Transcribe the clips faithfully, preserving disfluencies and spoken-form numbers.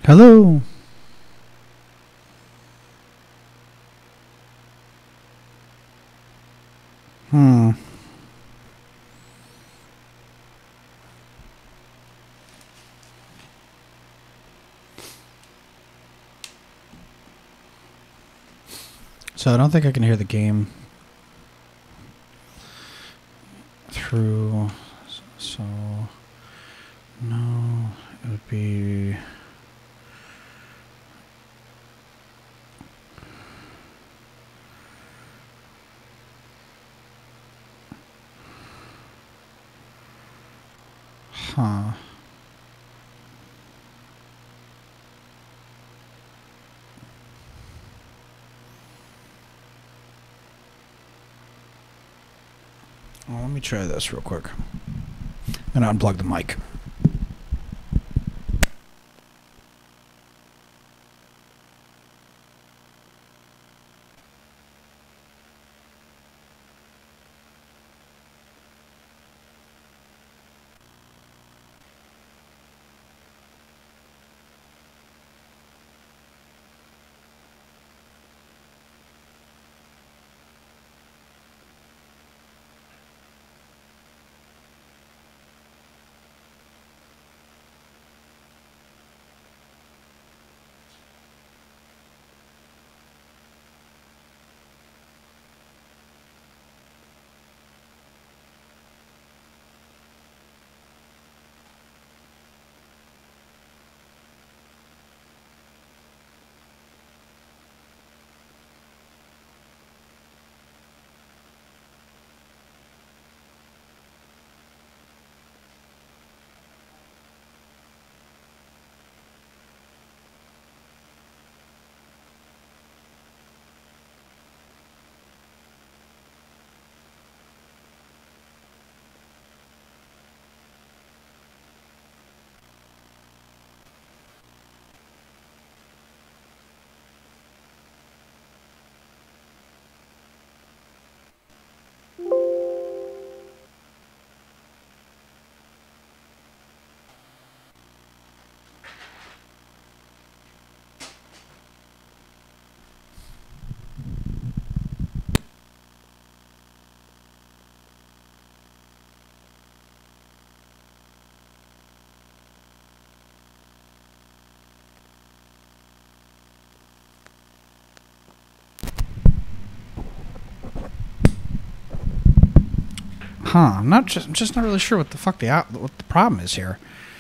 Hello. Hmm. So I don't think I can hear the game through. So no, it would be. Huh. Well, let me try this real quick. I'm gonna unplug the mic. Huh. I'm not just. I'm just not really sure what the fuck the out. What the problem is here.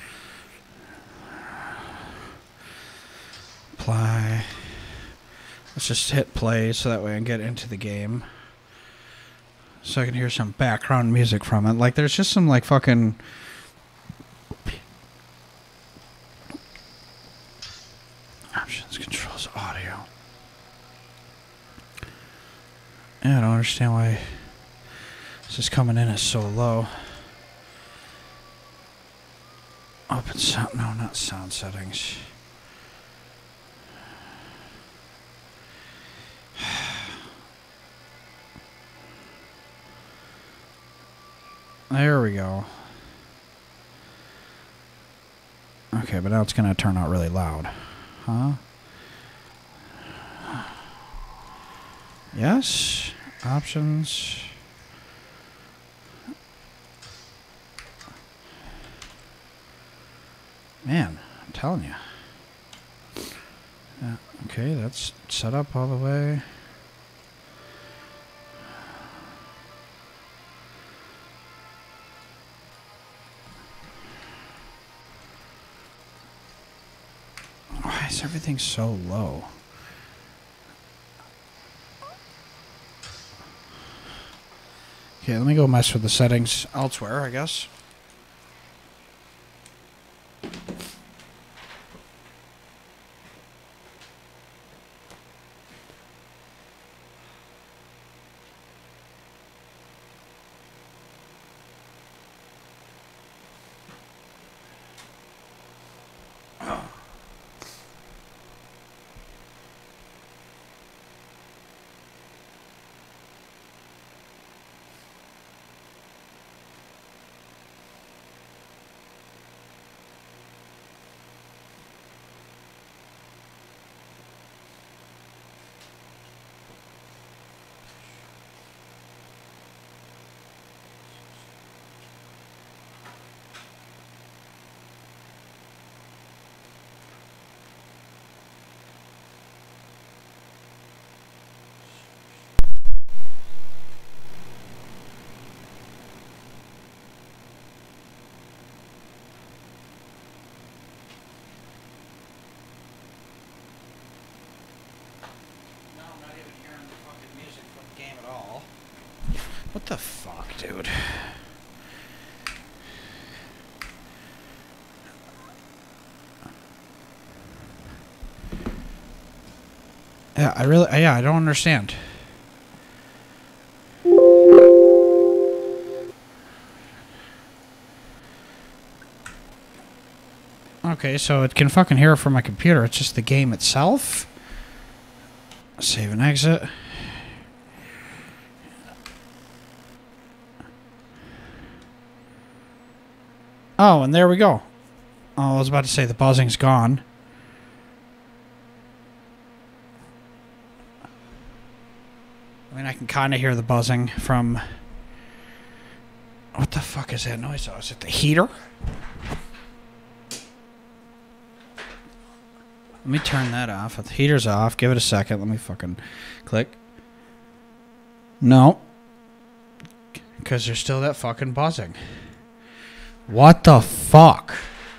Play. Let's just hit play so that way I can get into the game. So I can hear some background music from it. Like there's just some like fucking. Options, controls, audio. Yeah, I don't understand why this is coming in as so low. Open sound. No, not sound settings. There we go. Okay, but now it's going to turn out really loud. Huh? Yes. Options. Man, I'm telling you. Yeah, okay, that's set up all the way. Why is everything so low? Okay, let me go mess with the settings elsewhere, I guess. What the fuck, dude? Yeah, I really, yeah, I don't understand. Okay, so it can fucking hear it from my computer. It's just the game itself. Save and exit. Oh, and there we go. Oh, I was about to say the buzzing's gone. I mean, I can kind of hear the buzzing from... What the fuck is that noise? Oh, is it the heater? Let me turn that off. If the heater's off, give it a second. Let me fucking click. No. Because there's still that fucking buzzing. What the fuck?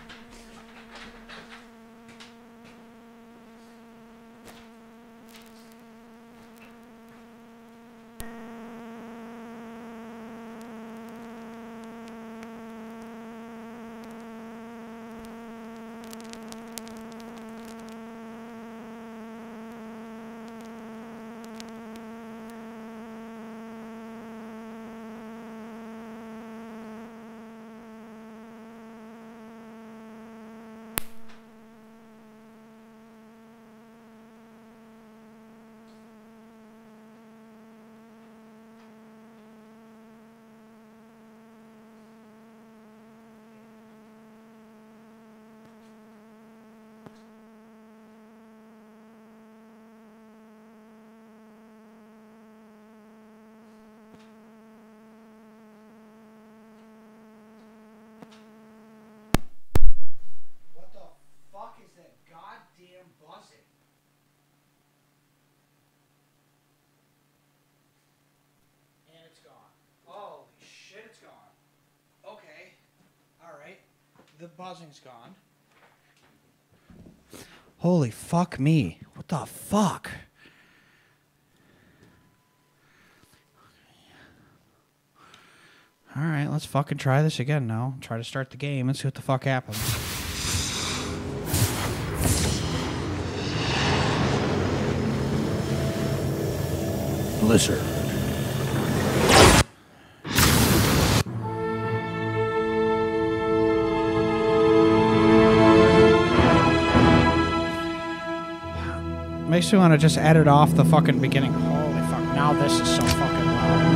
The buzzing's gone. Holy fuck me. What the fuck? Alright, let's fucking try this again now. Try to start the game and see what the fuck happens. Blizzard. Makes me want to just edit off the fucking beginning. Holy fuck, now this is so fucking loud.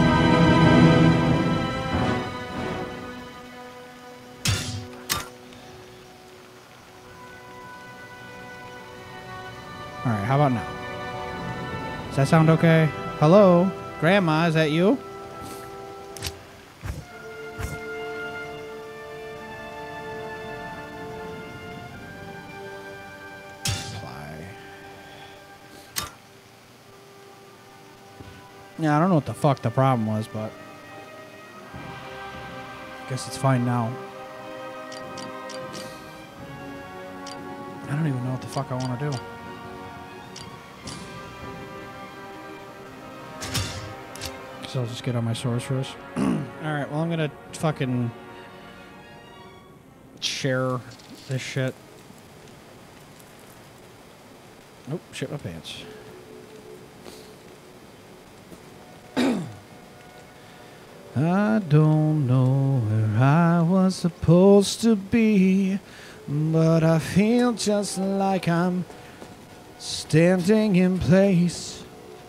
Alright, how about now? Does that sound okay? Hello? Grandma, is that you? Yeah, I don't know what the fuck the problem was, but I guess it's fine now. I don't even know what the fuck I want to do. So I'll just get on my sorceress. Alright, well I'm gonna fucking share this shit. Nope, shit my pants. I don't know where I was supposed to be, but I feel just like I'm standing in place.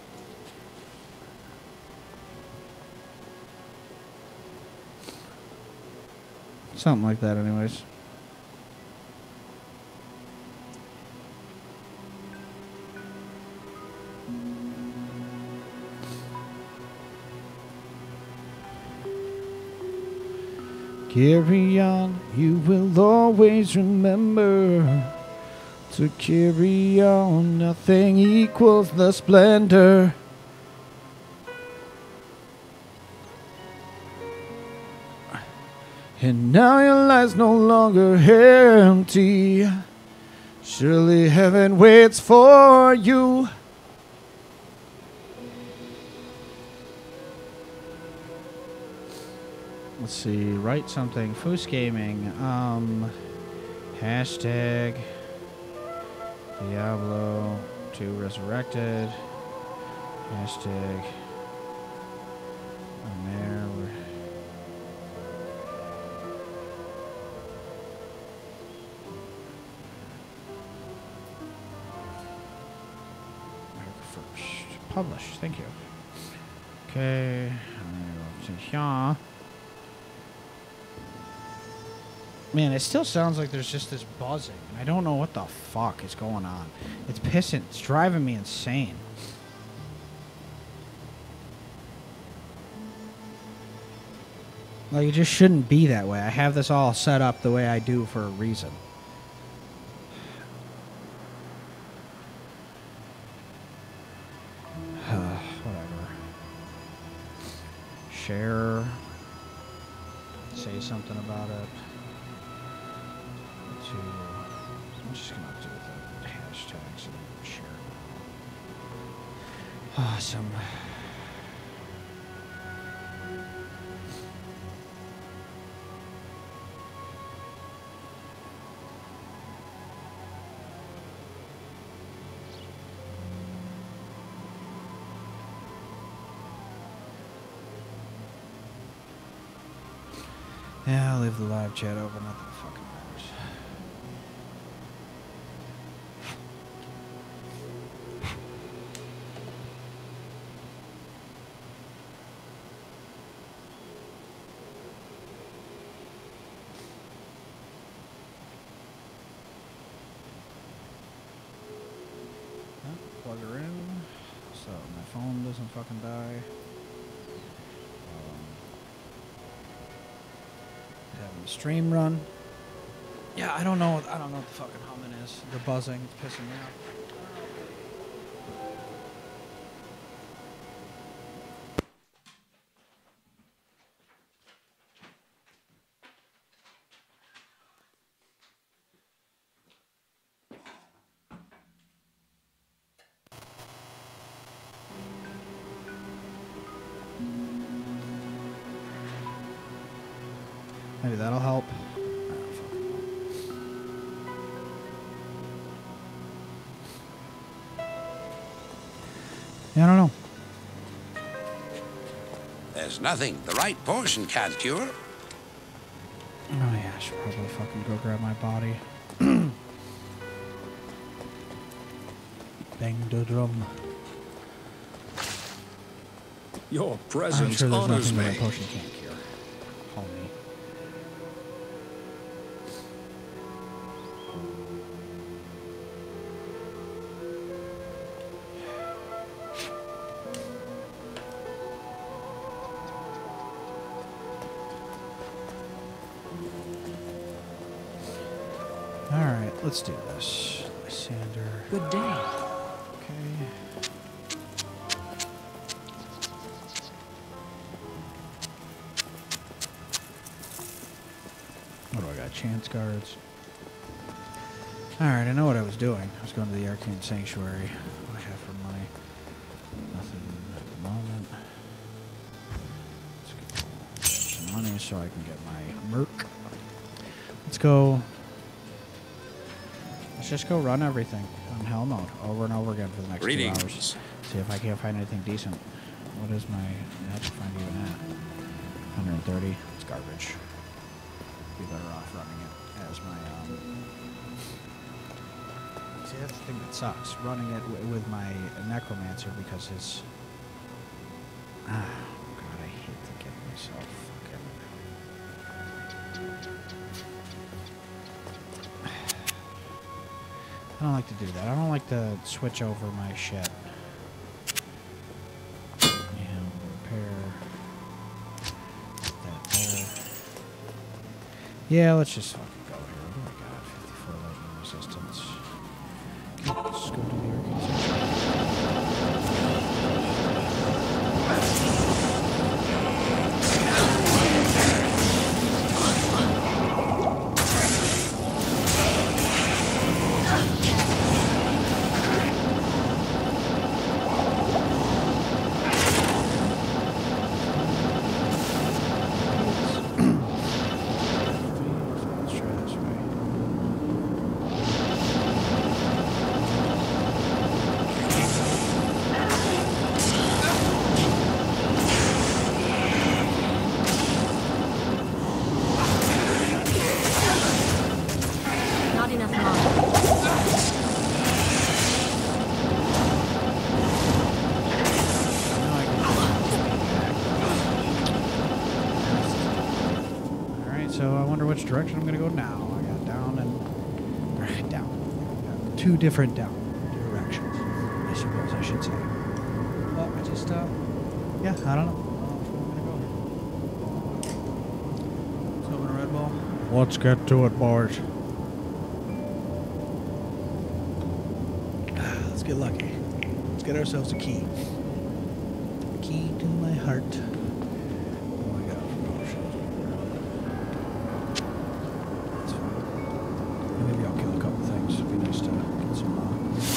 Something like that anyways. Carry on, you will always remember to carry on. Nothing equals the splendor. And now your life's no longer empty. Surely heaven waits for you. let's see. Write something. Foos Gaming. Um, hashtag Diablo two Resurrected. Hashtag. And there we're. First. Publish. Thank you. Okay. Yeah. Man, it still sounds like there's just this buzzing. I don't know what the fuck is going on. It's pissing. It's driving me insane. Like, it just shouldn't be that way. I have this all set up the way I do for a reason. Whatever. Share. Say something about it. To, I'm just going to do the hashtags and share. Awesome. Yeah, I'll leave the live chat open. Nothing fucking matters. Plug her in so my phone doesn't fucking die. Having the stream run. Yeah, I don't know. I don't know what the fucking humming is. The buzzing. It's pissing me off. Maybe that'll help. I don't fucking know. Yeah, I don't know. There's nothing the right portion can't cure. Oh yeah, I should probably fucking go grab my body. Bang the drum. Your I'm presence sure there's honors nothing me. that a potion can't cure. Homie. Alright, let's do this. Lysander. Good day. Okay. What do I got? Chance cards. Alright, I know what I was doing. I was going to the Arcane Sanctuary. What do I have for money? Nothing at the moment. Let's get some money so I can get my merc. Let's go. Let's just go run everything on hell mode over and over again for the next Greetings. two hours. See if I can't find anything decent. What is my match find even at? one hundred thirty. It's garbage. Be better off running it as my um. See, that's the thing that sucks. Running it w with my necromancer because his. Ah, God, I hate to get myself fucking. I don't like to do that. I don't like to switch over my shit. Yeah, repair. That there. Yeah, let's just fucking go here. What do I got? fifty-four lightning resistance. Okay, let's go to the Arcane Sanctuary. direction I'm gonna go now. I got down and or down. Two different down directions, I suppose I should say. Well, I just uh, yeah, I don't know. Let's open a Red Bull. Let's get to it, boys. Let's get lucky. Let's get ourselves a key. Key to my heart. Oh my god. That's fine. Maybe I'll kill a couple things. It'd be nice to get some more.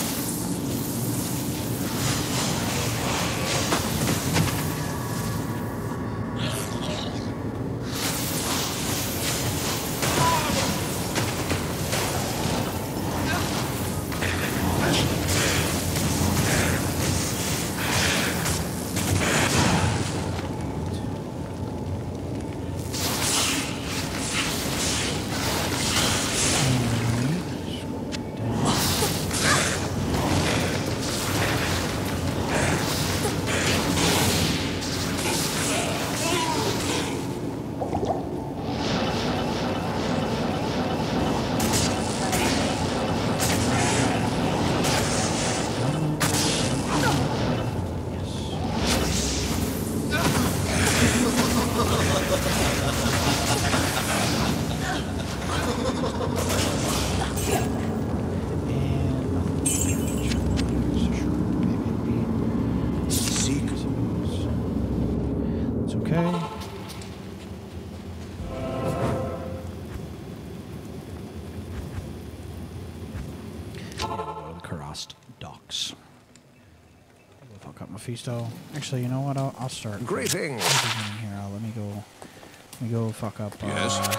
Fisto. Actually, you know what? I'll, I'll start. Greetings. Here, I'll, let me go. Let me go fuck up. Yes. Uh,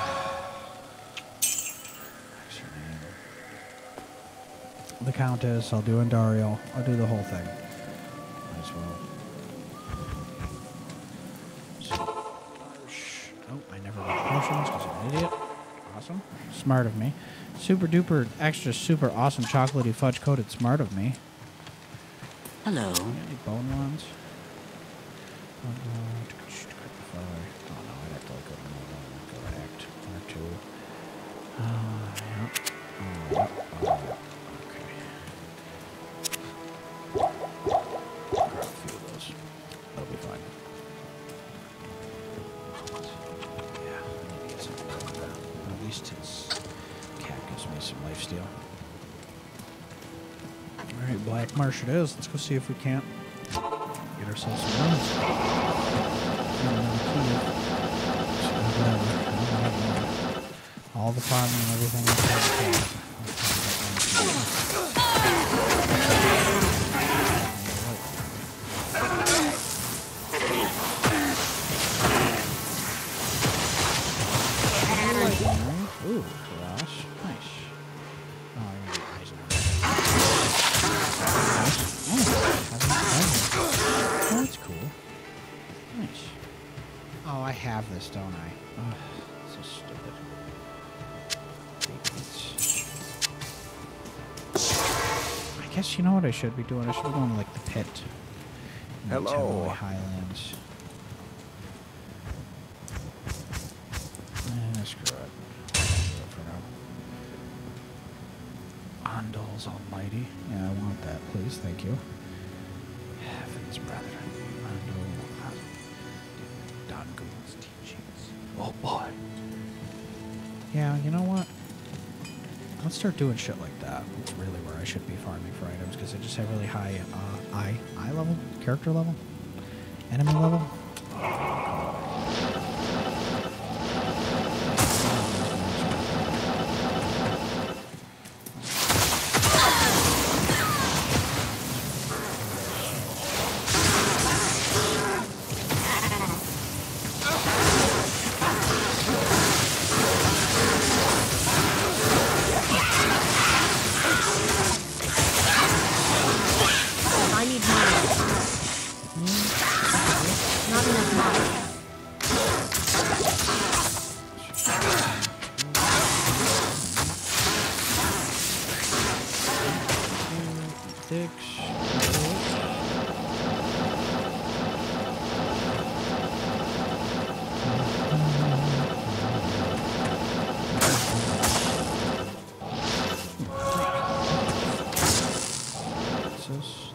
what's her name? The Countess. I'll do Andariel. I'll do the whole thing. Might as well. So, oh, I never got potions because I'm an idiot. Awesome. Smart of me. Super duper extra super awesome chocolatey fudge coated. Smart of me. Hello. Any bone ones? Oh no, I'd have to like go to go to act one or two. Uh, yep. Oh, yep. Oh, yep. Okay. Grab a few of those. That'll be fine. Yeah, I need to get something like that. At least his cat gives me some lifesteal. Alright, Black Marsh it is. Let's go see if we can't get ourselves some runs. All the farming and everything is okay. Ooh, gosh. Nice. Oh, you're nice. Oh, that's cool. Nice. Oh, I have this, don't I? Oh, so stupid. I guess you know what I should be doing? I should be going to, like, the pit. Hello. Highlands. Eh, screw it. For now. Andal's Almighty. Yeah, I want that, please. Thank you. Heaven's Brethren. Andal. Dongoon's teachings. Oh, boy. Yeah, you know what? Let's start doing shit like that. That's really where I should be farming for items, because I just have really high uh, eye, eye level, character level, enemy level. this?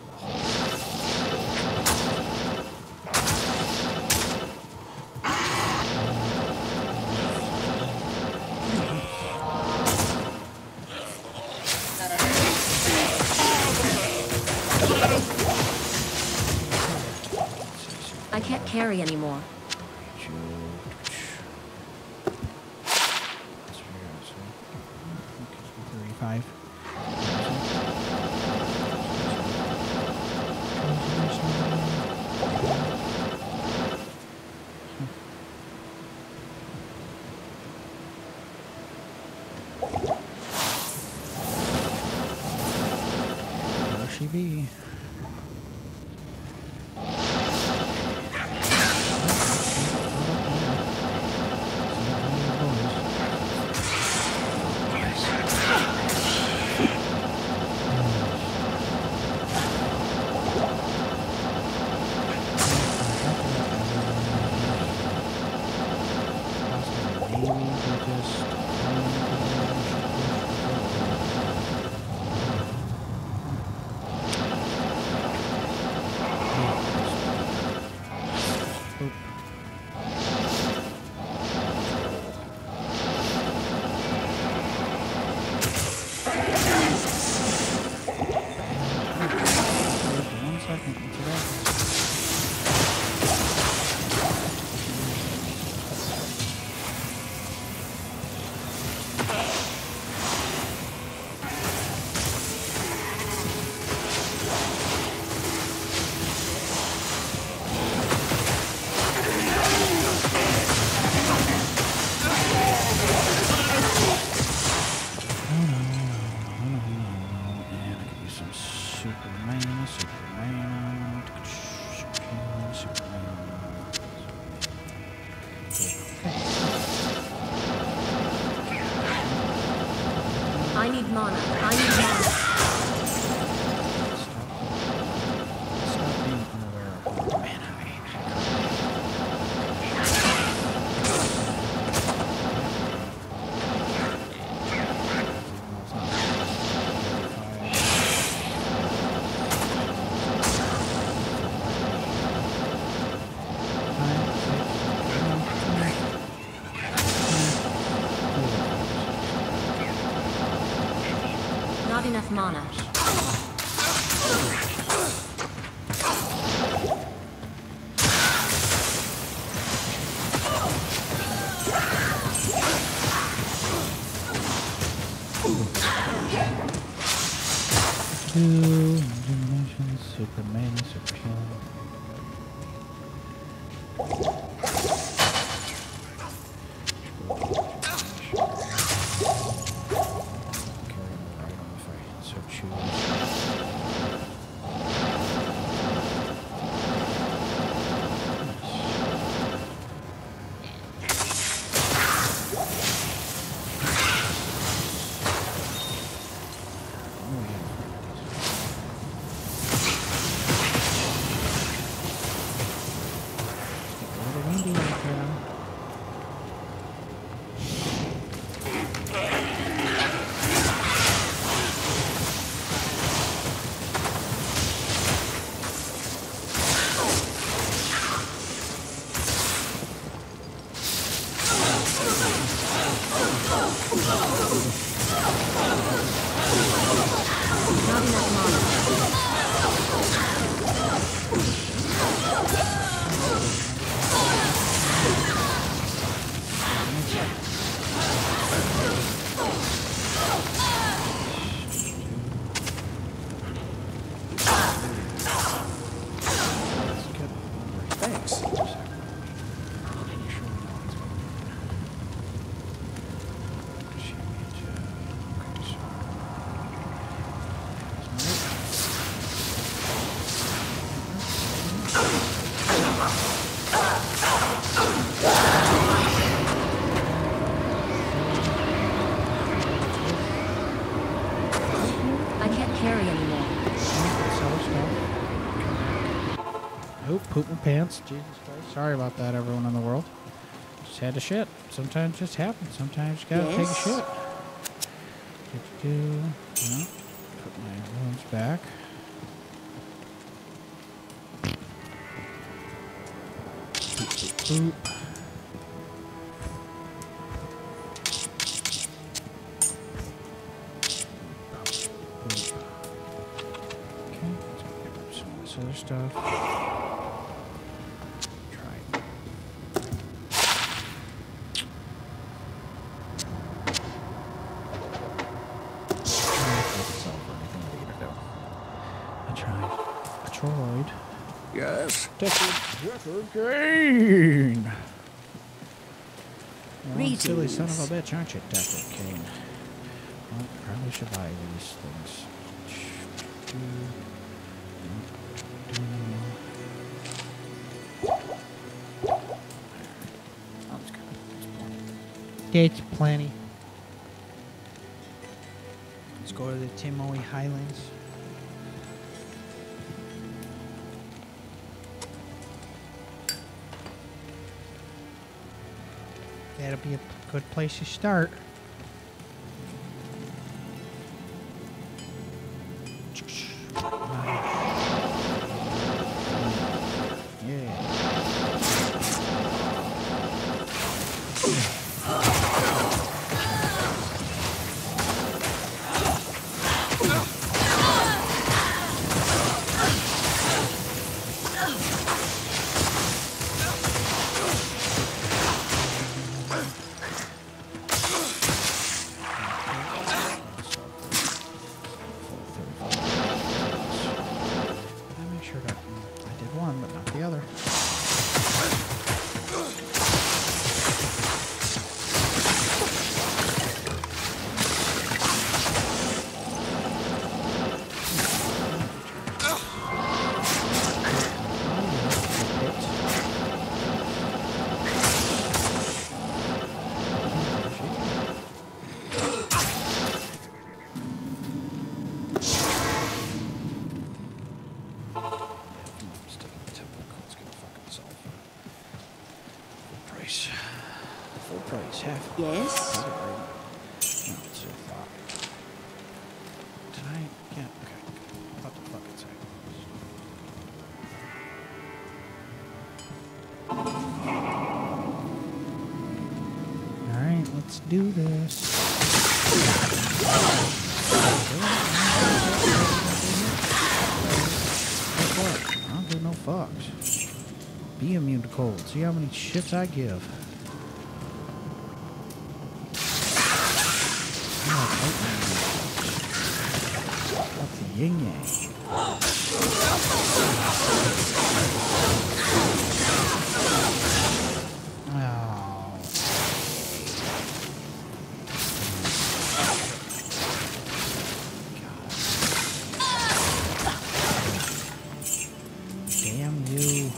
I can't carry anymore. thirty-five. There she be. I need mana. I need mana. Stop, stop being unaware of the mana. Not enough mana. Two dimensions, super mana, super healing. Poop my pants. Jesus Christ. Sorry about that, everyone in the world. Just had to shit. Sometimes it just happens. Sometimes you gotta Yes. take a shit. Do, do, do. No. Put my wounds back. Boop. Okay, let's go pick up some of this other stuff. Try it. I tried. I tried. Yes? Deckard Kane! Well, silly Greetings. son of a bitch, aren't you, Deckard Kane? Well, probably should buy these things. That's good. That's plenty. Let's go to the Timoe Highlands. That'll be a good place to start. Yeah. Full price, half. Yes? No, it's a thought. Did I? Yeah, okay. What the fuck is that? Alright, let's do this. I don't give no fucks. Be immune to cold. See how many shits I give. That's the yin yang. Oh. God. Damn you.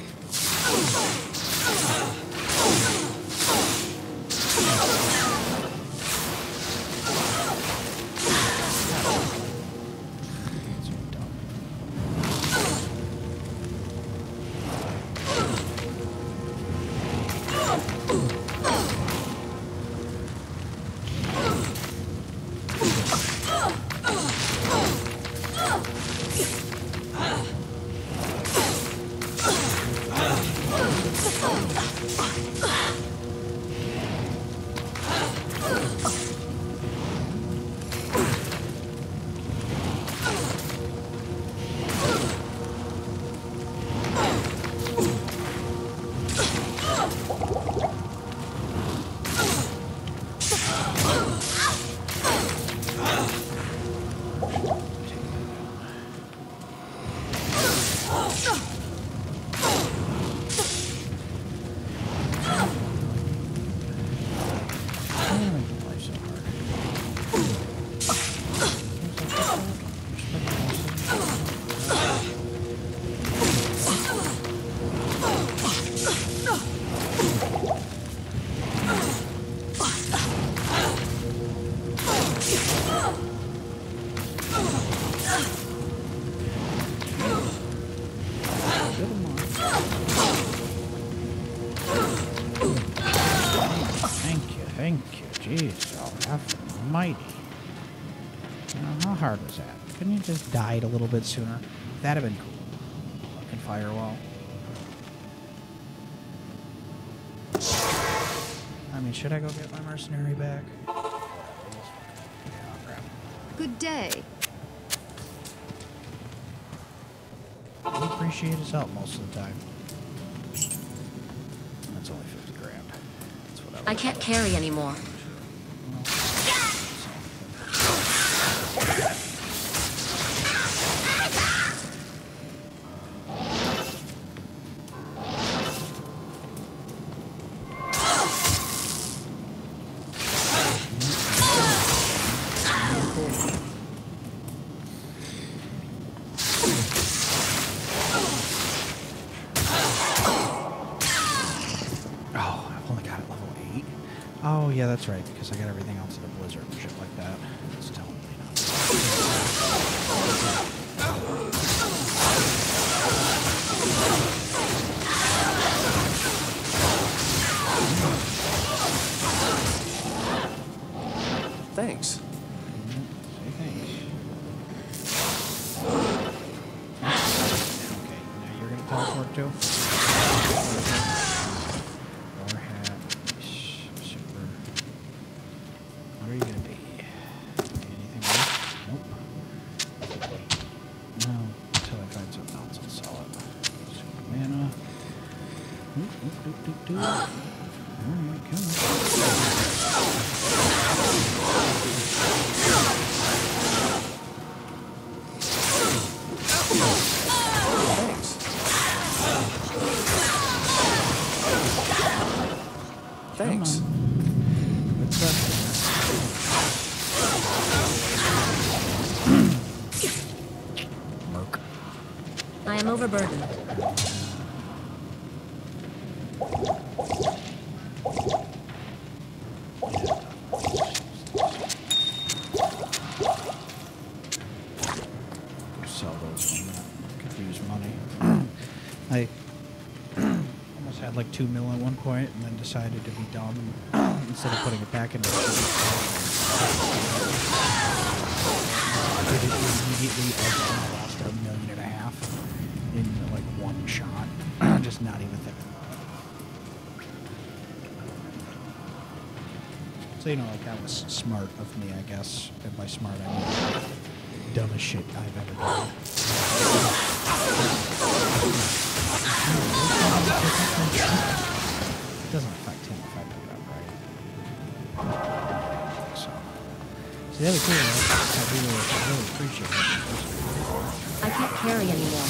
How hard was that? Couldn't you just died a little bit sooner? That'd have been cool. Fucking firewall. I mean, should I go get my mercenary back? Good day. We appreciate his help most of the time. That's only fifty grand. That's what I, I can't carry anymore. Oh, yeah, that's right, because I got everything else in the blizzard and shit like that. It's telling me not. Thanks. Say thanks. Okay, now you're going to teleport too? What are you gonna be? Anything else? Nope. No. Until I find something else, I'll sell it. Super mana. Oop, oop, doop, doop, doop. Alright, come on. Thanks. Thanks. Come on. What's up? I am overburdened. Sell those on that. Could use money. I almost had like two mil at one point and then decided to be dumb and instead of putting it back into the did it immediately again. I lost a million and a half in like one shot. Just not even thinking about it. So, you know, like that was smart of me, I guess. And by smart, I mean dumbest shit I've ever done. It doesn't affect him if I pick it up, right? So. See, that was cool, right? I really, I really appreciate it. I can't carry anymore.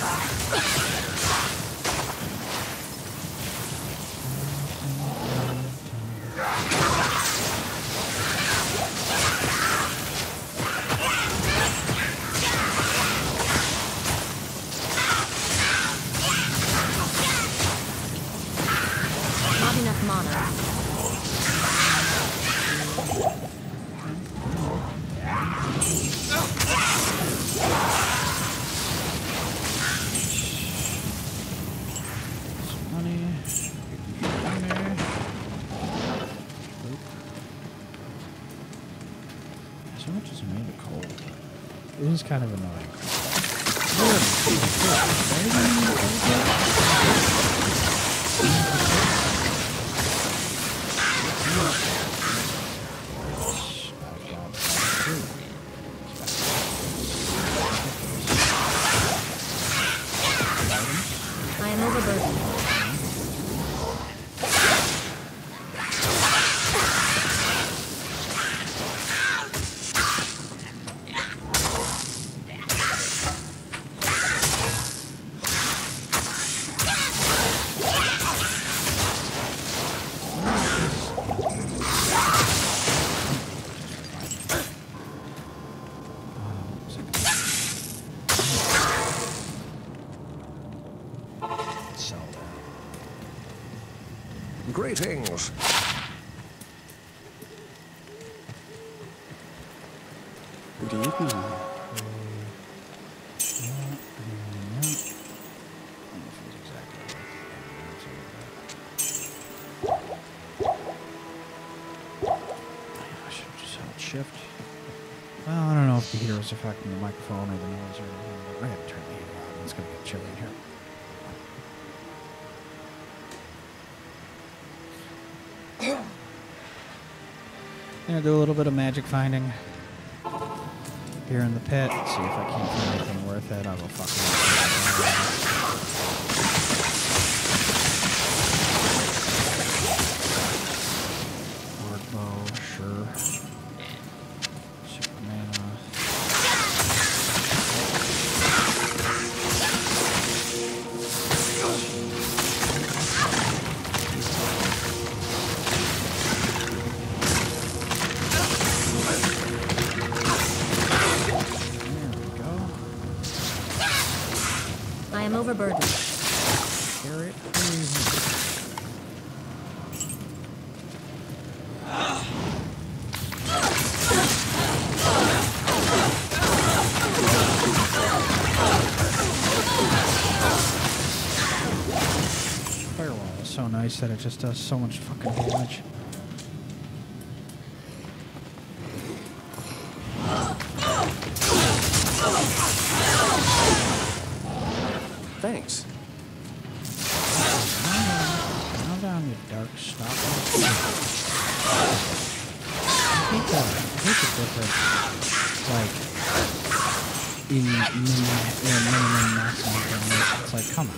Not enough mana. It is kind of annoying. I am overburdened. Greetings. Good evening. Shift. Well, I don't know if the heater is affecting the microphone or the noise or anything, but we're going to turn the heater on. It's going to get chilly in here. Gonna do a little bit of magic finding here in the pit. See if I can't find anything worth it. I'll go fucking. Word bow, sure. Super mana. I am overburdened. Carry it, please. Firewall is so nice that it just does so much fucking damage. Thanks. Calm down, you dark stalker. I hate that. I hate the difference. Like, in minimum, in minimum maximum damage. It's like, come on.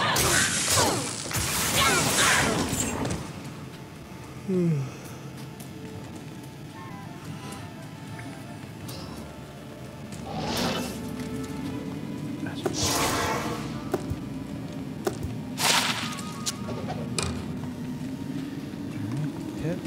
Hit.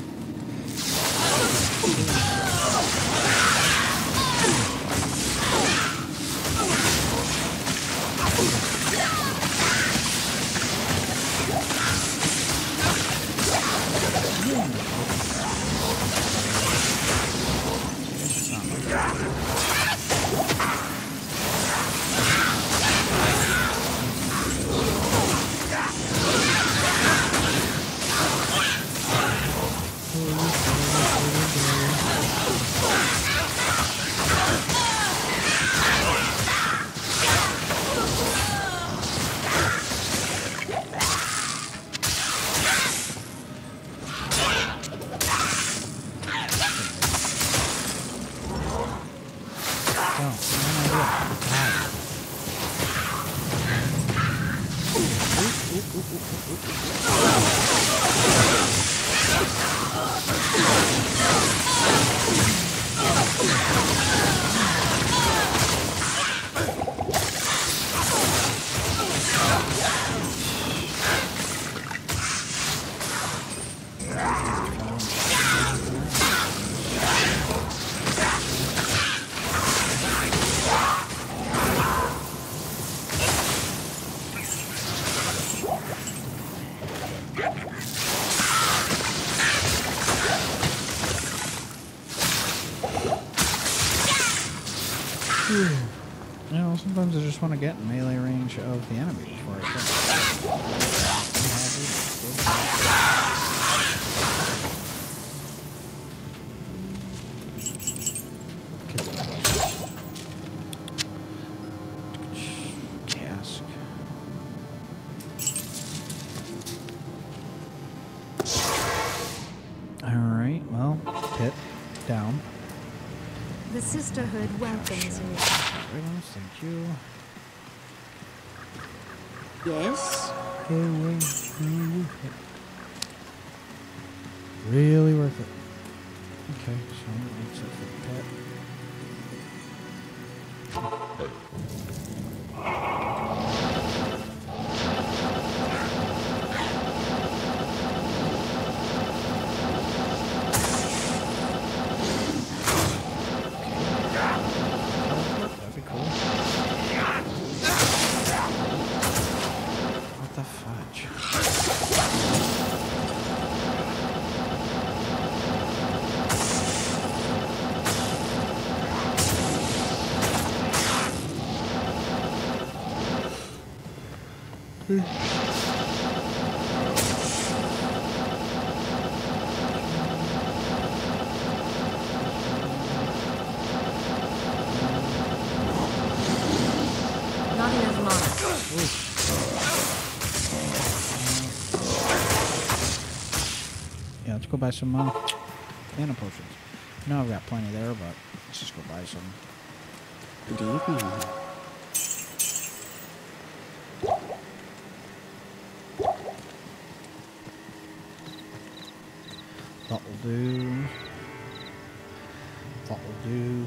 You know, sometimes I just want to get in melee range of the enemy before I kill. Cask. Alright, well, pit down. The sisterhood welcomes me. Thank you. Yes? Really worth it. Okay, so let's set that. That'd be cool. What the fudge? Not enough mana. Yeah, let's go buy some uh, mana potions. No, I've got plenty there, but let's just go buy some. Good evening. That'll do. That'll do.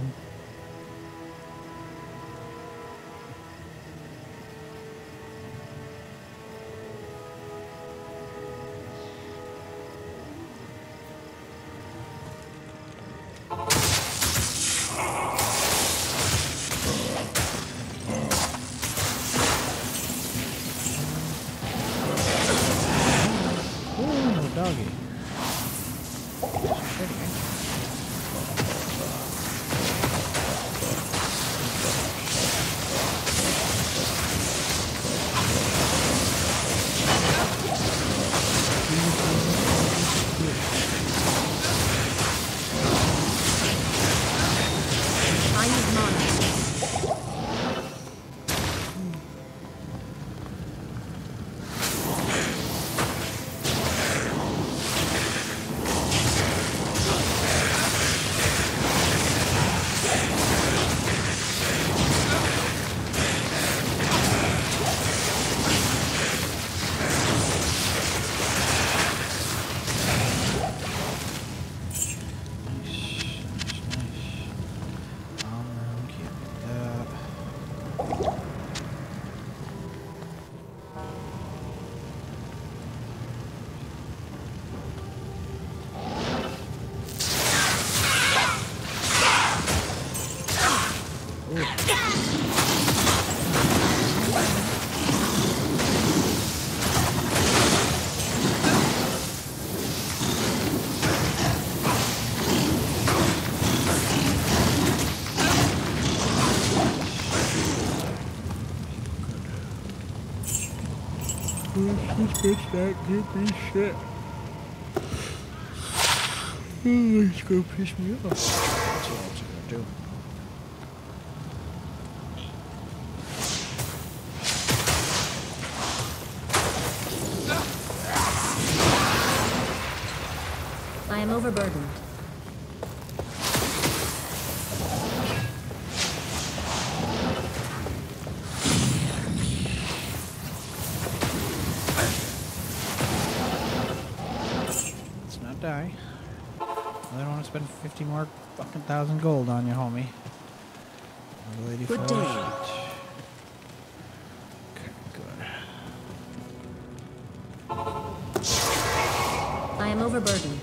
Oh, doggy. I use mana. This bitch not give me shit. Oh, it's gonna piss me off. That's what I was gonna do. I am overburdened. Die. I don't want to spend fifty more fucking thousand gold on you, homie. Lady Good Foos. day. Okay, good. I am overburdened.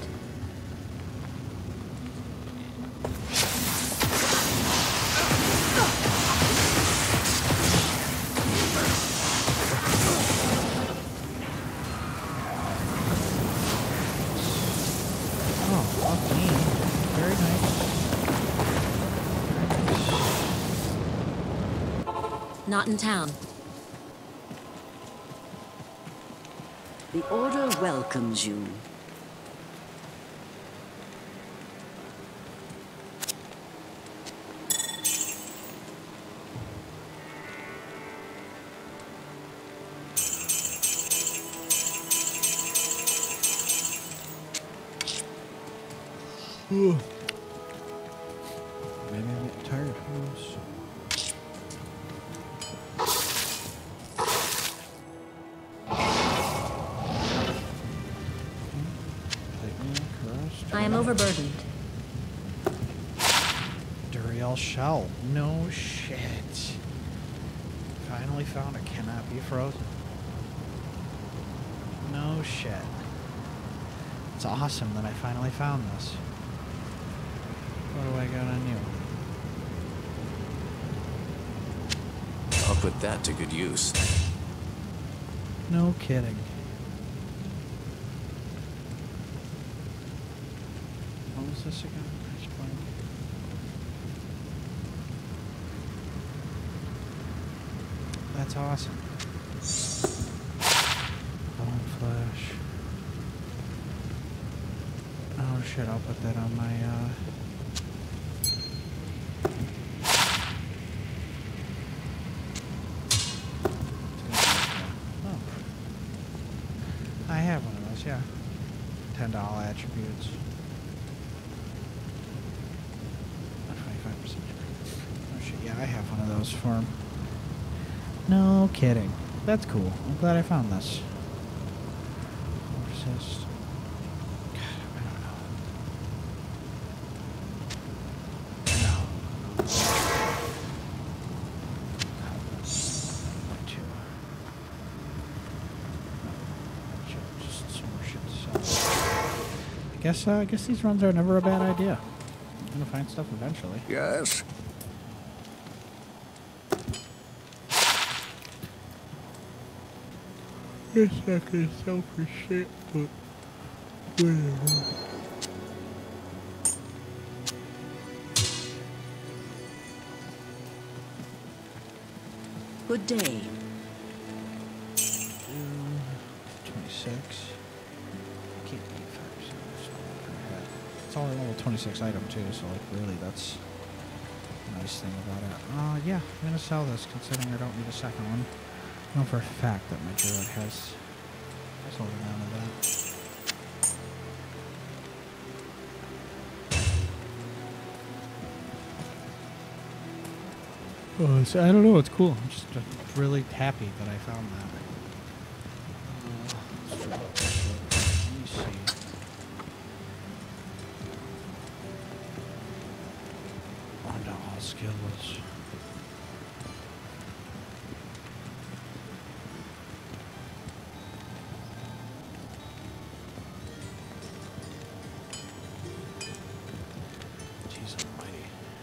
Not in town. The Order welcomes you. Maybe I'm getting tired. Who knows? I am overburdened. Duriel shell. No shit. Finally found it. Cannot be frozen. No shit. It's awesome that I finally found this. What do I got on you? I'll put that to good use. No kidding. What was this again? Explain. That's awesome. Bone flesh. Oh shit, I'll put that on my uh oh. I have one of those, yeah. Ten dollar attributes. of those for him. No kidding. That's cool. I'm glad I found this. Resist. God, I don't know. No. Two. Just some more shit to sell. I guess, uh, I guess these runs are never a bad idea. I'm gonna find stuff eventually. Yes. It's not gonna sell for shit, but whatever. Good day. twenty-six. Keep eighty-five percent. It's all a level twenty-six item too, so like really that's a nice thing about it. Uh yeah, I'm gonna sell this considering I don't need a second one. I know for a fact that my druid has sold down to that. Oh, it's, I don't know, it's cool. I'm just uh, really happy that I found that. Uh, let's try this one. Let me see. On all skills. Jeez almighty.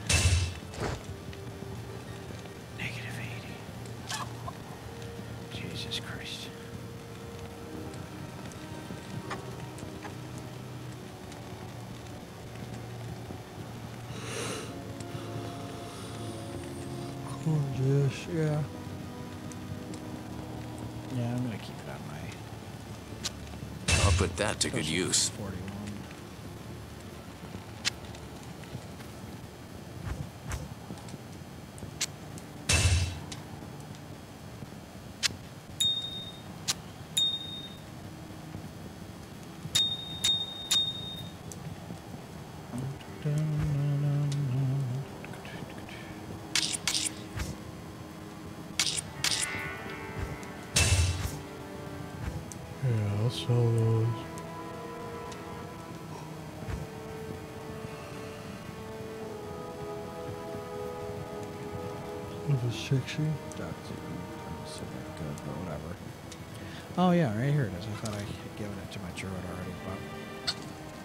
Negative eighty. Jesus Christ. Gorgeous, yeah. Yeah, I'm gonna keep it on my I'll put that to good use. forty-one. Yeah, I'll sell those. Level sixty. That's even that's good, but whatever. Oh yeah, right here it is. I thought I had given it to my druid already, but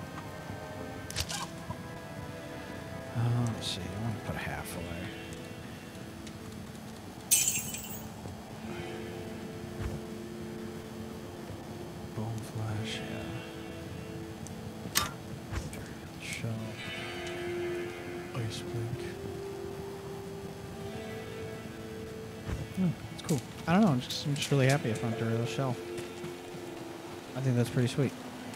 uh, let's see. I want to put half away. Bone flash, yeah. Shell. Ice blink. Hmm, it's cool. I don't know. I'm just, I'm just really happy I found a real shell. I think that's pretty sweet.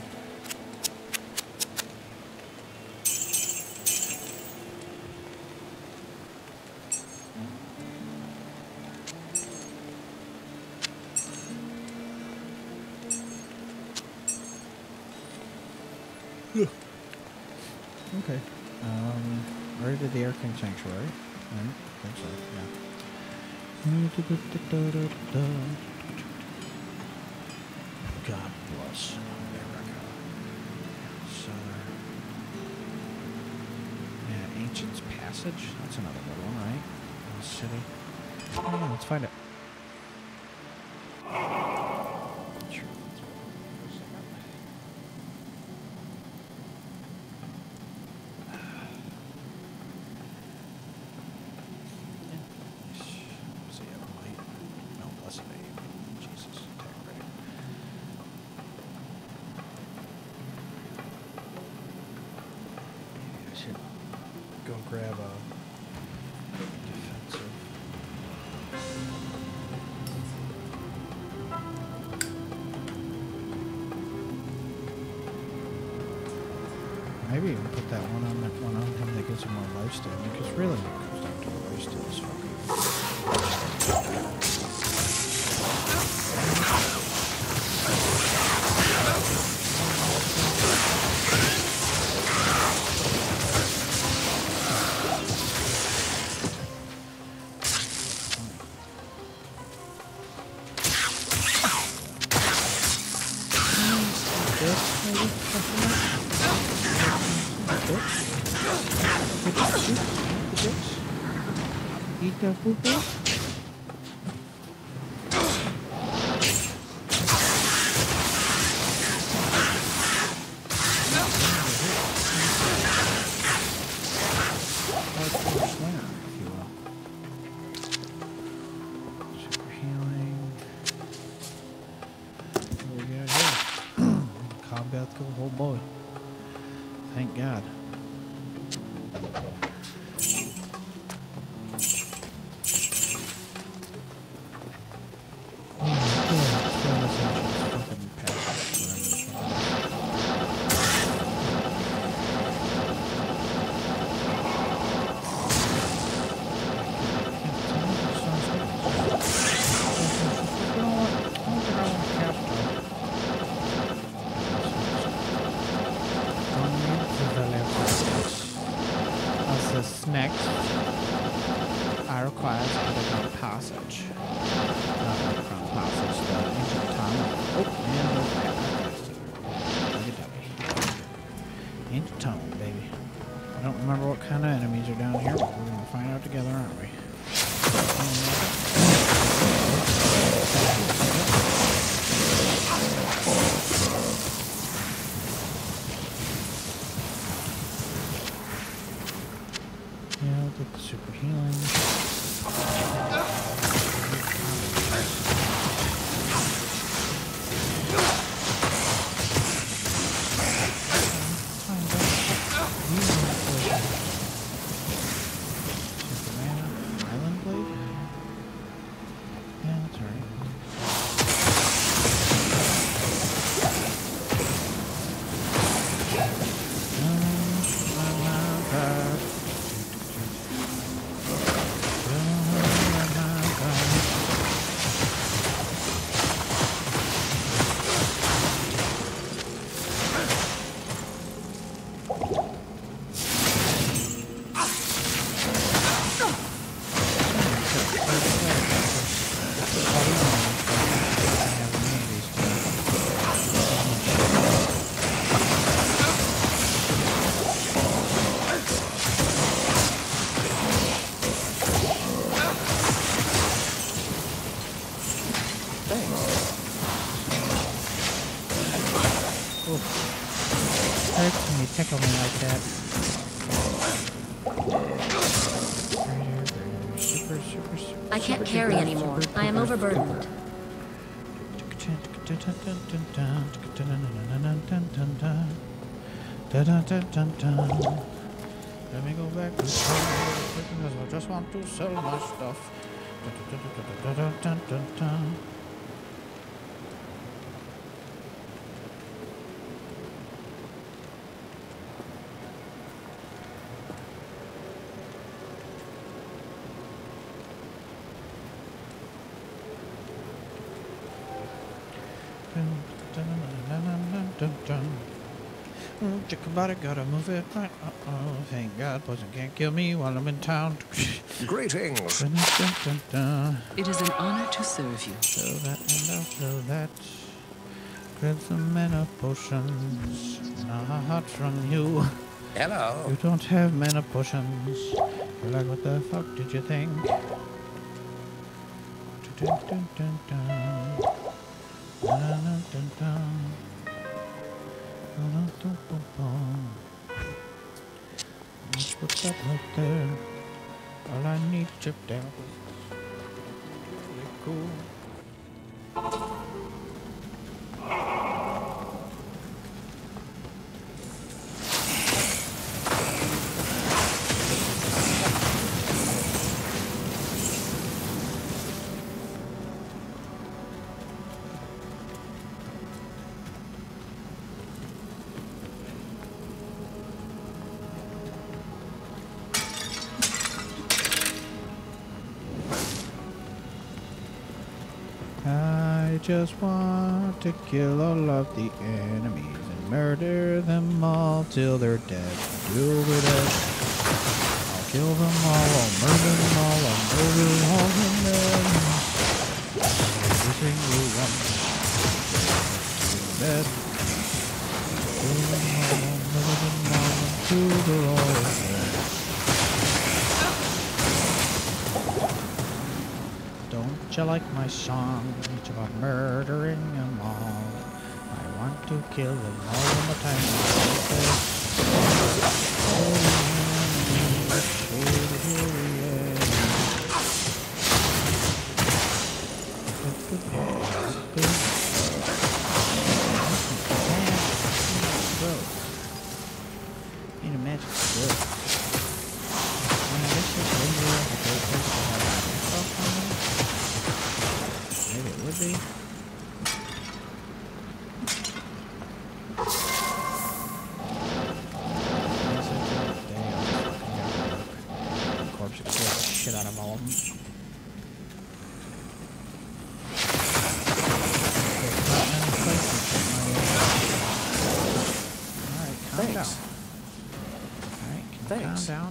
Okay. Um, where did the Air King Sanctuary? Right? I think so, yeah. God bless America. So, yeah, Ancient's Passage. That's another good one, right? In the city. Oh, yeah, let's find it. Sure. Go grab a defensive. Maybe even put that one on that one on him that gives him more lifesteal. Because really, it comes down to the lifesteal is fucking. Eat the poo-poo. Oh boy. Thank God. Next, I require underground passage. Not underground passage, the ancient tunnel. Oh, man, no Like a dummy. Ancient tunnel, baby. I don't remember what kind of enemies are down here, but we're going to find out together, aren't we? Get the super healing. Island blade? Yeah, that's right. Hurts when you tickle me like that. Super, super, super, I can't carry anymore. I am overburdened. Let me go back to the because I just want to sell my stuff. Chickabody, gotta move it right. Uh oh, thank God, poison can't kill me while I'm in town. Greetings. It is an honor to serve you. So that and I'll show that. Grab some mana potions. Not from you. Hello. You don't have mana potions. You're like, what the fuck did you think? Dun, dun, dun, dun. Dun, dun, dun, dun. Let's put that right there. All I need chipped out. Really cool. I just want to kill all of the enemies and murder them all till they're dead. Till they're dead. I'll kill them all, I'll murder them all, I'll murder all of them. Every single one. Dead. kinda like my song. It's about murdering them all. I want to kill them all in the time. Need a magic skill. Maybe it would be. Corpse would kill the shit out of all of them. Alright, calm Thanks. down. Alright, can you Thanks. calm down?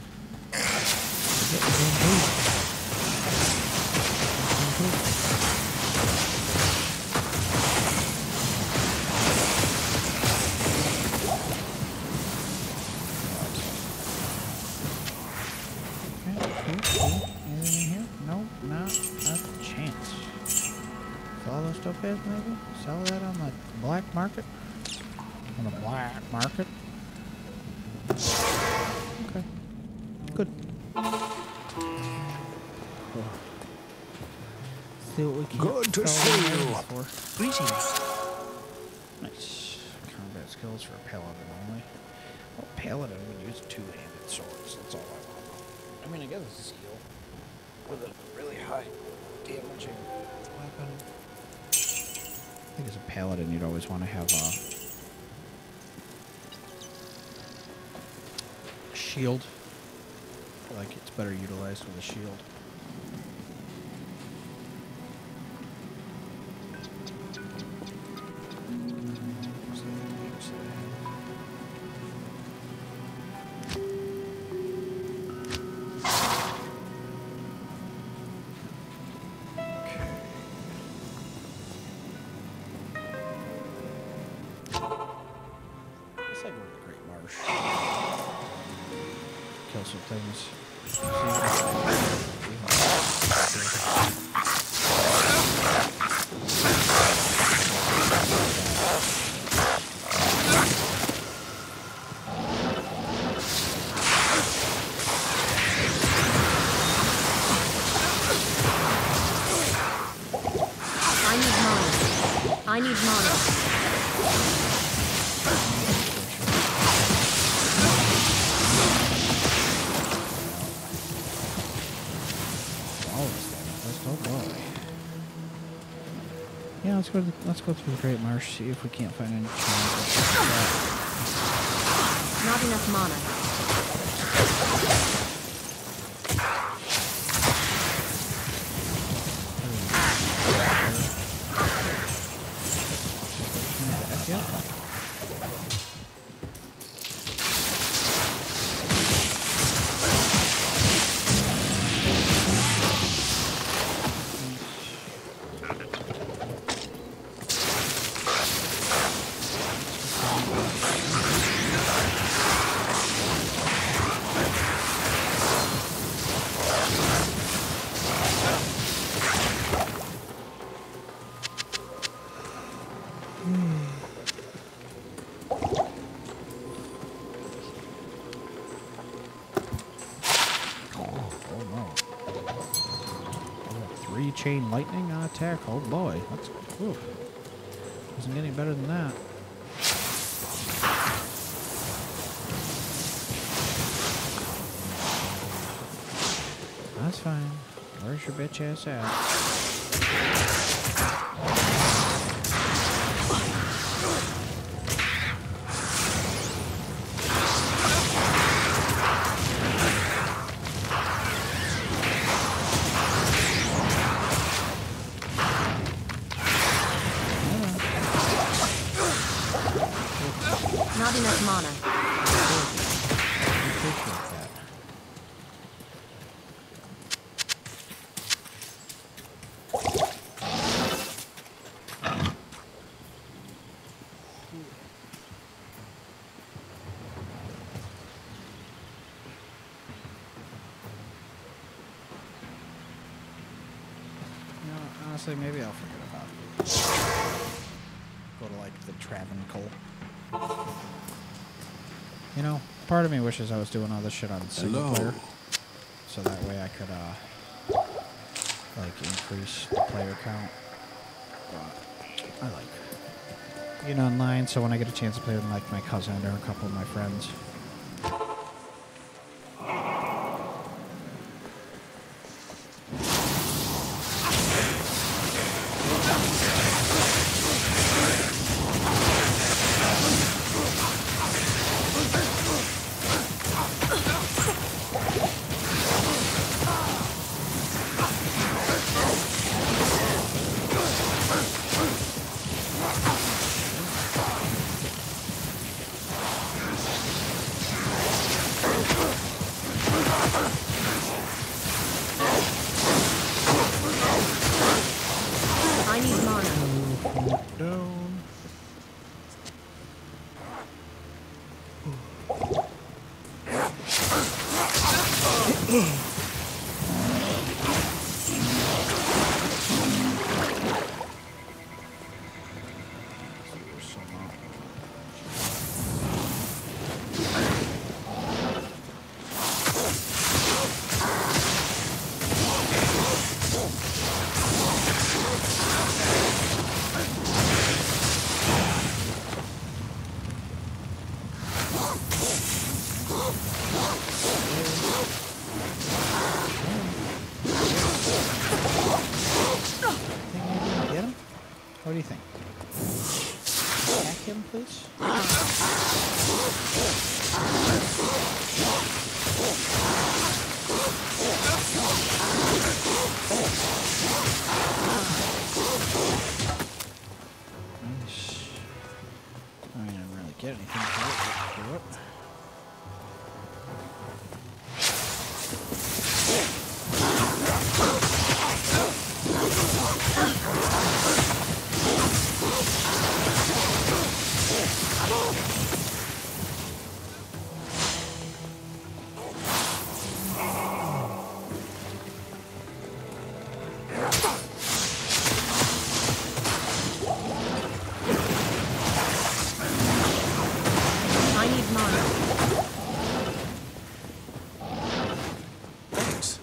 Anything in here? Nope, not a chance. Follow those topaz maybe? Sell that on the black market? On the black market? Okay. Good. See what we can Good to sell see them you. for. Greetings. Nice. Combat skills for a paladin only. Well, paladin would use two-handed swords. That's all I want. I mean, I guess it's a skill with a really high damaging weapon. I think as a paladin, you'd always want to have a, a shield. I feel like it's better utilized with a shield. Let's like go to the Great Marsh. Kill some things. I need mana. I need mana. Yeah, let's go. To the, let's go through the Great Marsh. See if we can't find any. Not enough mana. Chain lightning on attack. Oh boy, that's oof. Doesn't get any better than that. That's fine. Where's your bitch ass at? Not enough mana. I appreciate that. Honestly, maybe I'll forget about it. Go to like the Travancore. You know, part of me wishes I was doing all this shit on single Hello. player, so that way I could uh, like increase the player count. But I like being online, so when I get a chance to play with like my cousin or a couple of my friends. I need mana. Down. Get him? What do you think? Attack him, please? Nice. I mean, I didn't really get anything for it, but do it. I need mana. Thanks.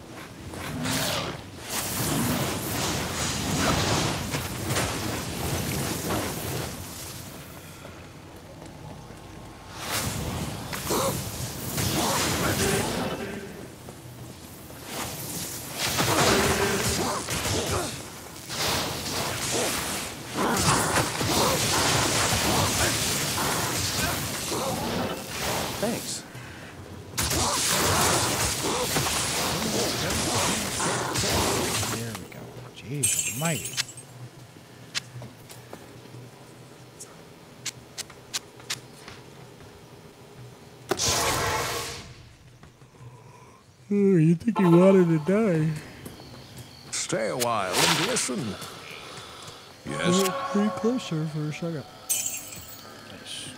Thanks. There we go. Jeez almighty. Oh, you think he wanted to die? Stay a while and listen. Yes? Pretty close there for a second. Nice.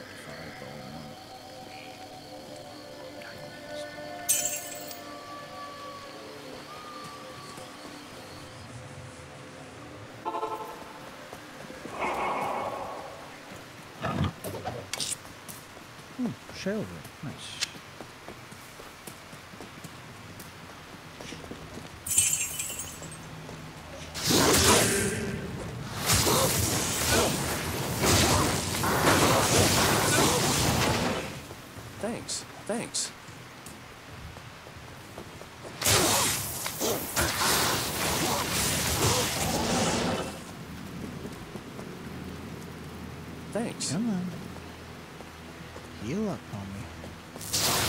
Hmm, silver. Nice. Thanks. Thanks. Thanks. Come on. Heal up on me.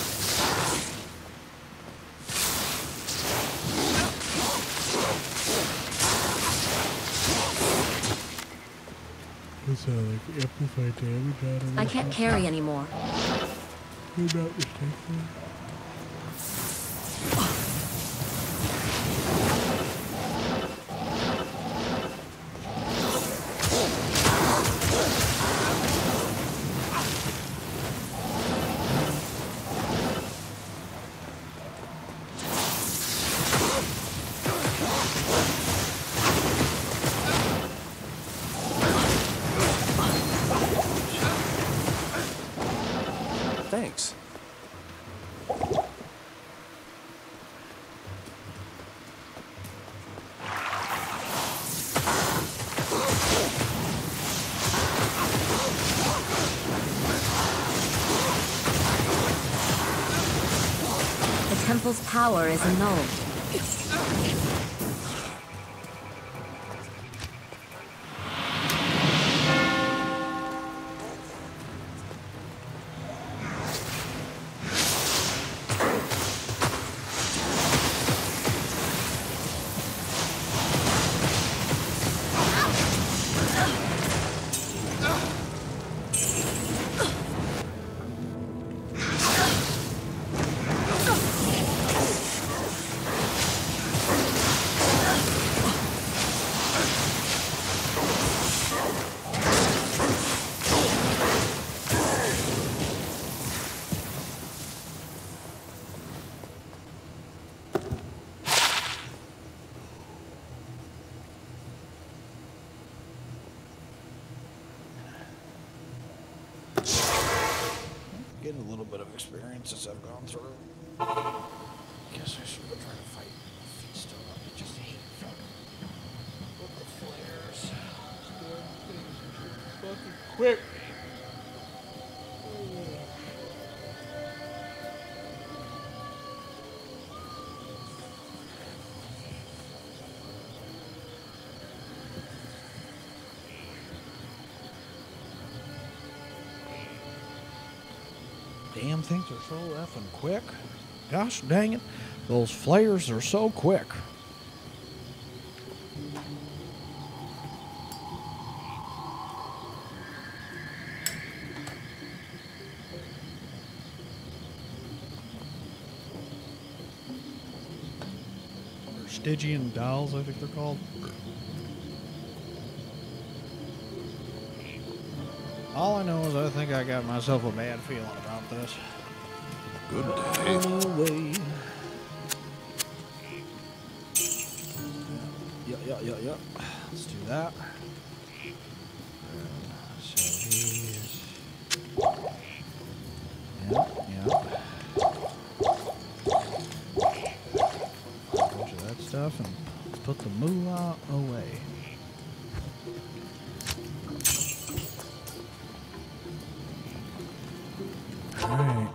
What's that, like amplified damage out of I it? can't carry anymore. You're not mistaken. rifle's power is annulled. Getting a little bit of experience as I've gone through. Guess I should try to fight my feet still up. I just hate fucking with the flares. Fucking quick. Damn things are so effing quick. Gosh dang it. Those flares are so quick. Or Stygian dolls, I think they're called. All I know is I think I got myself a bad feeling about this. Good day. Oh, wait. Yeah, yeah, yeah, yeah. Let's do that. So he's... Yeah, yeah. A bunch of that stuff and put the moolah away. Alright.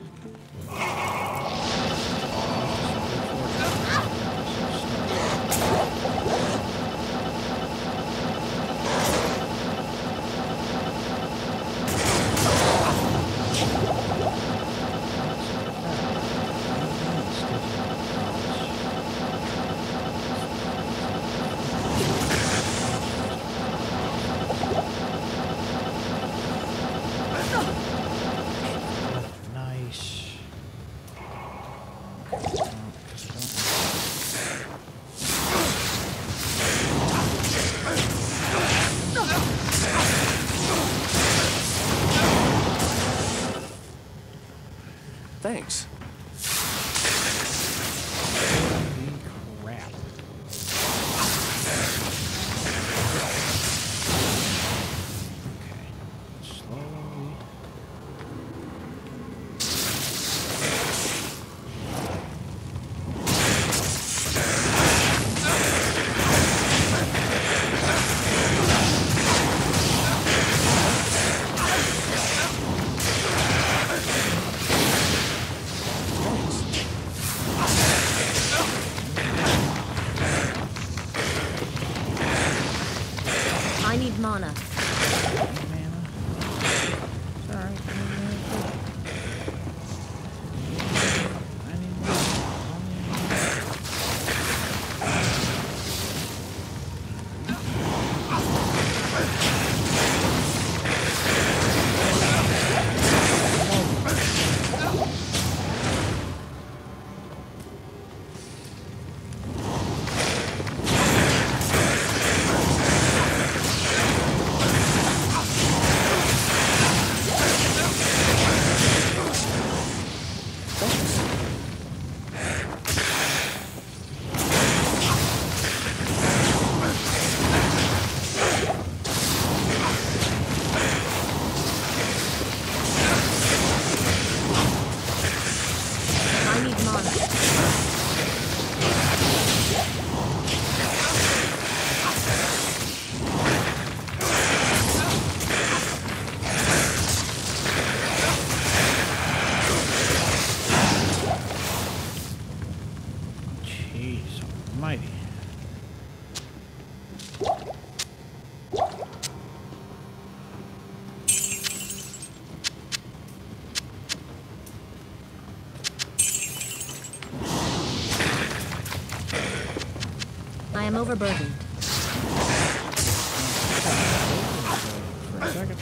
Thanks. Holy crap. Okay. Slowly. I need mana. Mana. Sorry. I need I'm overburdened. For a second.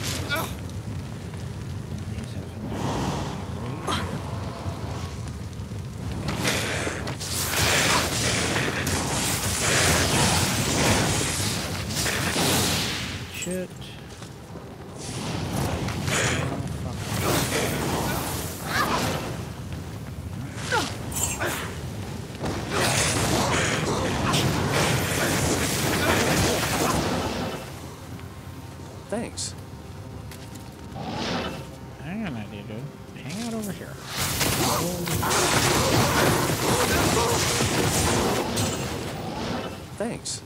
Shit. Thanks. Hang on, idea, dude. Hang out over here. Thanks.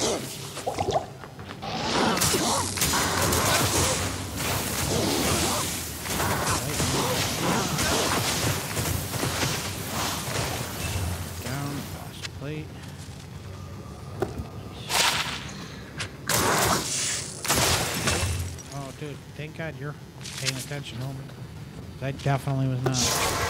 Down, lost plate. Oh, dude, thank God you're paying attention, homie. I definitely was not.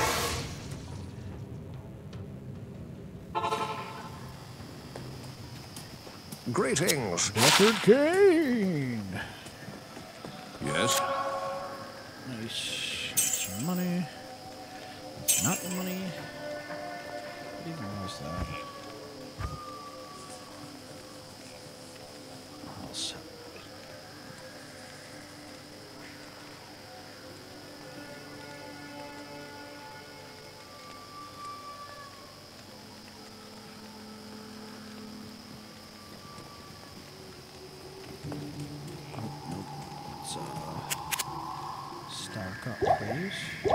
Greetings. Deckard Cain. Yes? Nice. Some money. It's not the money. What even was that? All set. Let's uh, stock up, please.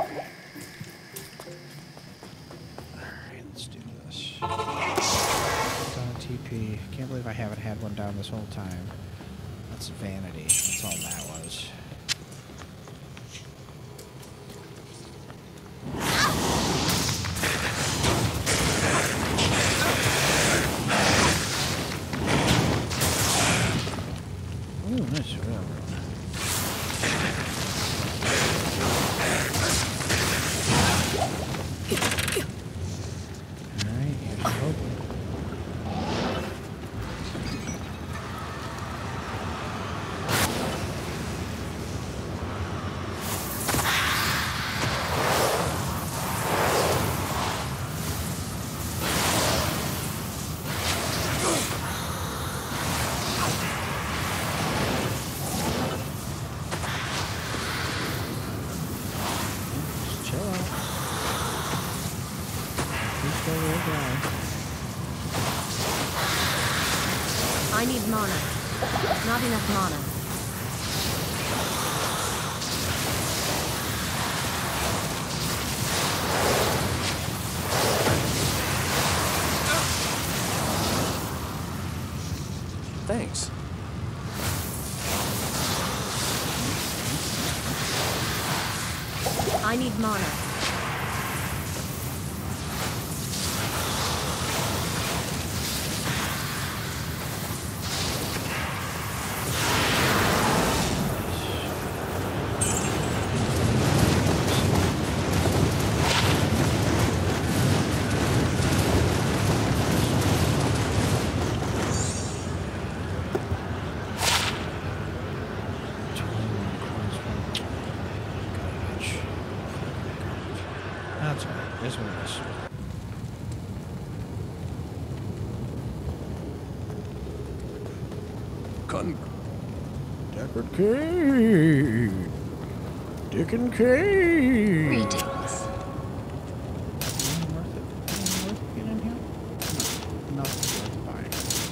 Alright, let's do this. Down T P. Can't believe I haven't had one down this whole time. That's vanity. That's all that was. Ooh, nice railroad. Alright, here's your hope. Just chill out. Please go away, guy. I need mana. Not enough mana. Thanks. I need mana. That's alright. That's what it is. Con. Deckard Cain. Dick and Cain. Greetings. Anything worth it? Anything worth getting in here? No. Nothing worth buying.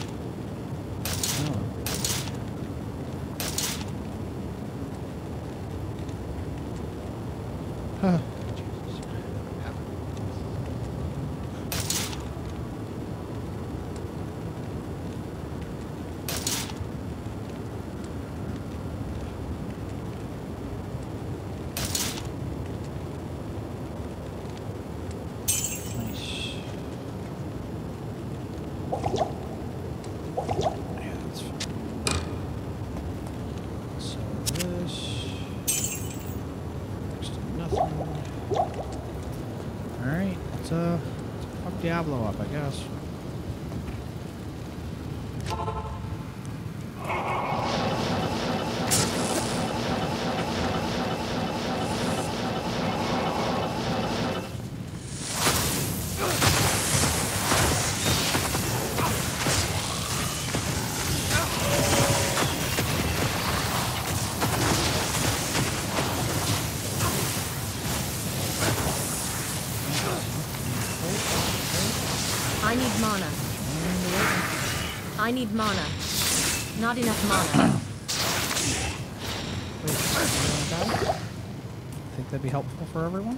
No. Huh. Jesus. Nice. Yeah, that's fine. So this next to nothing. Alright, let's uh let's fuck Diablo up, I guess. I need mana. Not enough mana. Wait, you wanna die? Think that'd be helpful for everyone?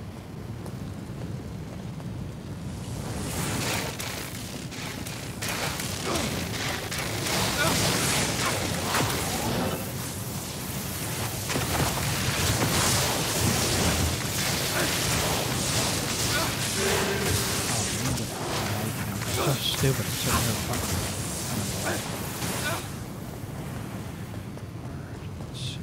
Stupid. I'm sitting here fucking. Let's see.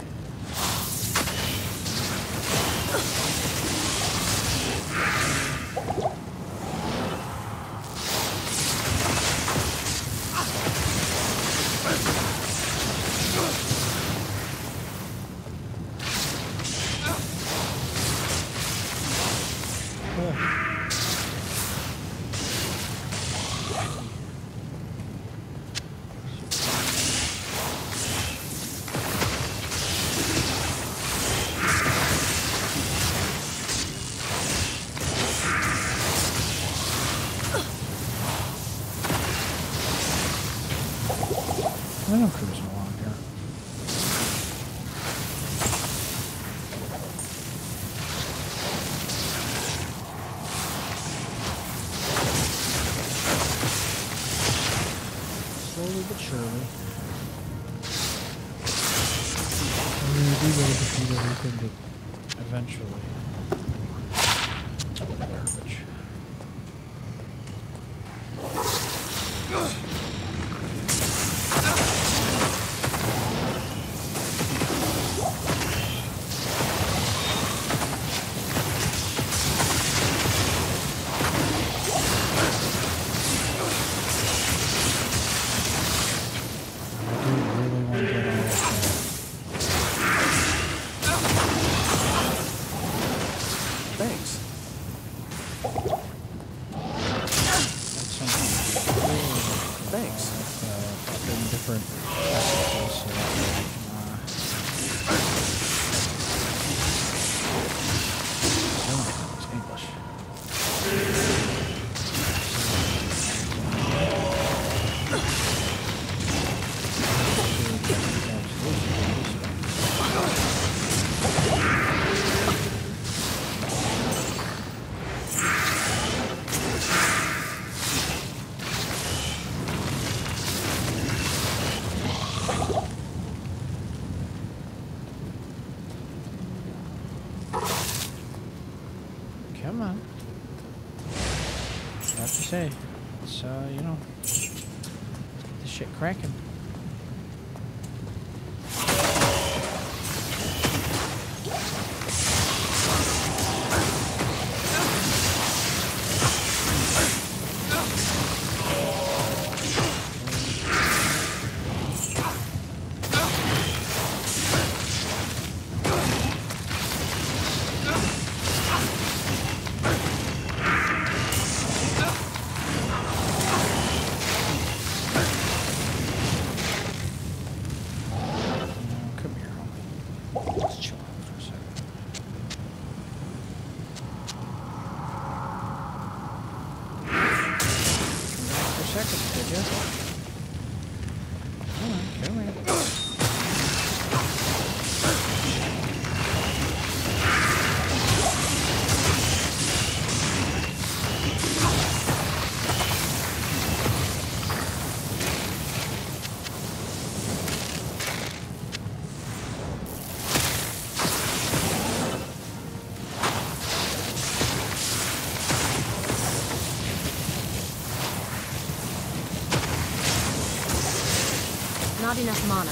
I'm cruising along here. Slowly but surely. I'm going to be able to defeat everything to eventually. Garbage. Come on. I have to say, it's, uh, you know, let's get this shit cracking. Not enough mana.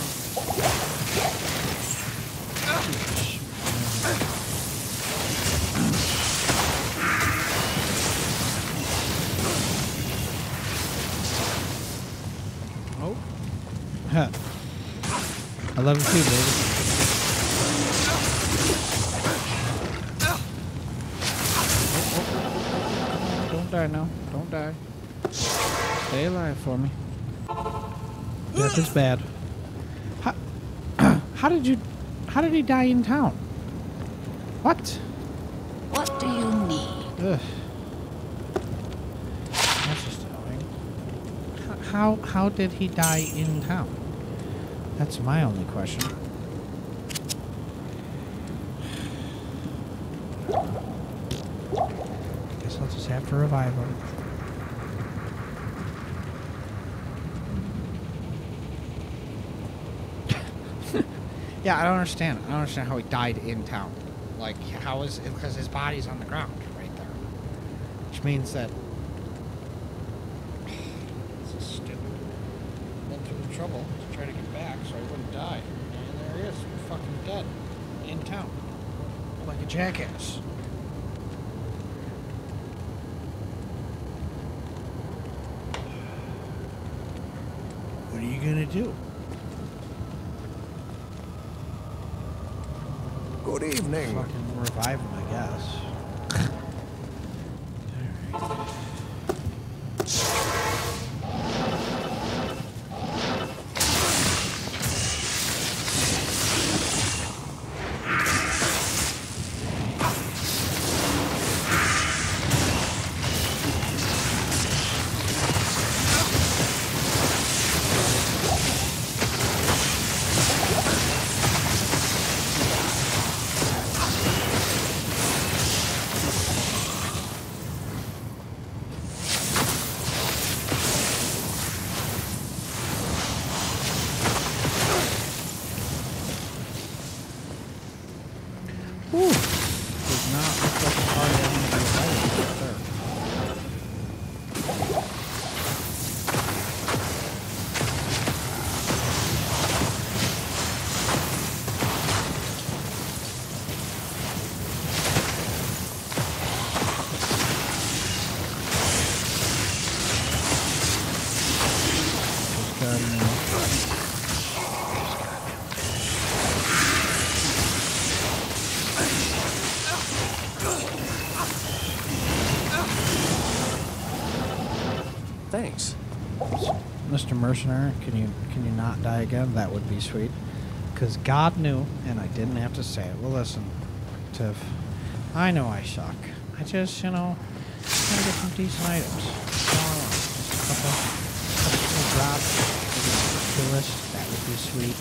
Oh. Huh. I love it too, baby. Oh, oh. Don't die now. Don't die. Stay alive for me. Death is bad. How, how did you... How did he die in town? What? What do you need? Ugh. That's just annoying. How, how how did he die in town? That's my only question. Guess I'll just have to revive him. Yeah, I don't understand. I don't understand how he died in town. Like, how is it? Because his body's on the ground right there. Which means that... This is stupid. Went through the trouble to try to get back so I wouldn't die. And there he is. Fucking dead. In town. Like a jackass. What are you gonna do? Good evening. Fucking revive him, I guess. Thanks. Mister Mercenary, can you can you not die again? That would be sweet. Because God knew, and I didn't have to say it. Well, listen, Tiff, I know I suck. I just, you know, gotta get some decent items. That's all I want. Just a couple, couple drops, maybe the list. That would be sweet.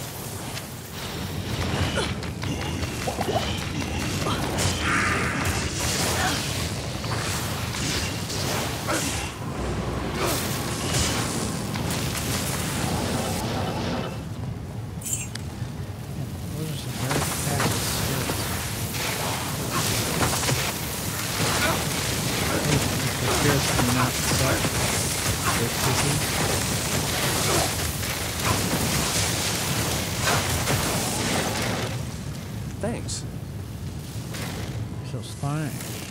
Thanks. Feels fine.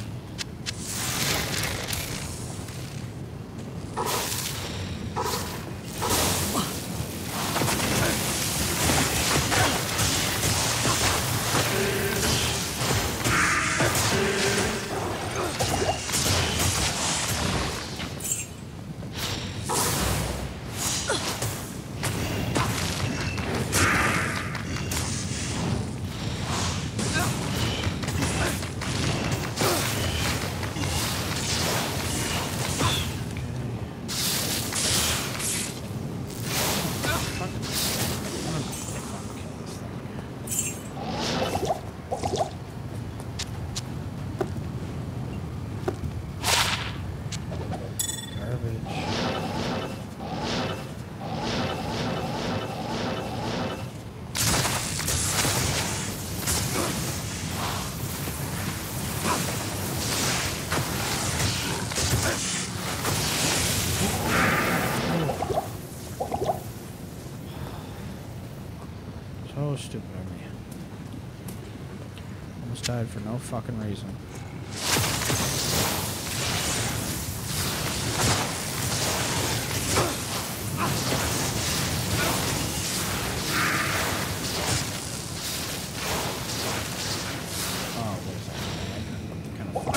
So stupid of me. Almost died for no fucking reason. Oh, what is that? Kind of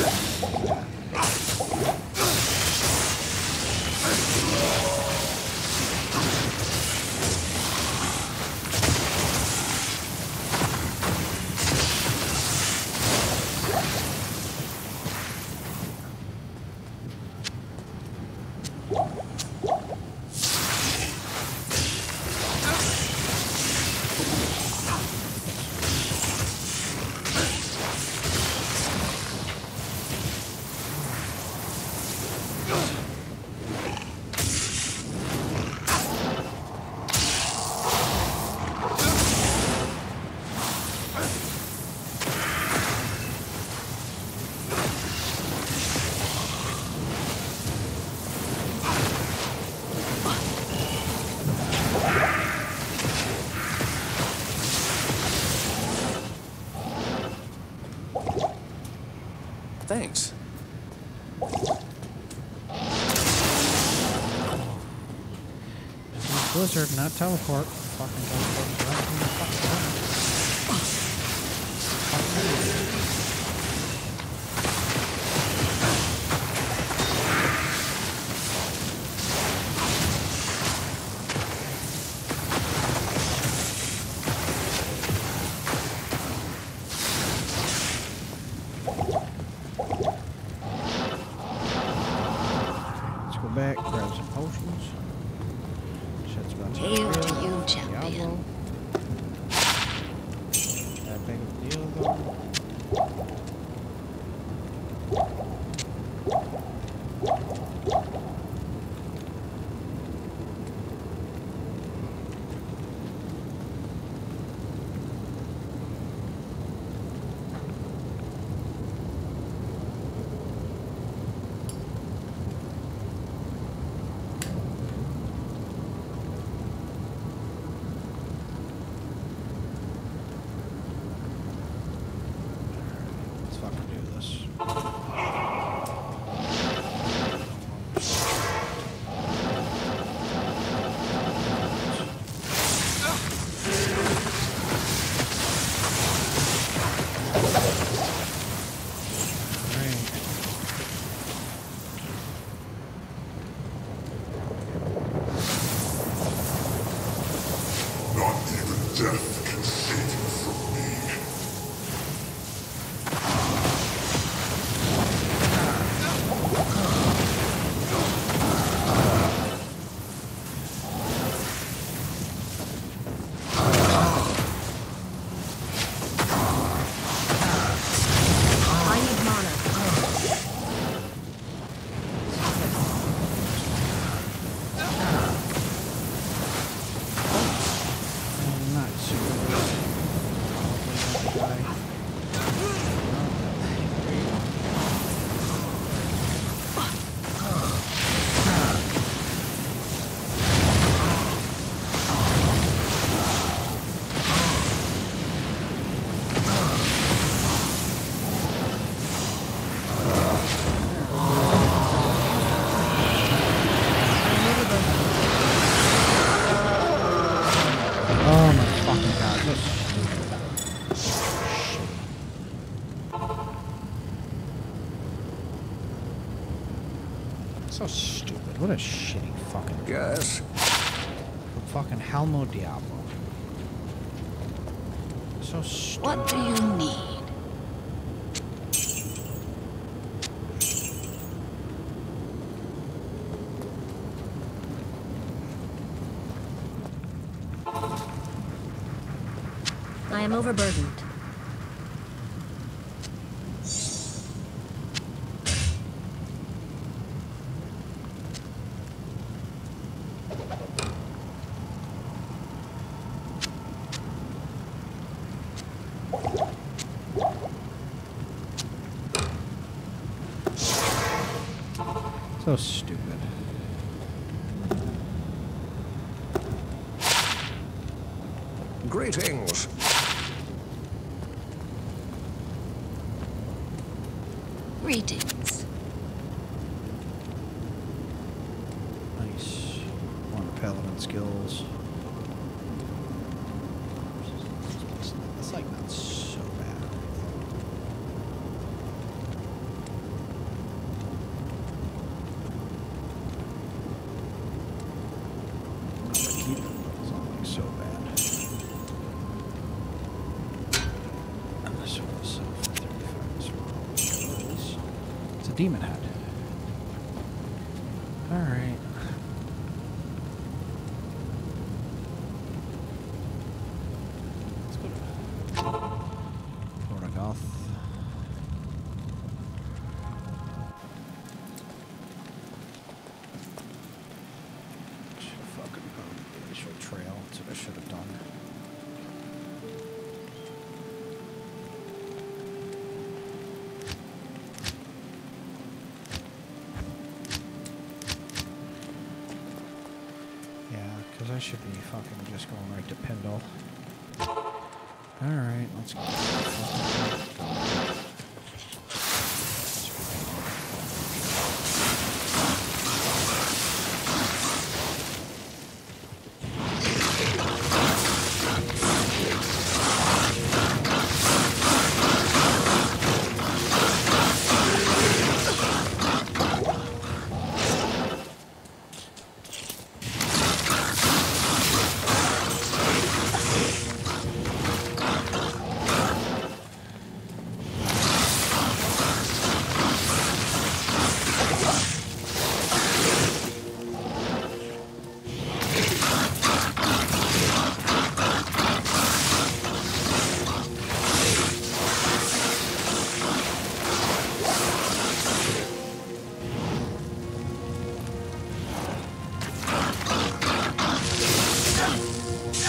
Thanks. Blizzard, not teleport. Fucking teleport right from the fucking ground. Let's go back, grab some potions. Shit's about to Hail be to real. you, champion. Diablo. That big of a deal, though. Let's fucking do this. Not even death can save you from me. I need mana. I'm not super good. Probably gonna die. Oh my fucking god, this is so stupid. What a shitty fucking Yes. fucking Helmo Diablo. So stupid. What do you need? I am overburdened. So stupid. Greetings. Greetings. Nice. One paladin skills. It's like not so bad. Keep it. It's not like so bad. And this one is uh, for thirty-five as well. It's a demon head. Alright. Let's go to Lord of Goth. Should have fucking found the initial trail. That's what I should have done. Because I should be fucking just going right to Pendle. Alright, let's go. Let's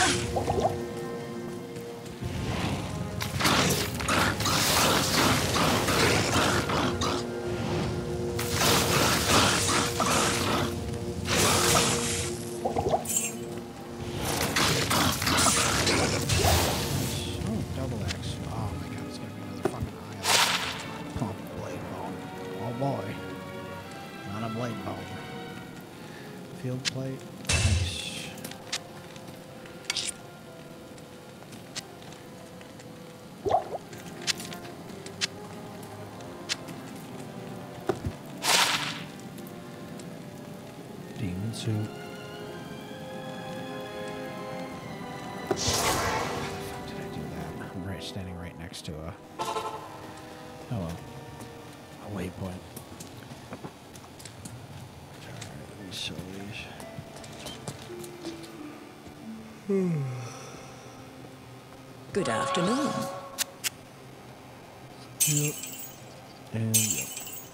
Field plate. Nice. Demon suit. How the fuck did I do that? I'm right standing right next to a oh well. A waypoint. So Good afternoon. Yep. And yep.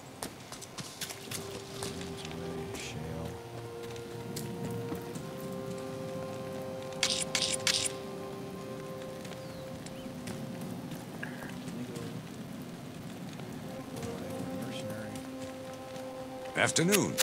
Afternoon.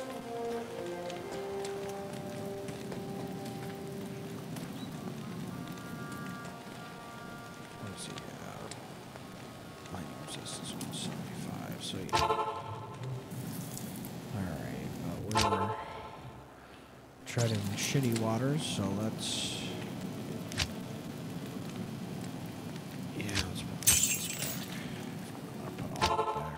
Treading shitty waters, so let's yeah, let's put this back. I'm gonna put all of it back.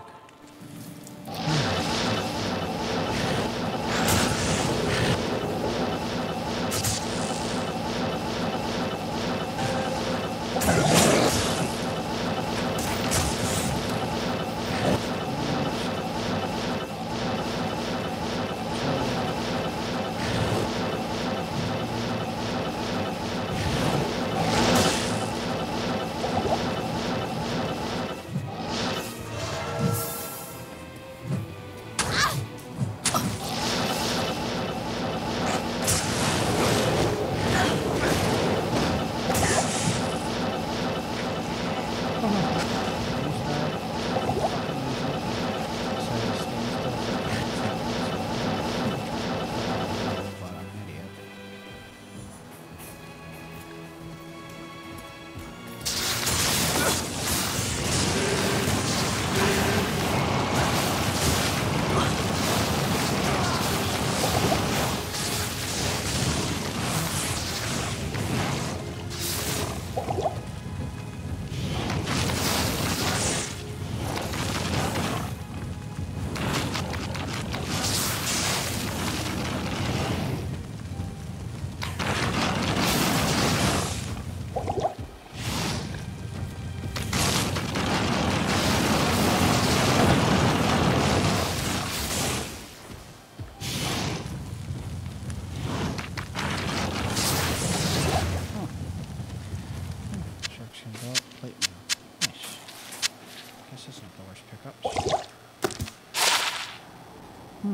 Hmm.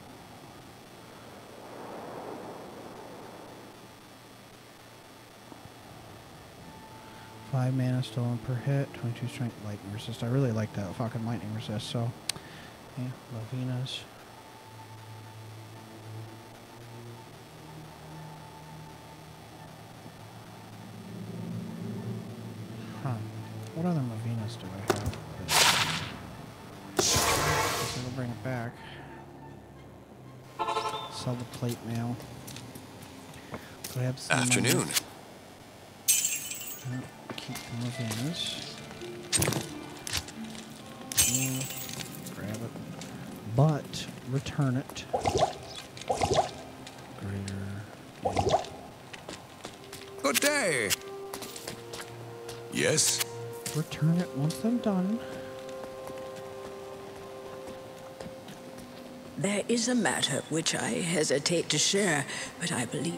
Five mana stolen per hit, twenty-two strength, lightning resist. I really like that fucking lightning resist, so yeah, Lavinas. Huh. What other Lavinas do I have? Guess I'll bring it back. Sell the plate mail. Grab some Afternoon. money. Keep the Lavinas. Yeah, grab it. But return it. Greater. Good day. Yes? Return it once I'm done. There is a matter which I hesitate to share, but I believe...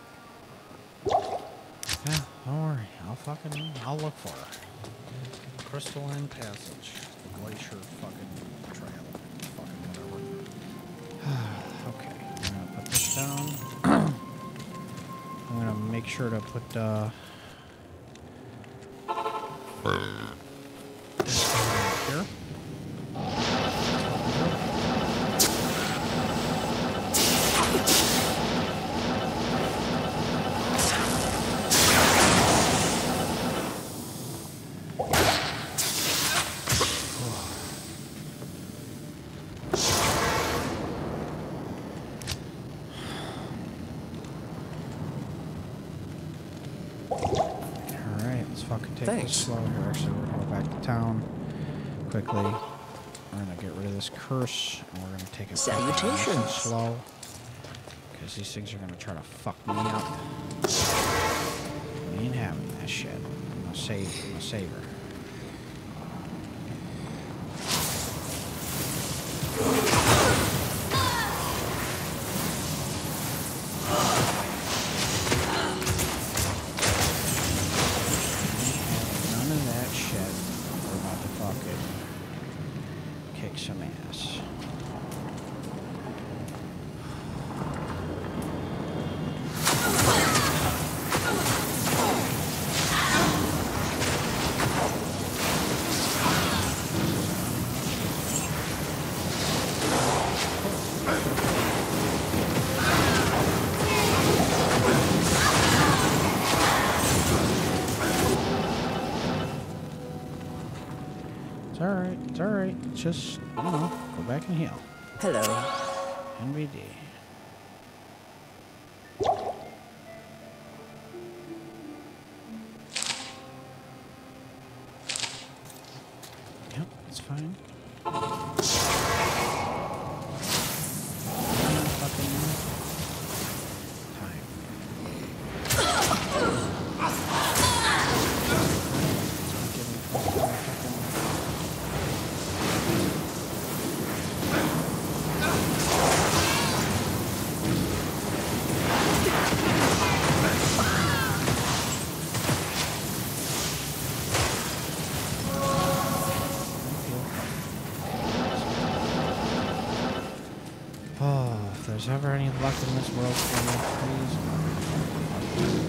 Yeah, don't worry. I'll fucking... I'll look for her. crystalline passage. The glacier fucking trail. Fucking whatever. Okay, I'm gonna put this down. I'm gonna make sure to put uh this down here. Take Thanks. this slow here. Actually, we're gonna go back to town quickly. We're gonna get rid of this curse, and we're gonna take it Salutations. nice and slow, because these things are gonna try to fuck me up. I ain't having that shit. I'm gonna save. I'm gonna save her. Some ass. It's alright, it's alright. Just, you know, go back and heal. Hello. N V D. Yep, that's fine. Oh, if there's ever any luck in this world for me, please.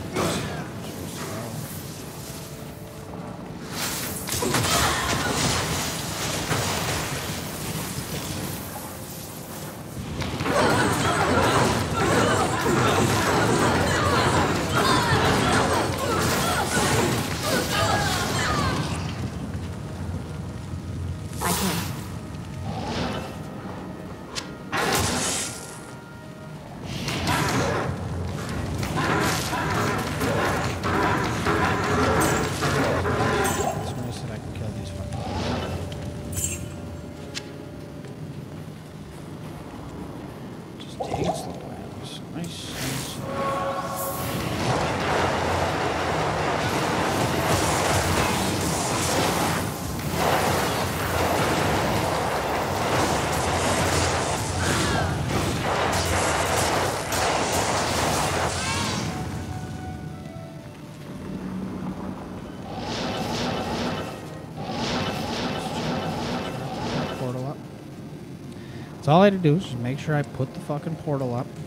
That's all I had to do is just make sure I put the fucking portal up.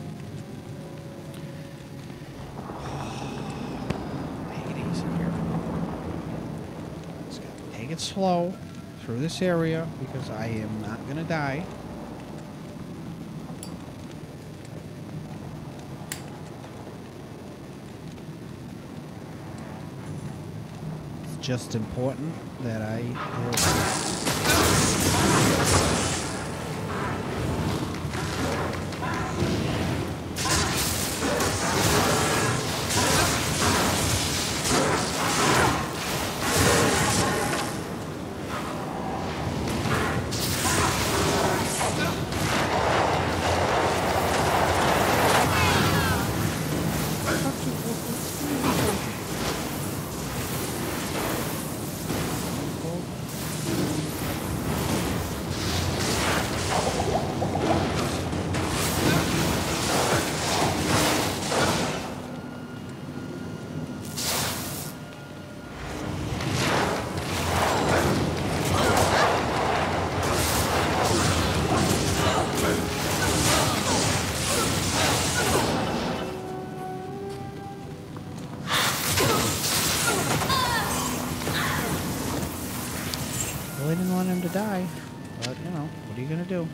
Take it easy here. Just gotta take it slow through this area because I am not gonna die. It's just important that I Really didn't want him to die, but you know, what are you gonna do?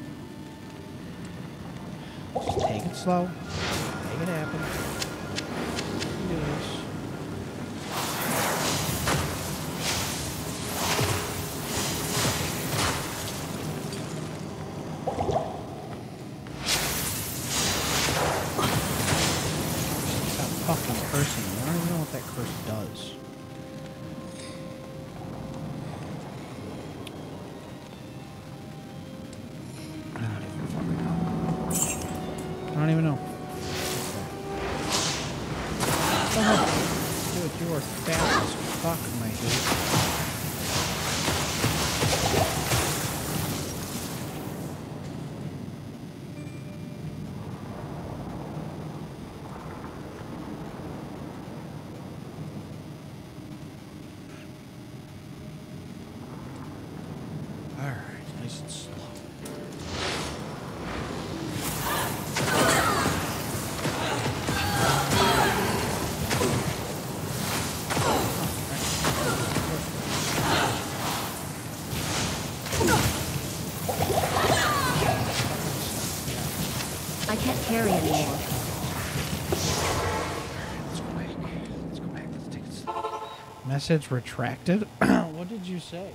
Just take it slow. Make it happen. You can do this. Stop fucking cursing. I don't even know what that curse does. I don't even know. Oh, dude, you are fat as fuck, my dude. Alright, nice and slow. I can't carry anymore. Let's go back. Let's go back. Let's take it slow. Message retracted? What did you say?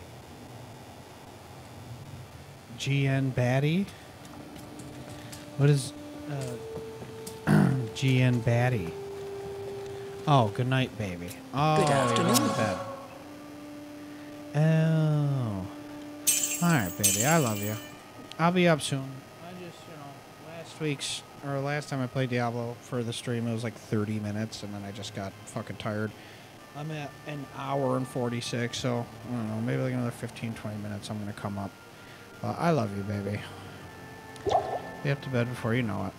G N Batty? What is uh, G N Batty? Oh, good night, baby. Oh, Good afternoon. You're going to bed. Oh. Alright, baby. I love you. I'll be up soon. I just, you know, last week's, or last time I played Diablo for the stream, it was like thirty minutes, and then I just got fucking tired. I'm at an hour and forty-six, so, I don't know, maybe like another fifteen, twenty minutes I'm going to come up. But I love you, baby. Be up to bed before you know it.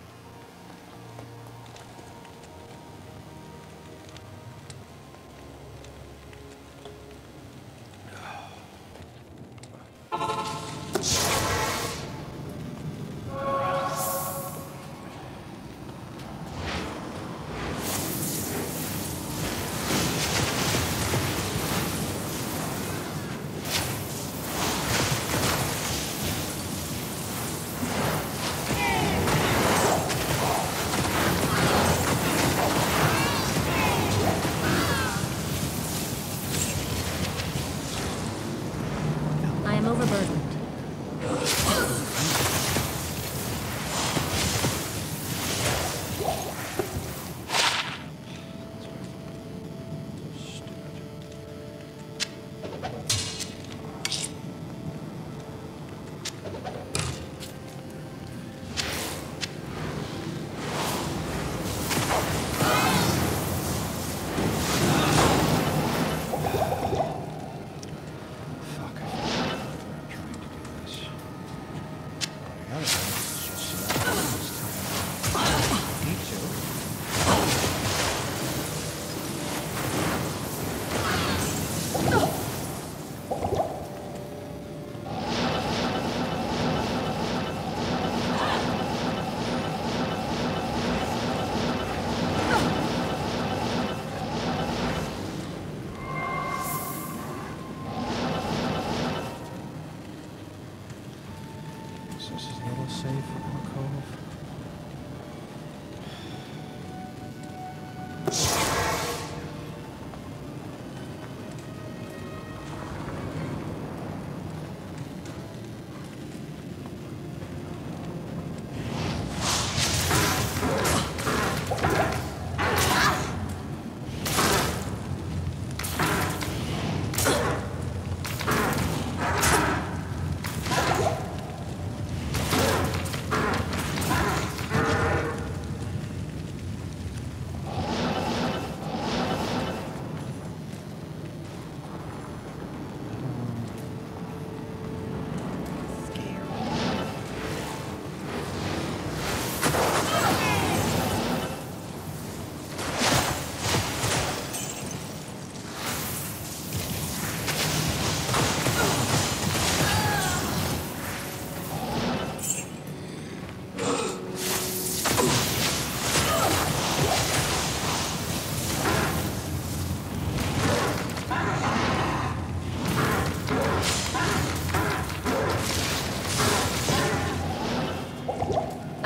I am overburdened. This is a little safe in the cove.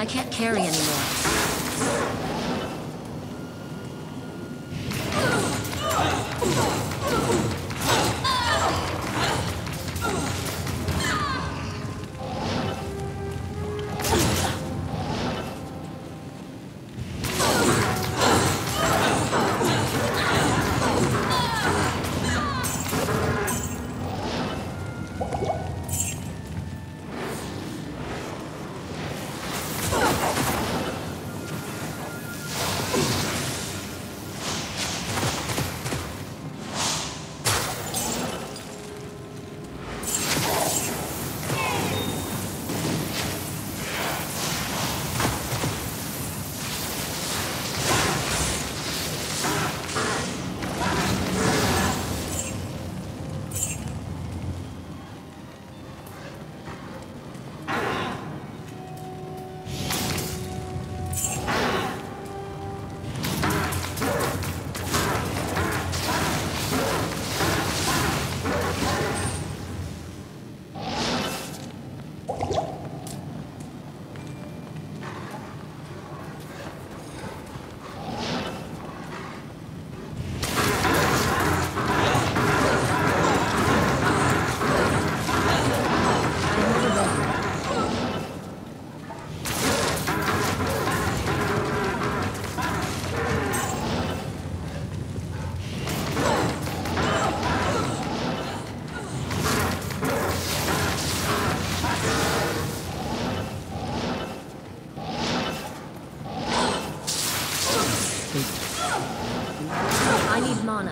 I can't carry anymore. I need mana.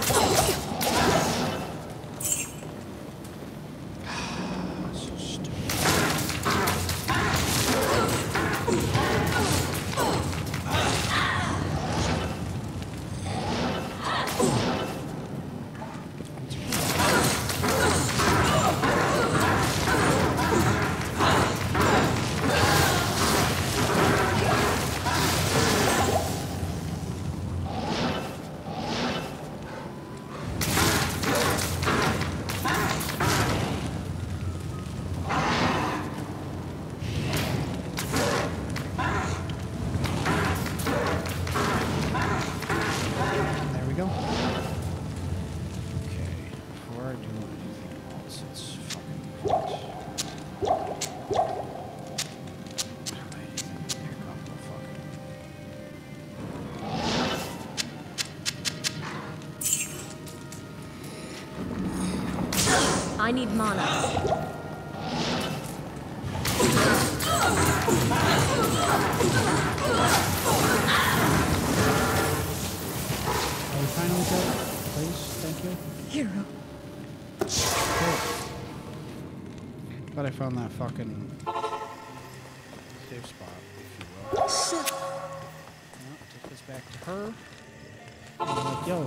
I need mana. Are we finally dead? Please, thank you. Hero. Cool. But I found that fucking safe spot, if you will. Well, take this back to her. And I'm like, yo,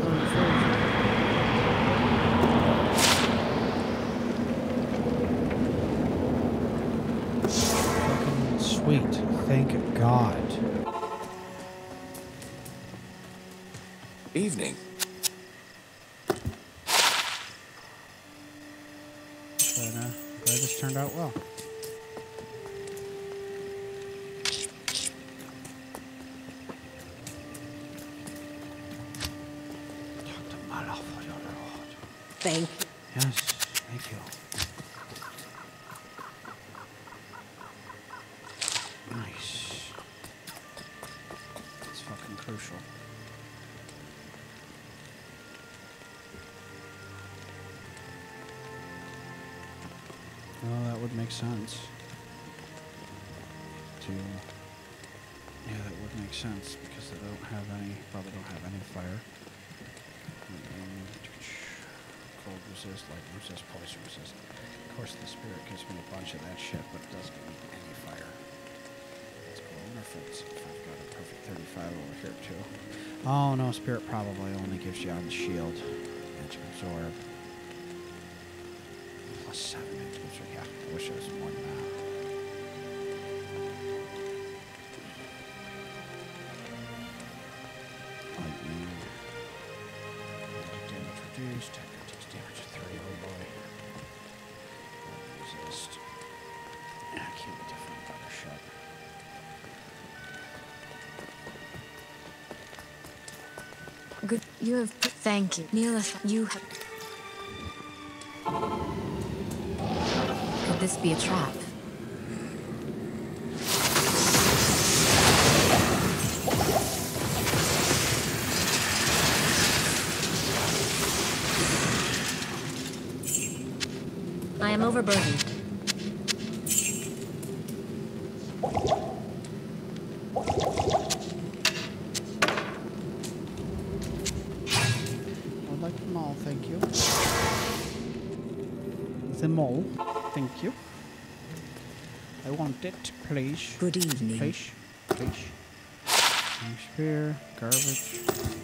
fucking sweet. Thank God. Evening. But, uh, glad this turned out well. Thank you. Yes, thank you. Nice. It's fucking crucial. Well, that would make sense. To... Yeah, that would make sense, because they don't have any... probably don't have any fire. Mm-hmm. Cold resist, light resist, poison resist. Of course, the spirit gives me a bunch of that shit, but it doesn't give me any fire. Let's go on our fence. I've got a perfect thirty-five over here, too. Oh, no, spirit probably only gives you on the shield. Magic absorb. Plus seven magic absorb. Yeah, I wish it was more than that. Lightning. Magic damage reduced. Damage three, oh boy. Resist. Yeah, keep a different butter shot. good. You have. Thank you, Neela. You have. Could this be a trap? I am overburdened. I'd like them all, thank you. Them all, thank you. I want it, please. Good evening. Please, please. Spear, garbage.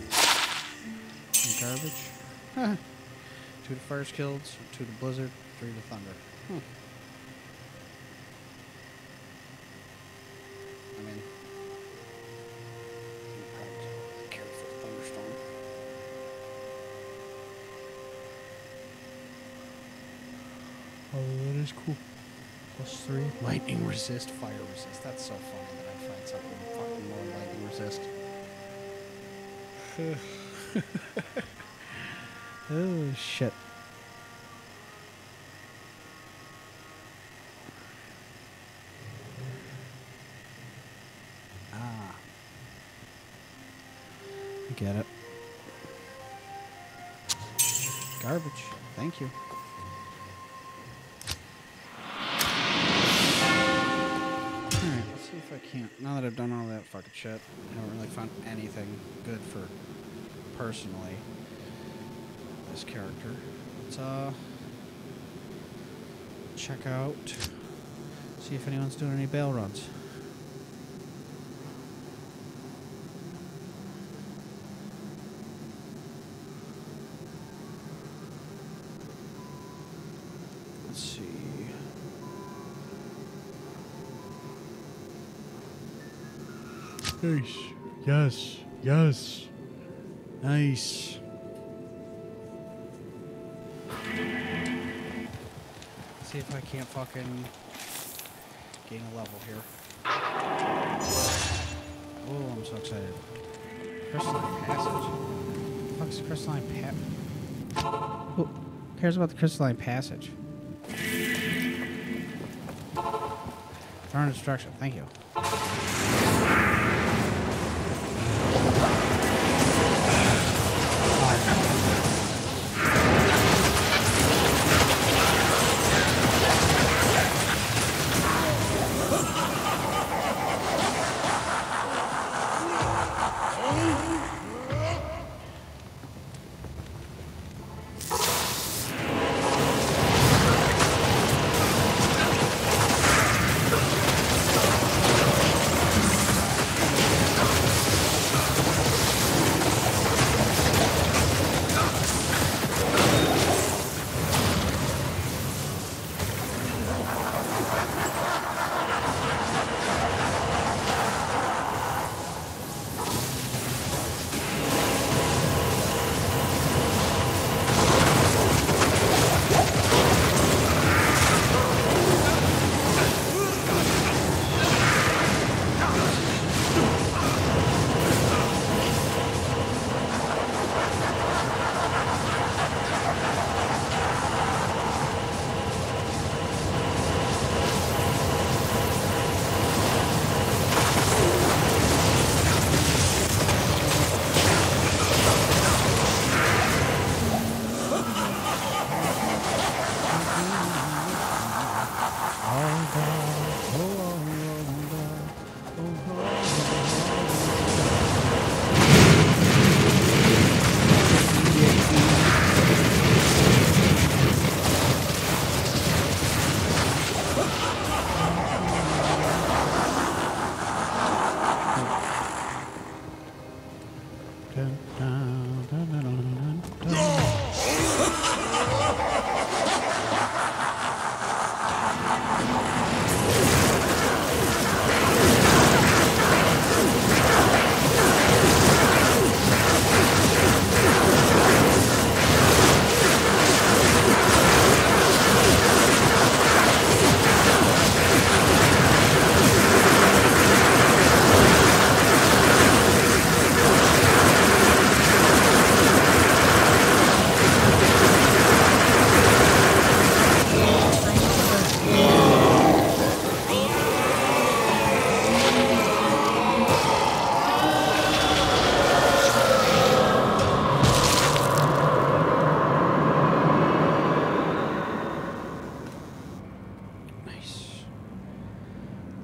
Garbage. Two to fire skills, two to blizzard, three to thunder. Hmm. I mean, I'm probably care for thunderstorm. Oh, that is cool. Plus three. Lightning resist, fire resist. That's so funny that I find something fucking more lightning resist. Oh, shit. Ah. I get it. Garbage. Thank you. Alright, let's see if I can't. Now that I've done all that fucking shit, I haven't really found anything good for personally this character. Let's uh check out, see if anyone's doing any bail runs. Let's see. Nice. Yes. Yes. Nice. See if I can't fucking gain a level here. Oh, I'm so excited. Crystalline Passage. What the fuck's Crystalline Passage? Who cares about the Crystalline Passage? Thorn Destruction, thank you.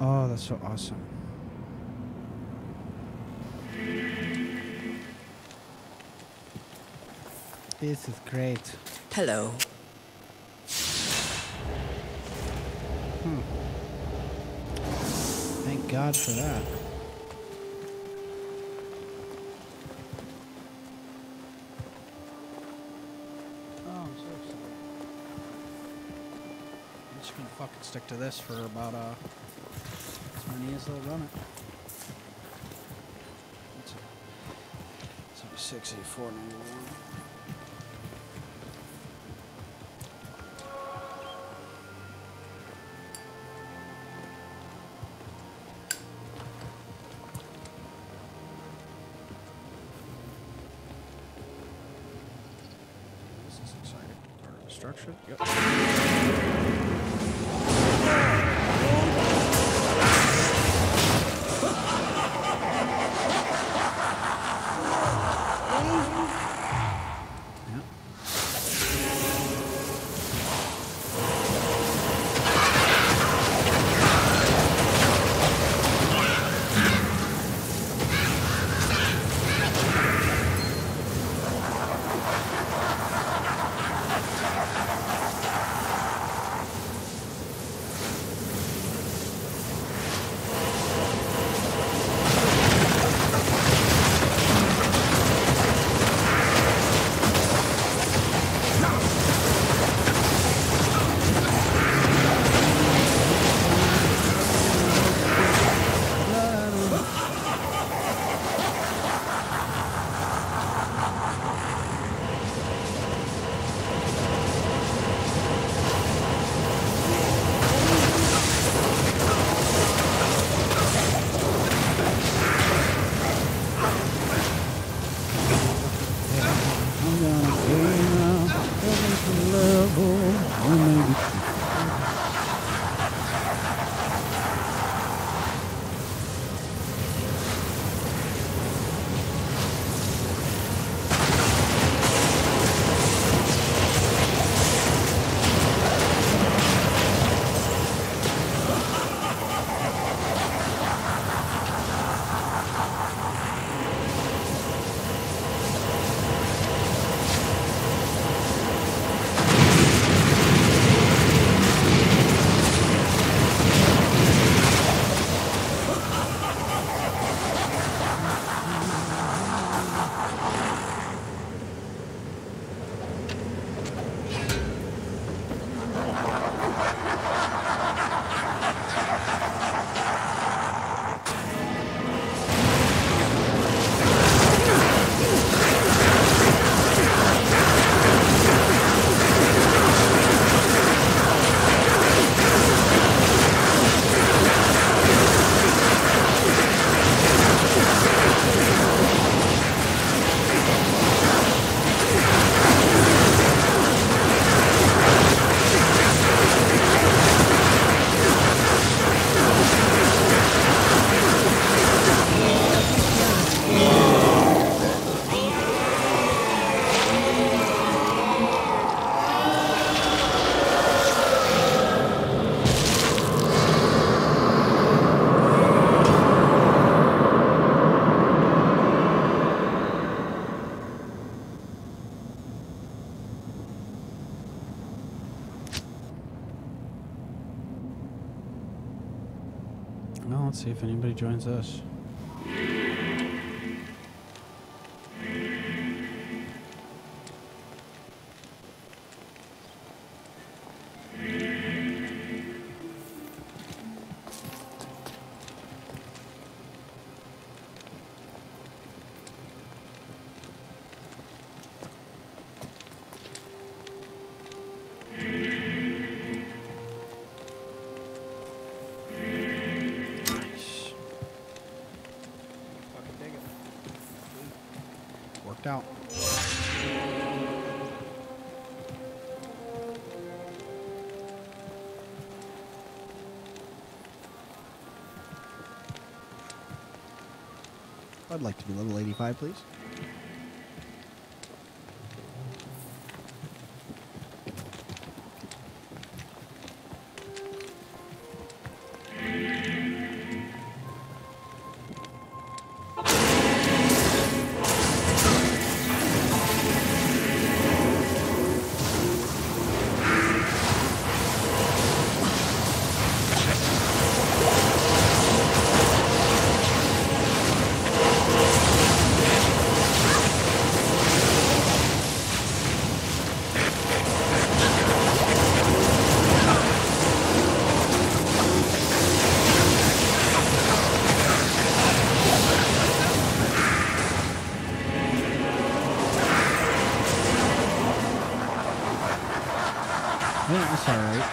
Oh, that's so awesome. This is great. Hello. Hmm. Thank God for that. Oh, I'm so excited. I'm just gonna fucking stick to this for about uh as many as they'll run it. It's six eighty-four ninety-one. Structure. Yep. Well, let's see if anybody joins us. Out. I'd like to be level eighty-five, please. That's alright.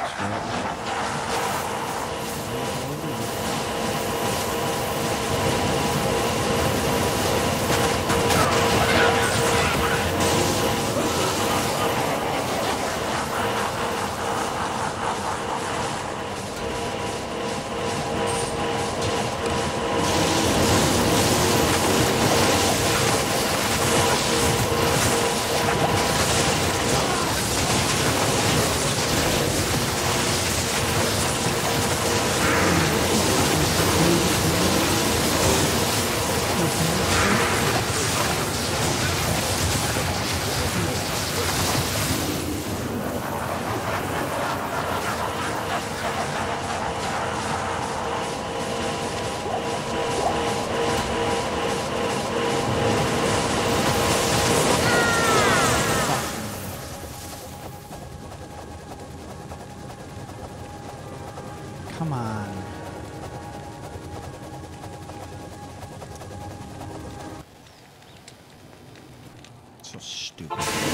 Come on. So stupid.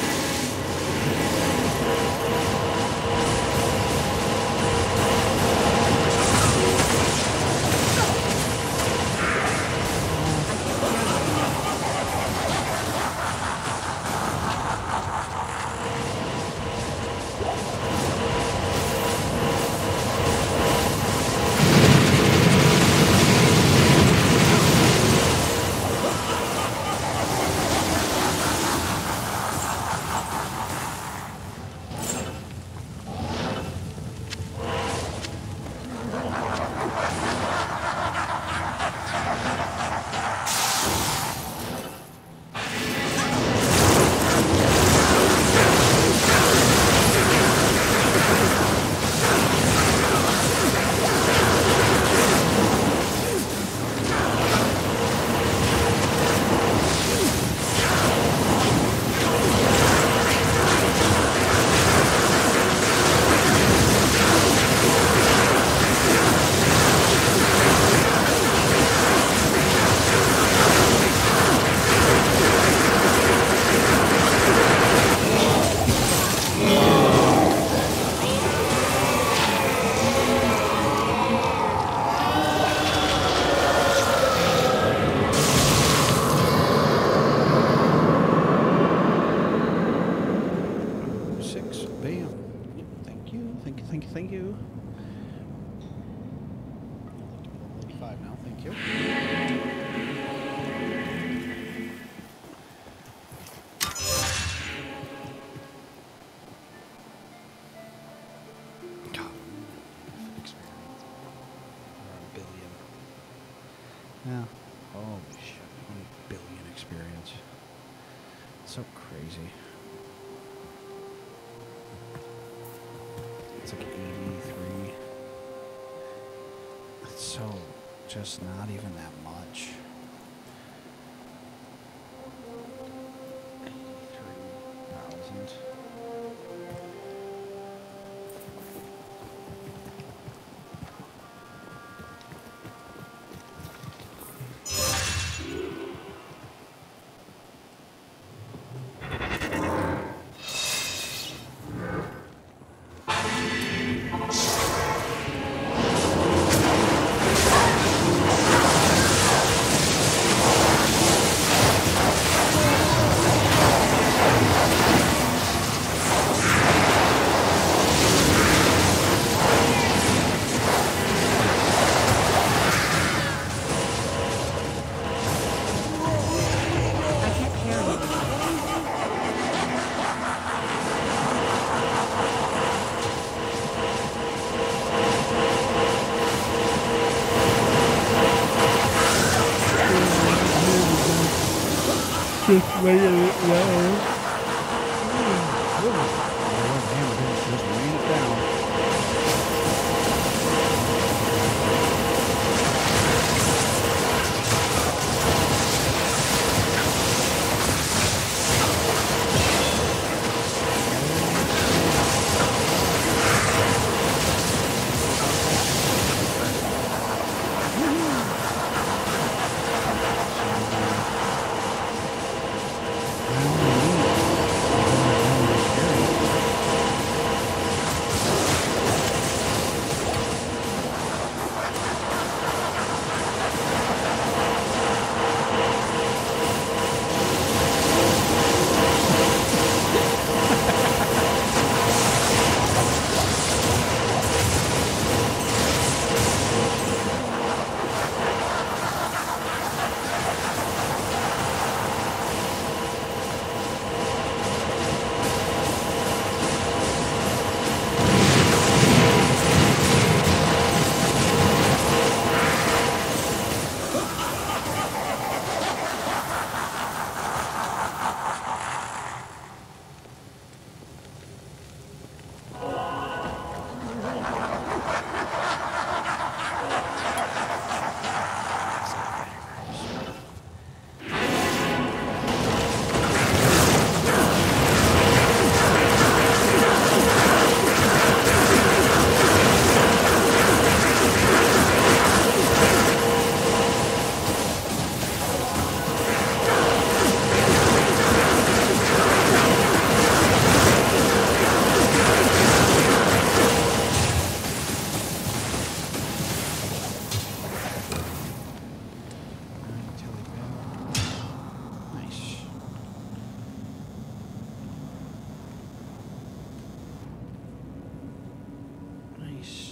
Thank you. eighty-five now, thank you. God. Experience. A billion. Yeah. Holy shit. One billion experience. So crazy. It's like eighty-three. That's so just not even that much. eighty-three thousand. Just wait a minute now. Just rain it down. Mm-hmm.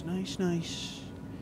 Nice, nice, nice.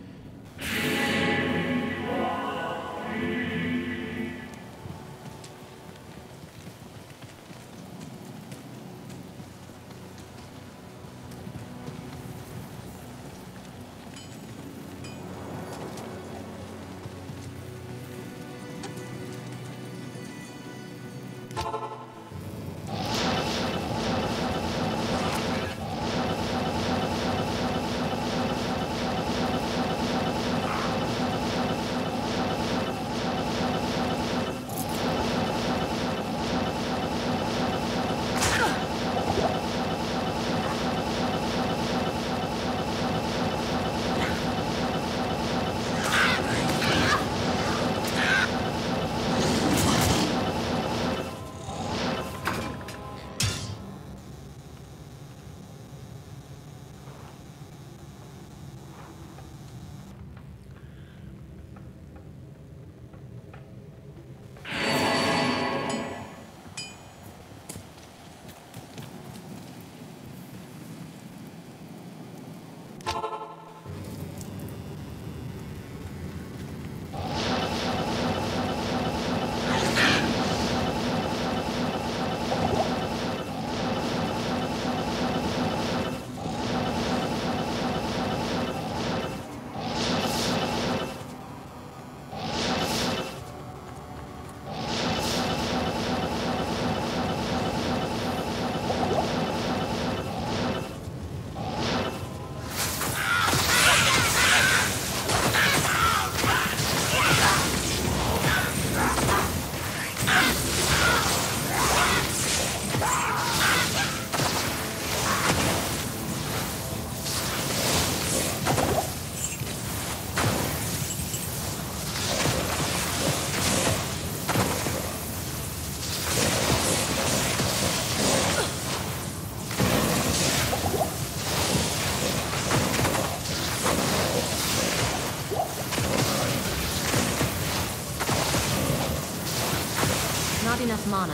Not enough mana.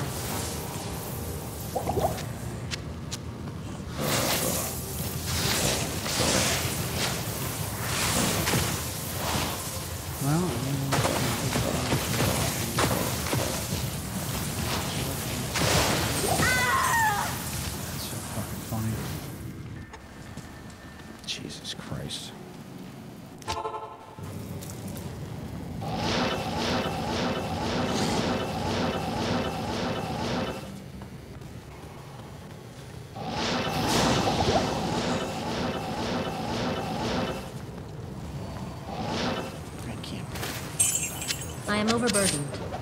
Well, I mean, that's so fucking funny. Jesus Christ. I am overburdened.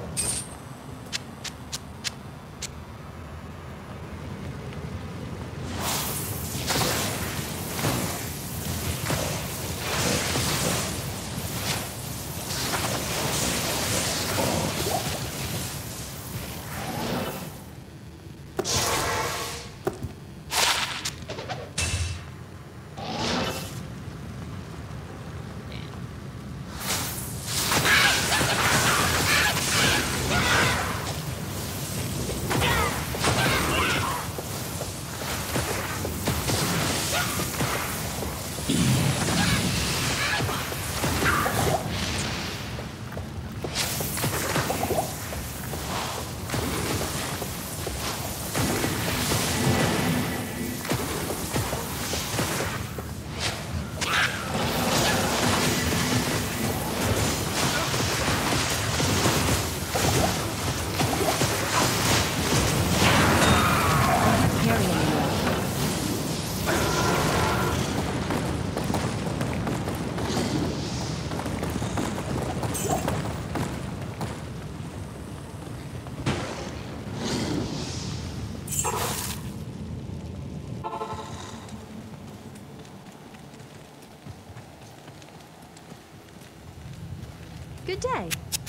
Good day.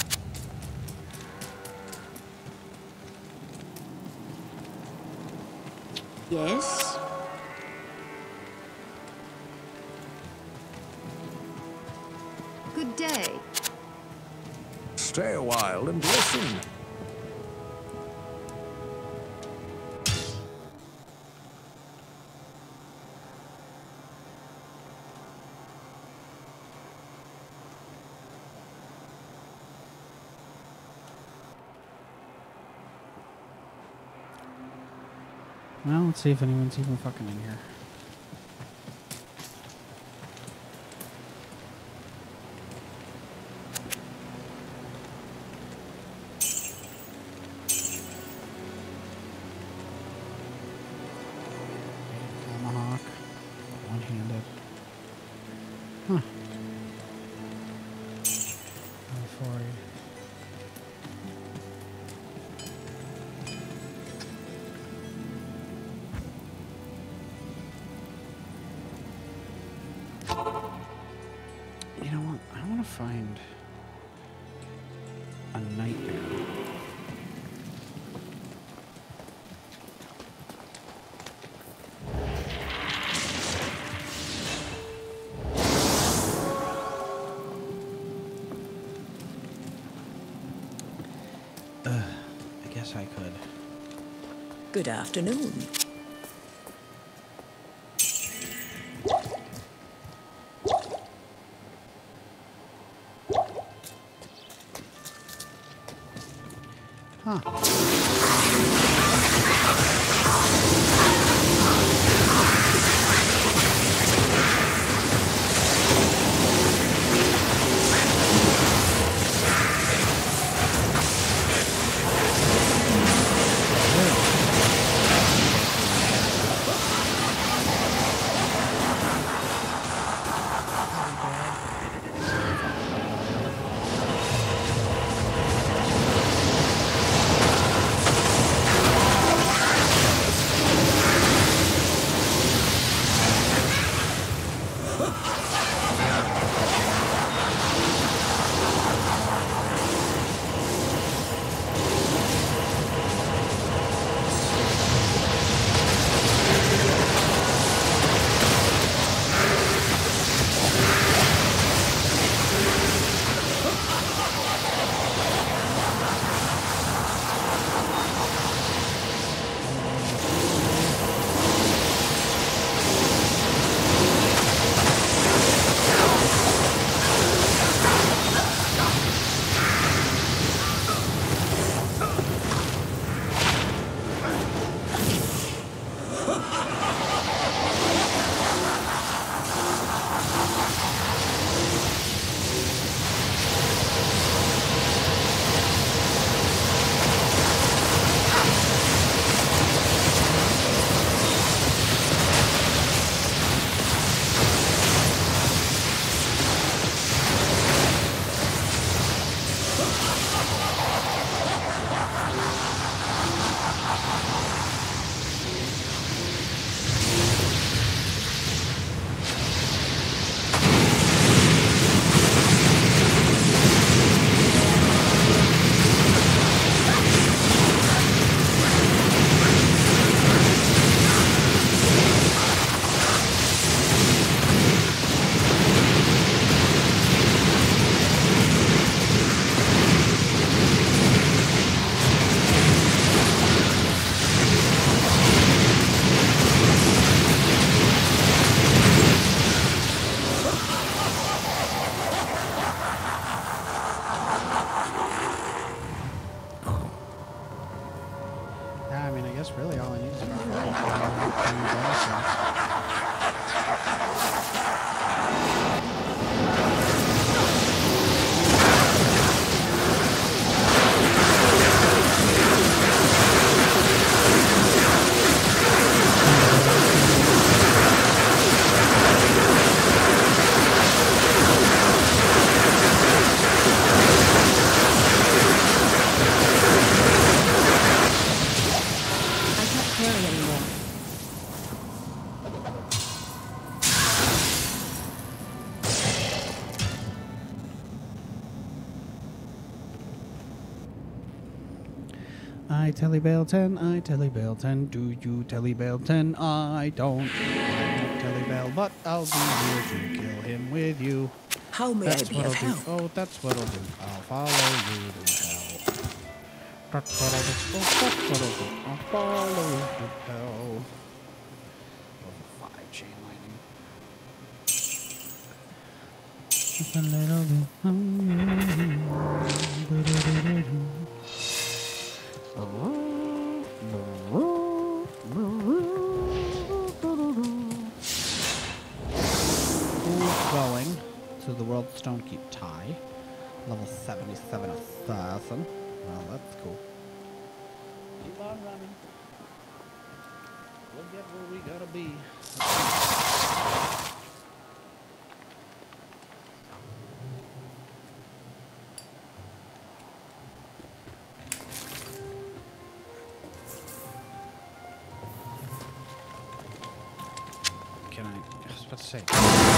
Yes? Good day. Stay a while and listen. Well, let's see if anyone's even fucking in here. Tomahawk. One-handed. Huh. forty. You know what? I want to find a nightmare. Uh, I guess I could. Good afternoon. Huh. Really, all I need is about I Telly Bailton, I Telly Bailton, do you Telly Bailton? I don't. I don't Telly Bail, but I'll be here to kill him with you. How may That's I be what of I'll help? do. Oh, that's what I'll do. I'll follow you to hell. That's what I'll do. Oh, that's what I'll do. I'll follow you to hell. Level five chain lightning. Just a little bit. Oh, going to the World Stone Keep tie. Level seventy-seven assassin. Well, that's cool. Keep on running. We'll get where we gotta be. Can I? I was about to say.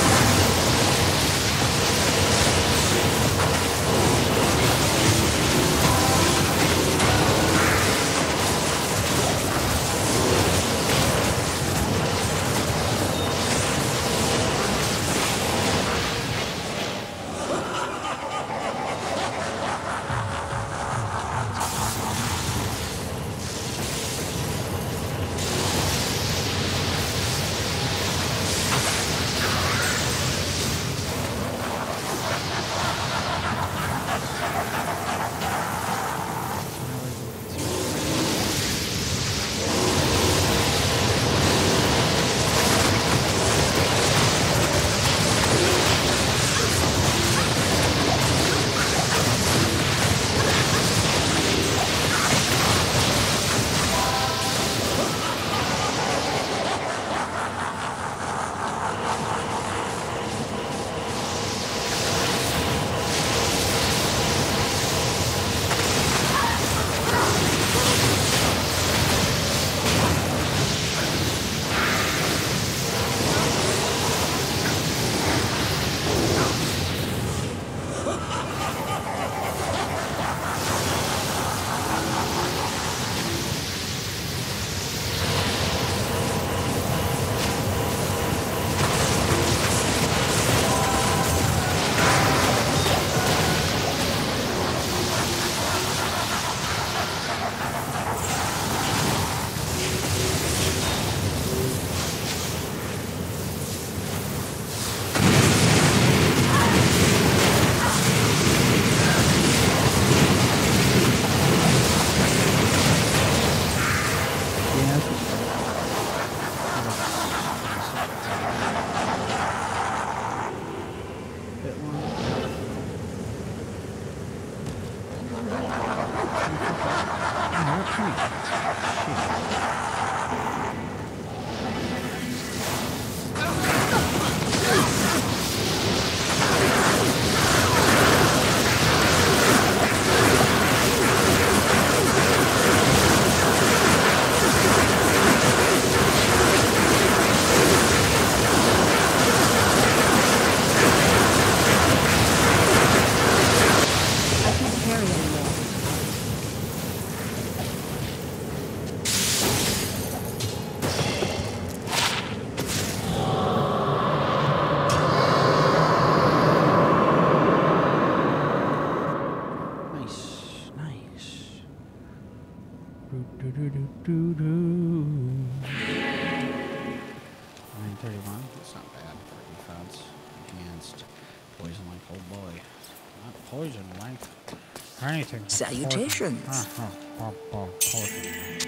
nine thirty-one, that's not bad for defense. Enhanced poison length, oh boy. Not poison length. Or anything. Salutations. Ah, oh, oh, oh, poison.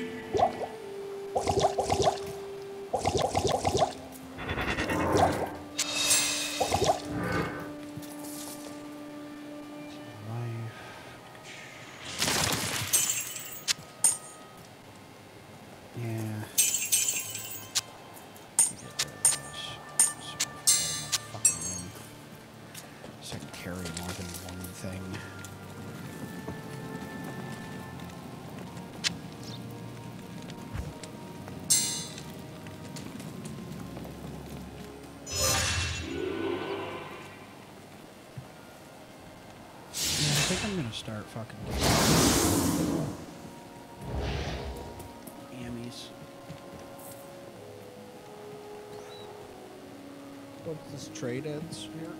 Start fucking Ammies. What's this trade ends here?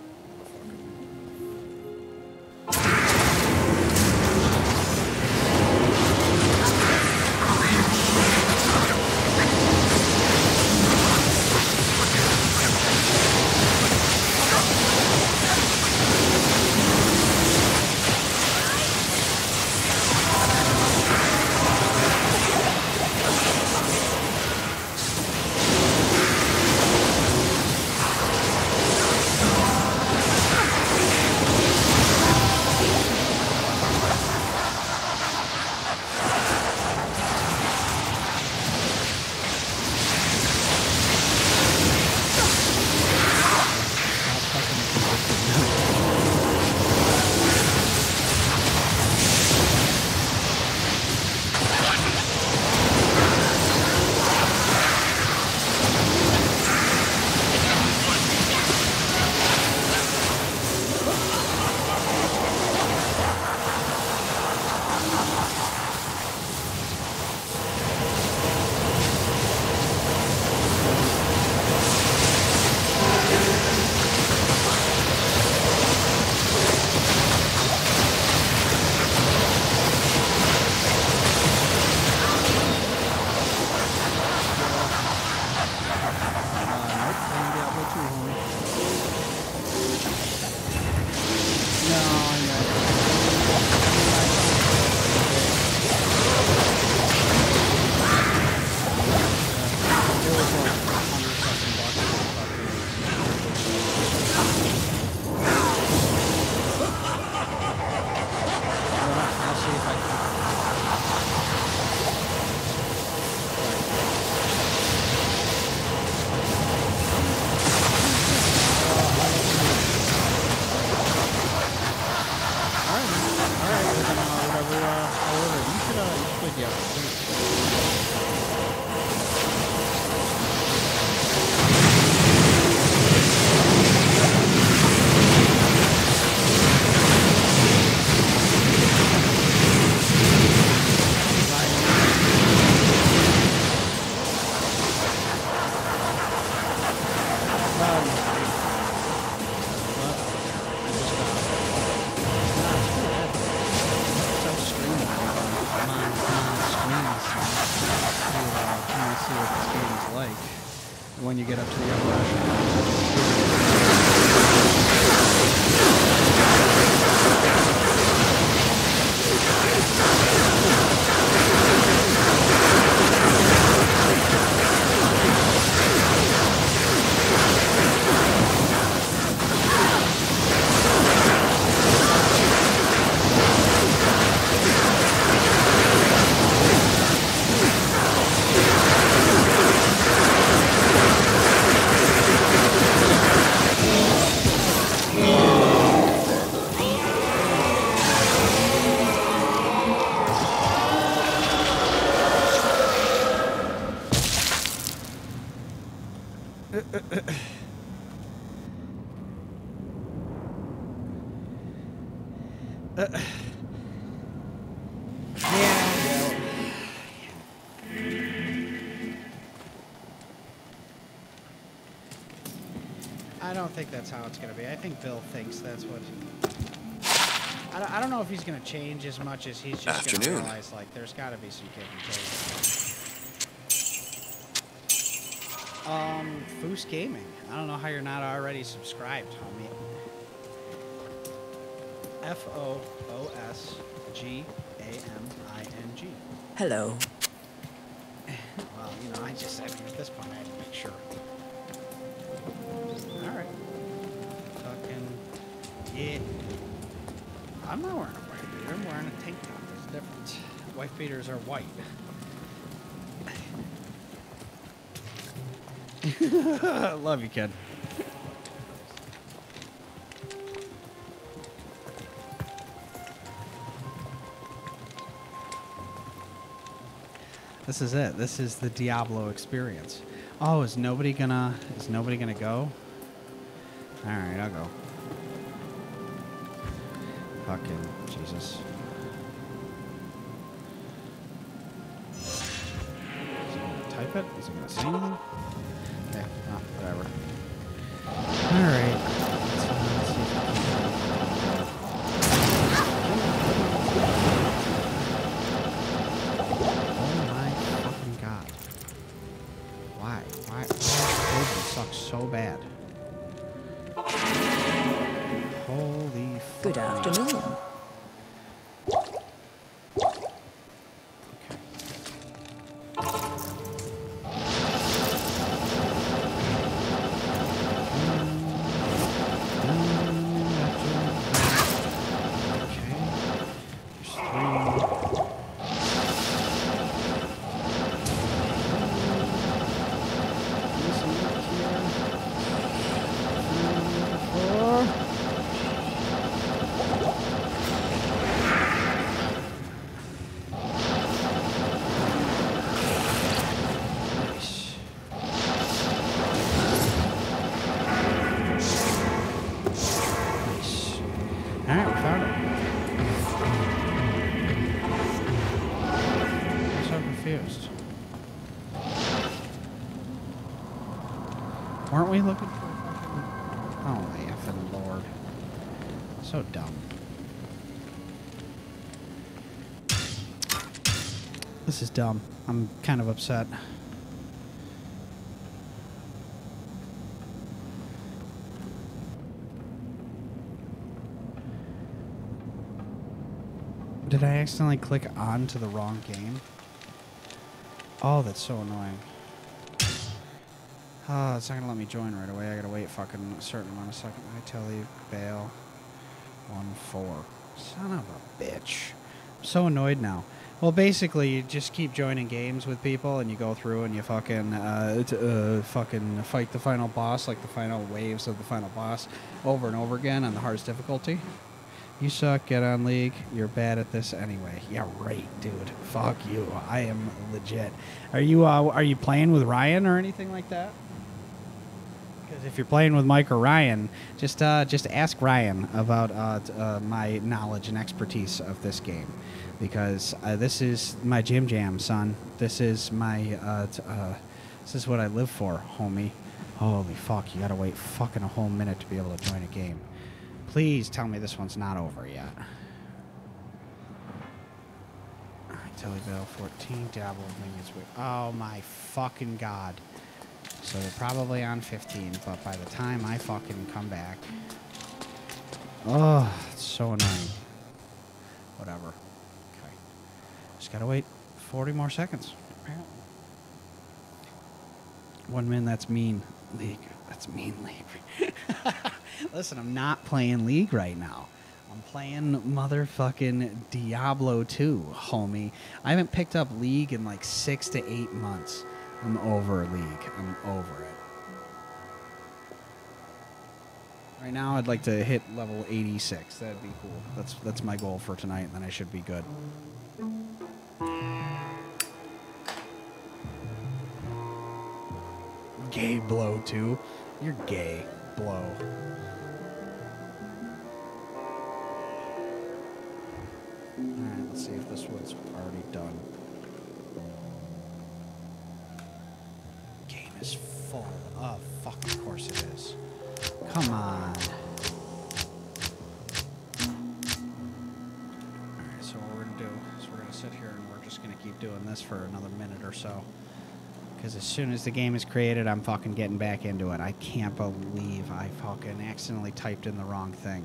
When you get up to the upper echelon. Uh, yeah. I don't think that's how it's going to be. I think Bill thinks that's what... I don't, I don't know if he's going to change as much as he's just going to realize, like, there's got to be some give and take. Um, Foos Gaming. I don't know how you're not already subscribed, homie. F O O S G A M I N G. Hello. Well, you know, I just, I mean, at this point, I had to make sure. Alright. Fucking, yeah. I'm not wearing a white beater, I'm wearing a tank top. There's a difference. White beaters are white. Love you, kid. This is it. This is the Diablo experience. Oh, is nobody gonna... Is nobody gonna go? Alright, I'll go. Fucking Jesus. Is he gonna type it? Is he gonna say anything? Okay, oh, whatever. Alright. Let's, uh, let's see if I can... Sucks so bad. Holy fuck. Good afternoon. Weren't we looking for fucking... Oh, my effing lord. So dumb. This is dumb. I'm kind of upset. Did I accidentally click on to the wrong game? Oh, that's so annoying. Oh, it's not gonna let me join right away. I gotta wait fucking a certain amount of seconds. I tell you, bail. One four. Son of a bitch. I'm so annoyed now. Well, basically, you just keep joining games with people, and you go through and you fucking uh, t uh, fucking fight the final boss, like the final waves of the final boss, over and over again on the hardest difficulty. You suck, get on League. You're bad at this anyway. Yeah, right, dude. Fuck you. I am legit. Are you uh, are you playing with Ryan or anything like that? Because if you're playing with Mike or Ryan, just uh, just ask Ryan about uh, t- uh, my knowledge and expertise of this game. Because uh, this is my jam jam, son. This is my uh, t- uh, this is what I live for, homie. Holy fuck, you gotta wait fucking a whole minute to be able to join a game. Please tell me this one's not over yet. Telly Bell fourteen, Diablo Minions. Oh my fucking god. So they're probably on fifteen, but by the time I fucking come back. Oh, it's so annoying. Whatever. Okay. Just gotta wait forty more seconds, apparently. One min, that's mean. League. That's mean, League. Listen, I'm not playing League right now. I'm playing motherfucking Diablo two, homie. I haven't picked up League in like six to eight months. I'm over League. I'm over it. Right now, I'd like to hit level eighty-six. That'd be cool. That's that's my goal for tonight, and then I should be good. Gay blow too. You're gay blow. Alright, let's see if this one's already done. Game is full. Oh, fuck, of course it is. Come on. Alright, so what we're gonna do is we're gonna sit here and we're just gonna keep doing this for another minute or so. Because as soon as the game is created, I'm fucking getting back into it. I can't believe I fucking accidentally typed in the wrong thing.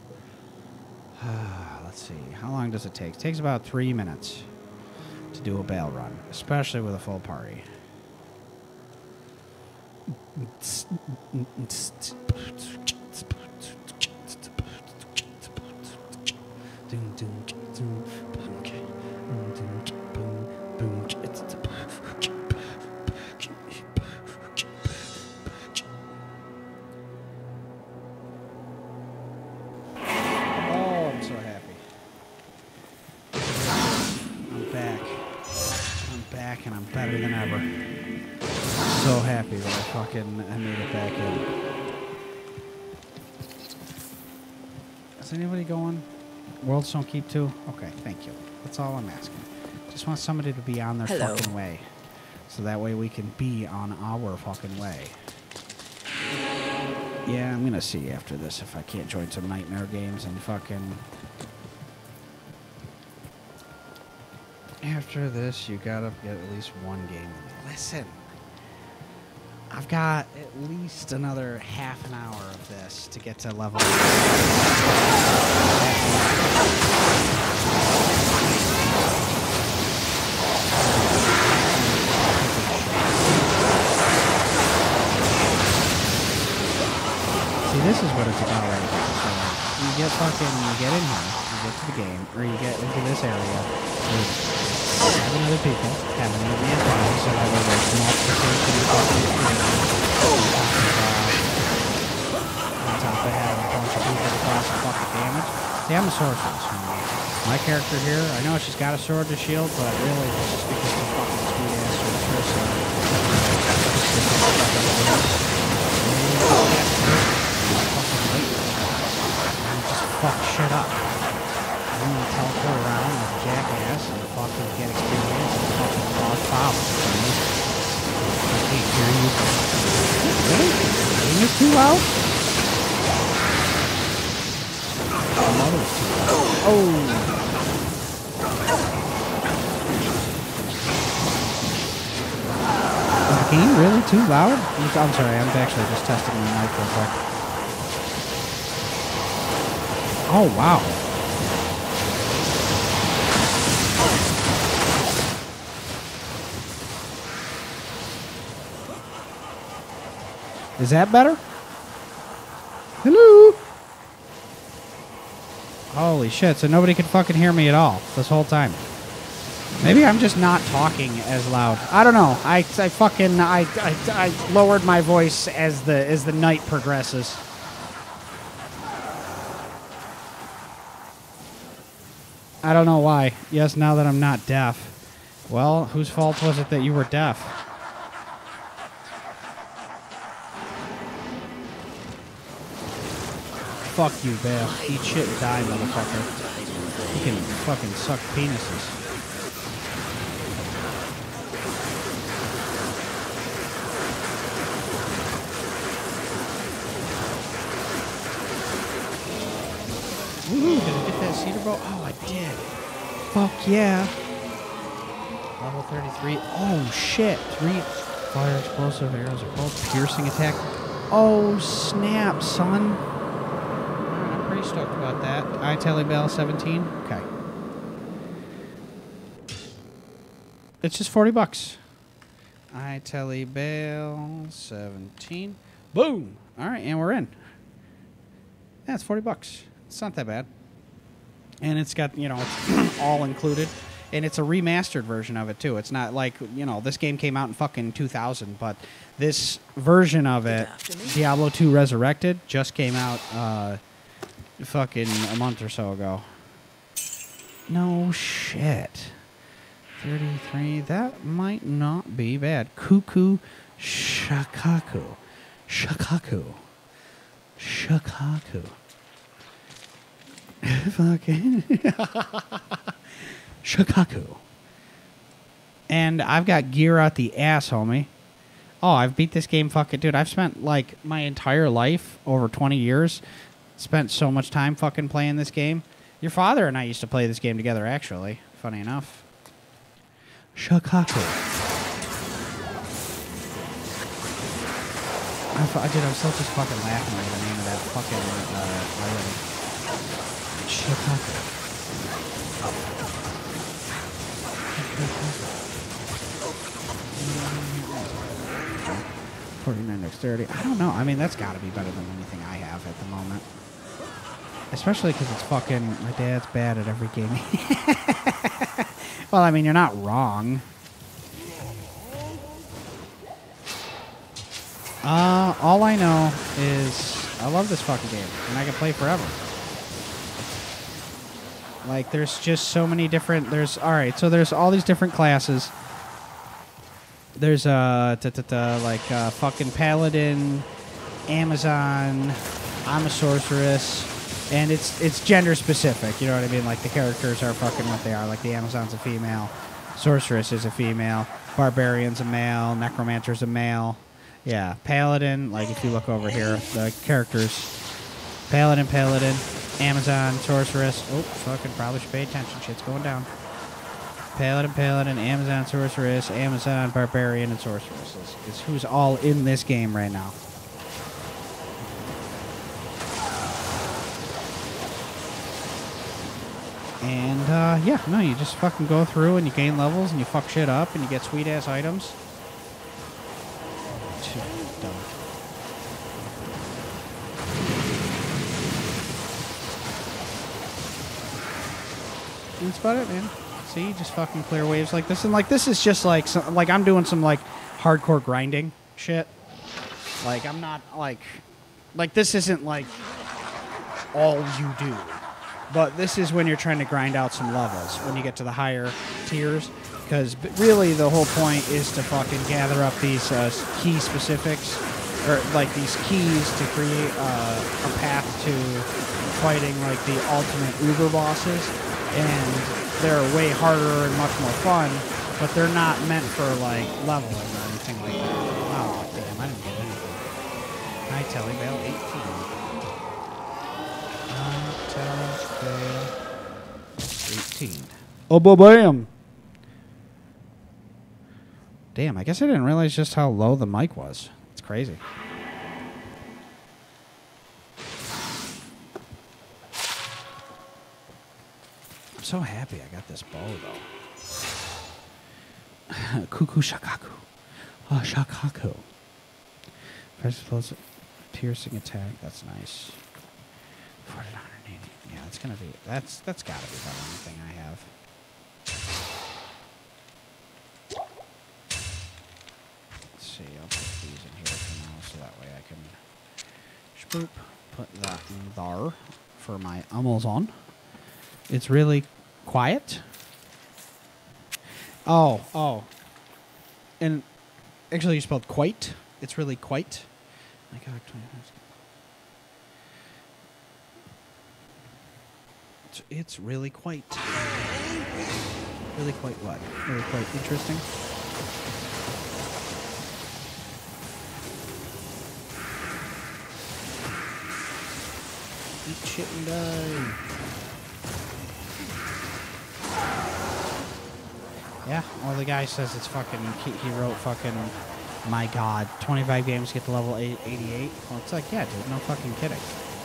Let's see. How long does it take? It takes about three minutes to do a bail run, especially with a full party. And I'm better than ever. So happy that I fucking I made it back in. Is anybody going? Worlds don't keep to? Okay, thank you. That's all I'm asking. Just want somebody to be on their Hello. fucking way. So that way we can be on our fucking way. Yeah, I'm gonna see after this if I can't join some nightmare games and fucking... After this, you gotta get at least one game. Listen, I've got at least another half an hour of this to get to level. See, this is what it's about right here. So you get fucking, you get in here, you get to the game, or you get into this area with seven other people, having an advanced party, so that way there's multiplication of fucking on top of having a bunch of people across the fucking damage. See, I'm a sorceress. My character here, I know she's got a sword to shield, but really it's just because she's fucking sweet ass sorceress. So just fuck shit up. I'm gonna teleport around like a jackass and fucking get experience and fucking cause problems. I can't hear you. Really? Is this too loud? Oh, that was too loud. Oh! Is the game really too loud? I'm sorry, I'm actually just testing my mic real quick. Oh, wow. Is that better? Hello? Holy shit, so nobody could fucking hear me at all this whole time. Maybe I'm just not talking as loud. I don't know. I, I fucking I, I, I lowered my voice as the as the night progresses. I don't know why. Yes, now that I'm not deaf. Well, whose fault was it that you were deaf? Fuck you, Bale. Eat shit and die, motherfucker. You can fucking suck penises. Woohoo, did I get that cedar bow? Oh, I did. Fuck yeah. Level thirty-three. Oh, shit. Three fire explosive arrows are called piercing attack. Oh, snap, son. I'm pretty stoked about that. I Telly Bell seventeen. Okay. It's just forty bucks. I Telly Bell seventeen. Boom. All right, and we're in. That's forty bucks. It's not that bad. And it's got, you know, it's all included. And it's a remastered version of it, too. It's not like, you know, this game came out in fucking two thousand, but this version of it, Diablo two Resurrected, just came out uh, fucking a month or so ago. No shit. thirty-three, that might not be bad. Cuckoo Shakaku. Shakaku. Shakaku. Fucking Shikaku. And I've got gear out the ass, homie. Oh, I've beat this game fucking... Dude, I've spent, like, my entire life, over twenty years, spent so much time fucking playing this game. Your father and I used to play this game together, actually. Funny enough. Shikaku. I, fu- dude, I'm still just fucking laughing at the name of that fucking uh, island. Shikaku. forty-nine dexterity. I don't know. I mean, that's got to be better than anything I have at the moment. Especially because it's fucking... My dad's bad at every game. Well, I mean, you're not wrong. Uh, all I know is... I love this fucking game. And I can play forever. Like, there's just so many different... There's... Alright, so there's all these different classes. There's, uh... Da, da, da, like, uh, fucking Paladin, Amazon, I'm a Sorceress, and it's it's gender specific, you know what I mean? Like, the characters are fucking what they are. Like, the Amazon's a female, Sorceress is a female, Barbarian's a male, Necromancer's a male. Yeah, Paladin, like, if you look over here, the characters... Paladin, Paladin... Amazon, Sorceress. Oh, fucking probably should pay attention. Shit's going down. Paladin, Paladin, Amazon, Sorceress, Amazon, Barbarian, and Sorceress is, is who's all in this game right now. And, uh, yeah, no, you just fucking go through and you gain levels and you fuck shit up and you get sweet-ass items. Too dumb. That's about it, man. See, just fucking clear waves like this, and like this is just like some, like I'm doing some like hardcore grinding shit. Like I'm not like like this isn't like all you do, but this is when you're trying to grind out some levels when you get to the higher tiers, because really the whole point is to fucking gather up these uh, key specifics or like these keys to create uh, a path to fighting like the ultimate uber bosses. And they're way harder and much more fun, but they're not meant for, like, leveling or anything like that. Oh, damn, I didn't get anything. Hi, Telly Bale, eighteen. Hi, Telly Bale, eighteen. Oh, ba-bam! Damn, I guess I didn't realize just how low the mic was. It's crazy. I'm so happy I got this bow, though. Cuckoo Shakaku. Oh, Shakaku. First explosive piercing attack. That's nice. forty-nine eighty. Yeah, that's gonna be. That's that's gotta be better than anything I have. Let's see. I'll put these in here for now, so that way I can spoop, put that in there for my Amazon. It's really Quiet? Oh, oh. And actually, you spelled quite. It's really quite. My God, it's, it's really quite. Really quite what? Really quite interesting. Eat shit and die. Yeah, well, the guy says it's fucking. He, he wrote fucking. My God, twenty-five games to get to level eighty-eight. Well, it's like, yeah, dude, no fucking kidding.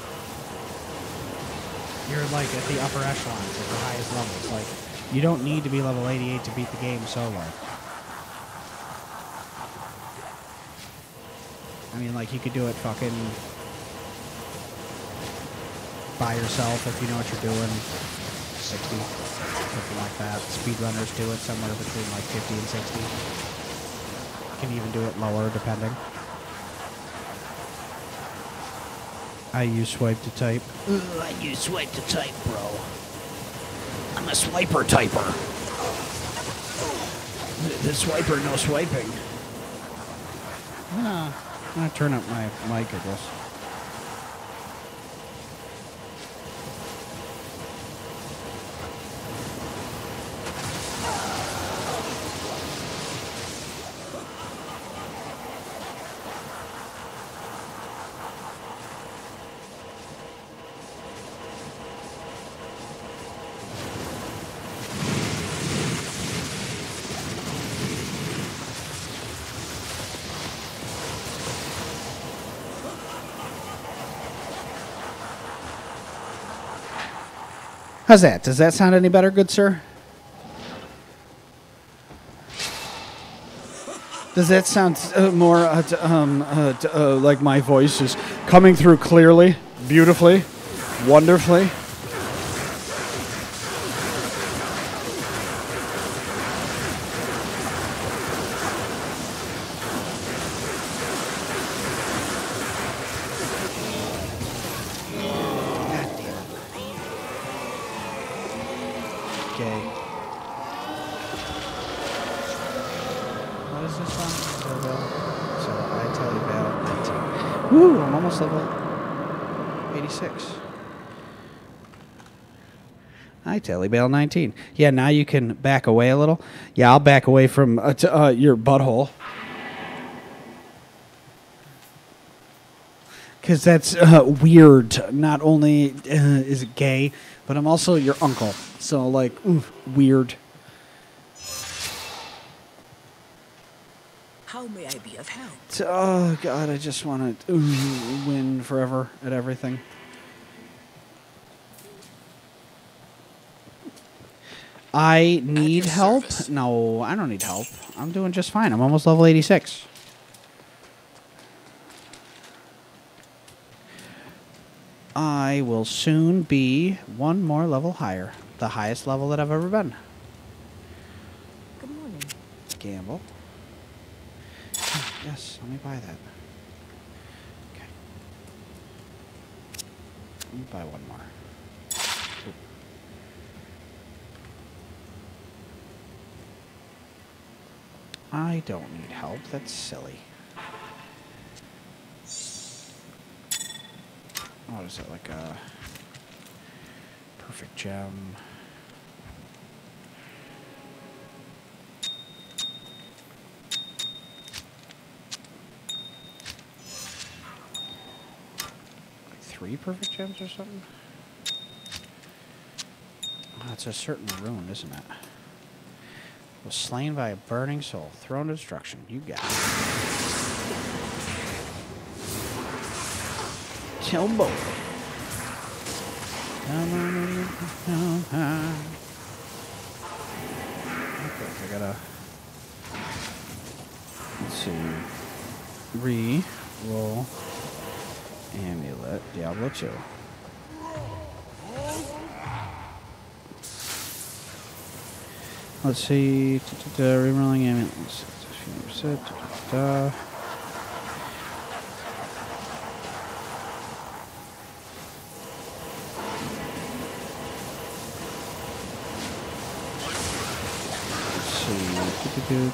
You're like at the upper echelons, at the highest levels. Like, you don't need to be level eighty-eight to beat the game solo. I mean, like, you could do it fucking by yourself if you know what you're doing. sixty, something like that. Speedrunners do it somewhere between like fifty and sixty. You can even do it lower, depending. I use swipe to type. Ugh, I use swipe to type, bro. I'm a swiper typer. The swiper, no swiping. Ah, I'm gonna turn up my mic, I guess. How's that? Does that sound any better, good sir? Does that sound uh, more uh, t- um, uh, t- uh, like my voice is coming through clearly, beautifully, wonderfully? Woo, I'm almost level eighty-six. Hi, Tellybale nineteen. Yeah, now you can back away a little. Yeah, I'll back away from uh, t- uh, your butthole. Because that's uh, weird. Not only uh, is it gay, but I'm also your uncle. So, like, oof, weird. How may I be of help? Oh, God, I just want to win forever at everything. I need help? Service. No, I don't need help. I'm doing just fine. I'm almost level eighty-six. I will soon be one more level higher. The highest level that I've ever been. Good morning. Gamble. Yes, let me buy that. Okay. Let me buy one more. Ooh. I don't need help. That's silly. What is it, like a perfect gem? Three perfect gems or something? Oh, it's a certain rune, isn't it? Was slain by a burning soul. Thrown to destruction. You got it. Kill both. Okay, I gotta... Let's see. Re-roll... Amulet, Diablo two. Let's see. Rerolling amulet. Set. do.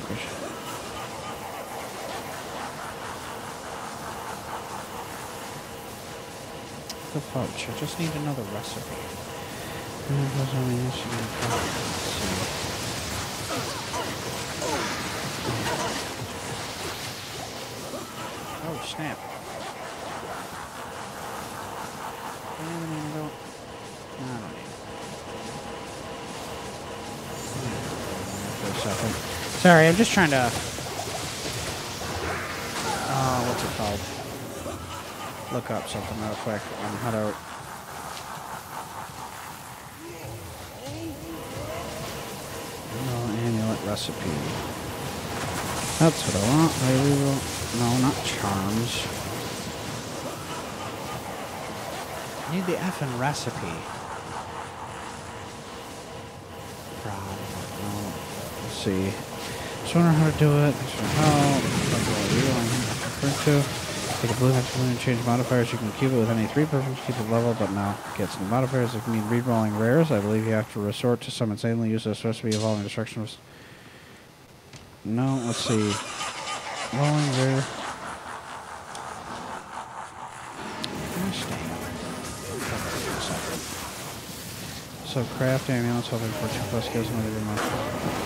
The fudge. I just need another recipe. Let's see. Oh, snap. I don't even know. No, I don't need it. For a second. Sorry, I'm just trying to... Uh, what's it called? Look up something real quick on how to... No, amulet recipe. That's what I want. I will... No, not charms. I need the effing recipe. No. Let's see. Just wondering how to do it. Thanks for help. Refer to. Take a blue hex balloon and change modifiers. You can cube it with any three perfects, keep it level, but now gets new modifiers. If you mean re-rolling rares, I believe you have to resort to some insanely useless recipe evolving destruction. No, let's see. Rolling rare. So craft ambulance, hoping for two plus skills and whatever month.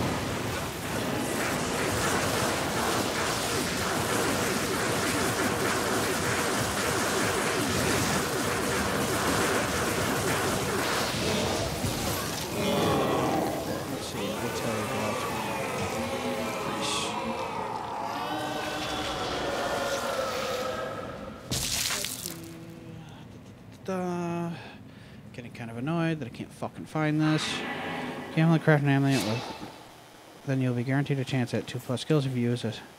That I can't fucking find this. If you only craft an amulet with, then you'll be guaranteed a chance at two plus skills if you use it.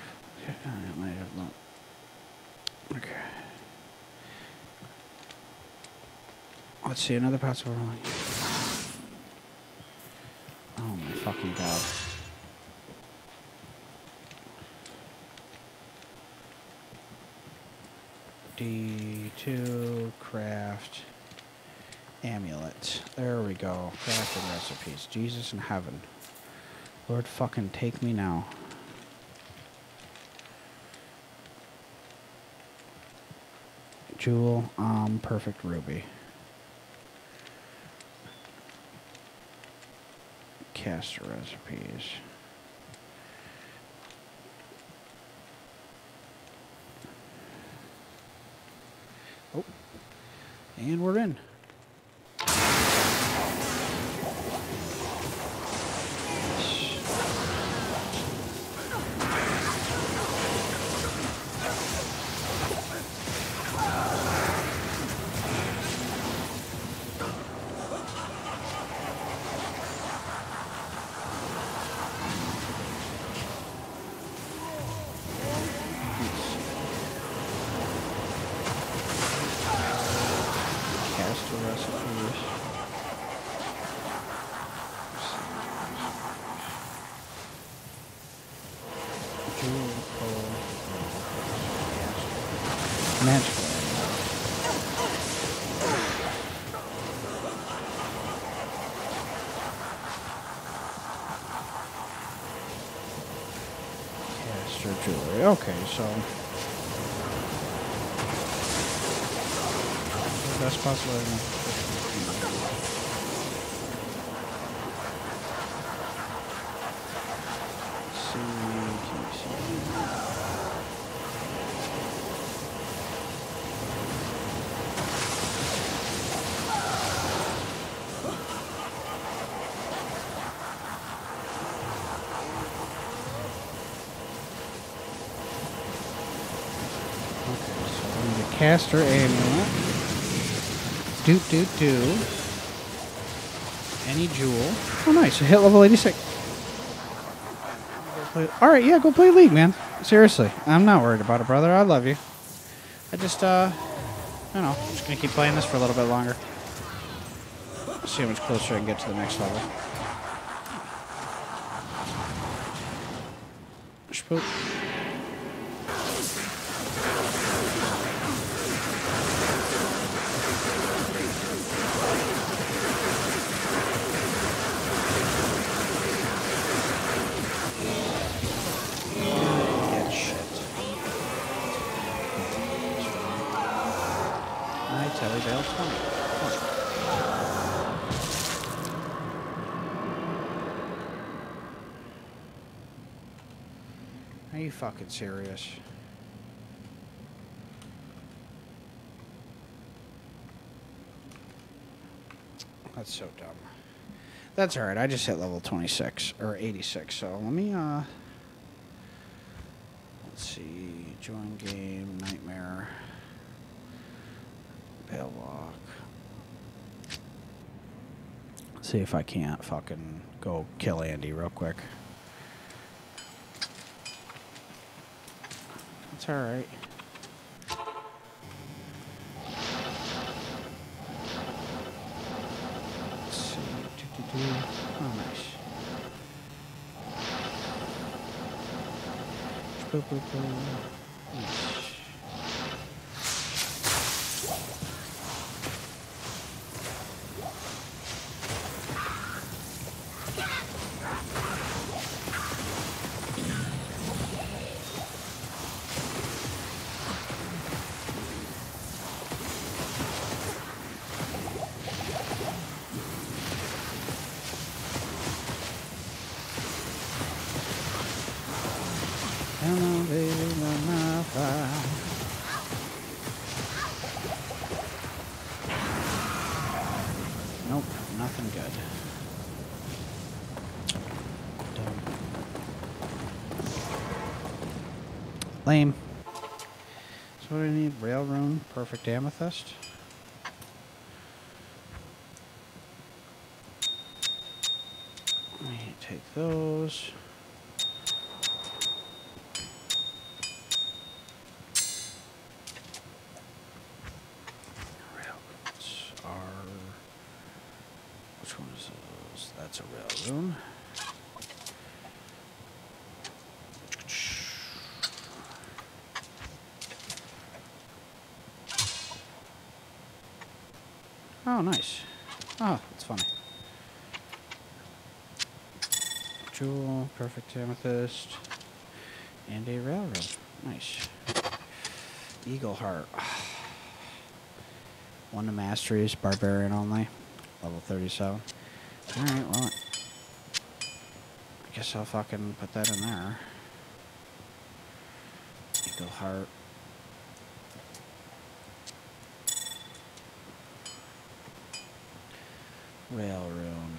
Okay. Let's see, another possible rolling. Oh my fucking god. D two craft amulet. There we go. Crafting recipes. Jesus in heaven. Lord fucking take me now. Jewel, um, perfect ruby. Caster recipes. Oh. And we're in. Okay, so best possible. Caster amulet. Doot doot doo. Any jewel. Oh nice, hit level eighty-six. Alright, yeah, go play League, man. Seriously. I'm not worried about it, brother. I love you. I just, uh, I don't know. I'm just gonna keep playing this for a little bit longer. See how much closer I can get to the next level. Spook. you fucking serious? That's so dumb. That's alright, I just hit level twenty-six, or eighty-six, so let me, uh... let's see, join game, nightmare, bail walk. See if I can't fucking go kill Andy real quick. That's alright. Let's see. Oh, nice. Boop, boop, boop. Nice. Come on, baby, light my fire. Nope, nothing good. Dumb. Lame. So what do I need? Rail rune, perfect amethyst. Let me take those. Which one is those? That's a rail rune. Oh, nice. Oh, that's funny. Jewel, perfect amethyst, and a rail rune. Nice. Eagle heart. One to masteries, barbarian only. Level thirty-seven. Alright, well, I guess I'll fucking put that in there. Eagle heart. Rail rune.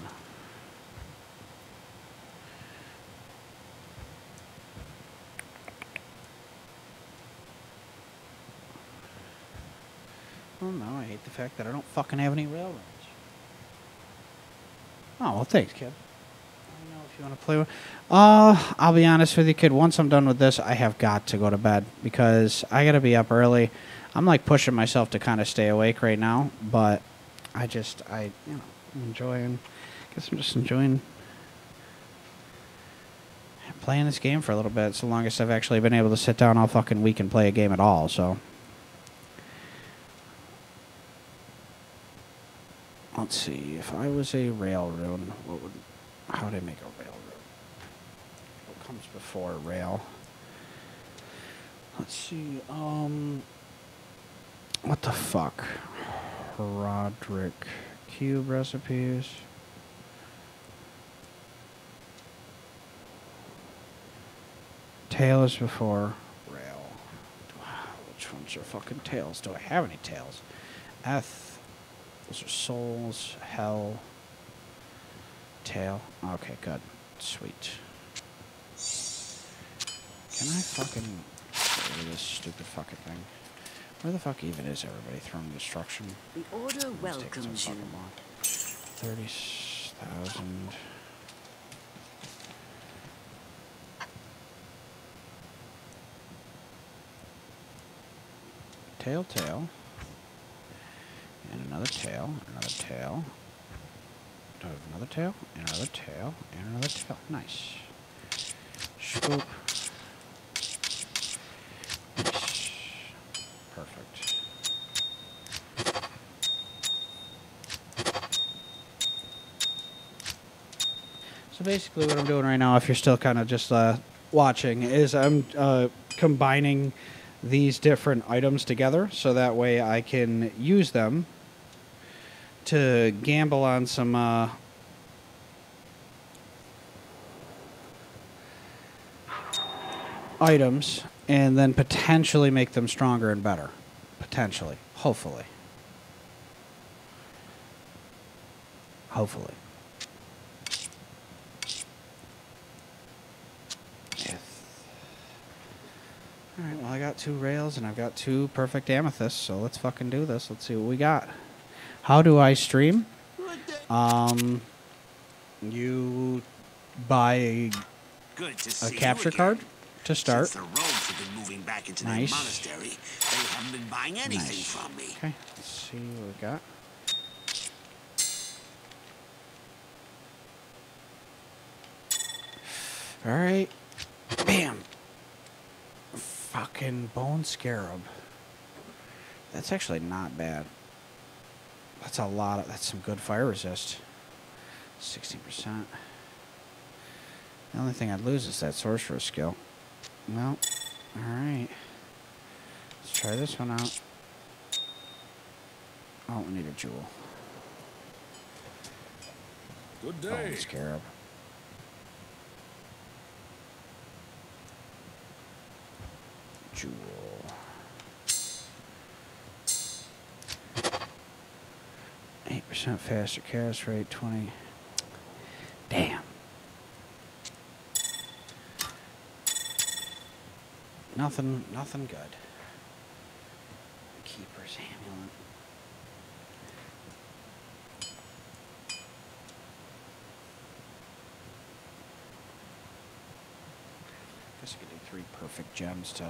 Oh no, I hate the fact that I don't fucking have any rail runes. Oh, well, thanks, kid. I don't know if you want to play with... Uh, I'll be honest with you, kid. Once I'm done with this, I have got to go to bed because I got to be up early. I'm, like, pushing myself to kind of stay awake right now, but I just, I, you know, I'm enjoying... I guess I'm just enjoying playing this game for a little bit. It's the longest I've actually been able to sit down all fucking week and play a game at all, so... Let's see, if I was a rail rune, what would, how would I make a rail rune? What comes before rail? Let's see, um, what the fuck? Roderick, cube recipes. Tail is before rail. Which ones are fucking tails? Do I have any tails? Eth. Those are souls, hell, tail. Okay, good. Sweet. Can I fucking get rid of this stupid fucking thing? Where the fuck even is everybody throwing destruction? The order welcomes you. thirty thousand. Tail, tail. And another tail, another tail. Do I have another tail? And another tail, and another tail. Nice. Swoop. Nice. Perfect. So basically what I'm doing right now, if you're still kind of just uh, watching, is I'm uh, combining these different items together so that way I can use them to gamble on some uh, items and then potentially make them stronger and better. Potentially. Hopefully. Hopefully. Alright, well I got two rails and I've got two perfect amethysts, so let's fucking do this. Let's see what we got. How do I stream? Um, you buy a, Good to a see capture you again. card to start. Since the rogues have been moving back into Nice. their monastery, they haven't been buying anything Nice. from me. Okay, let's see what we got. Alright. Bam. Fucking bone scarab. That's actually not bad. That's a lot of, that's some good fire resist. sixty percent. The only thing I'd lose is that sorcerer skill. Well, alright. Let's try this one out. Oh, we need a jewel. Good day. Bone scarab. Jewel. eight percent faster cast rate, twenty. Damn. Nothing, nothing good. Keeper's amulet. Guess I could do three perfect gems to...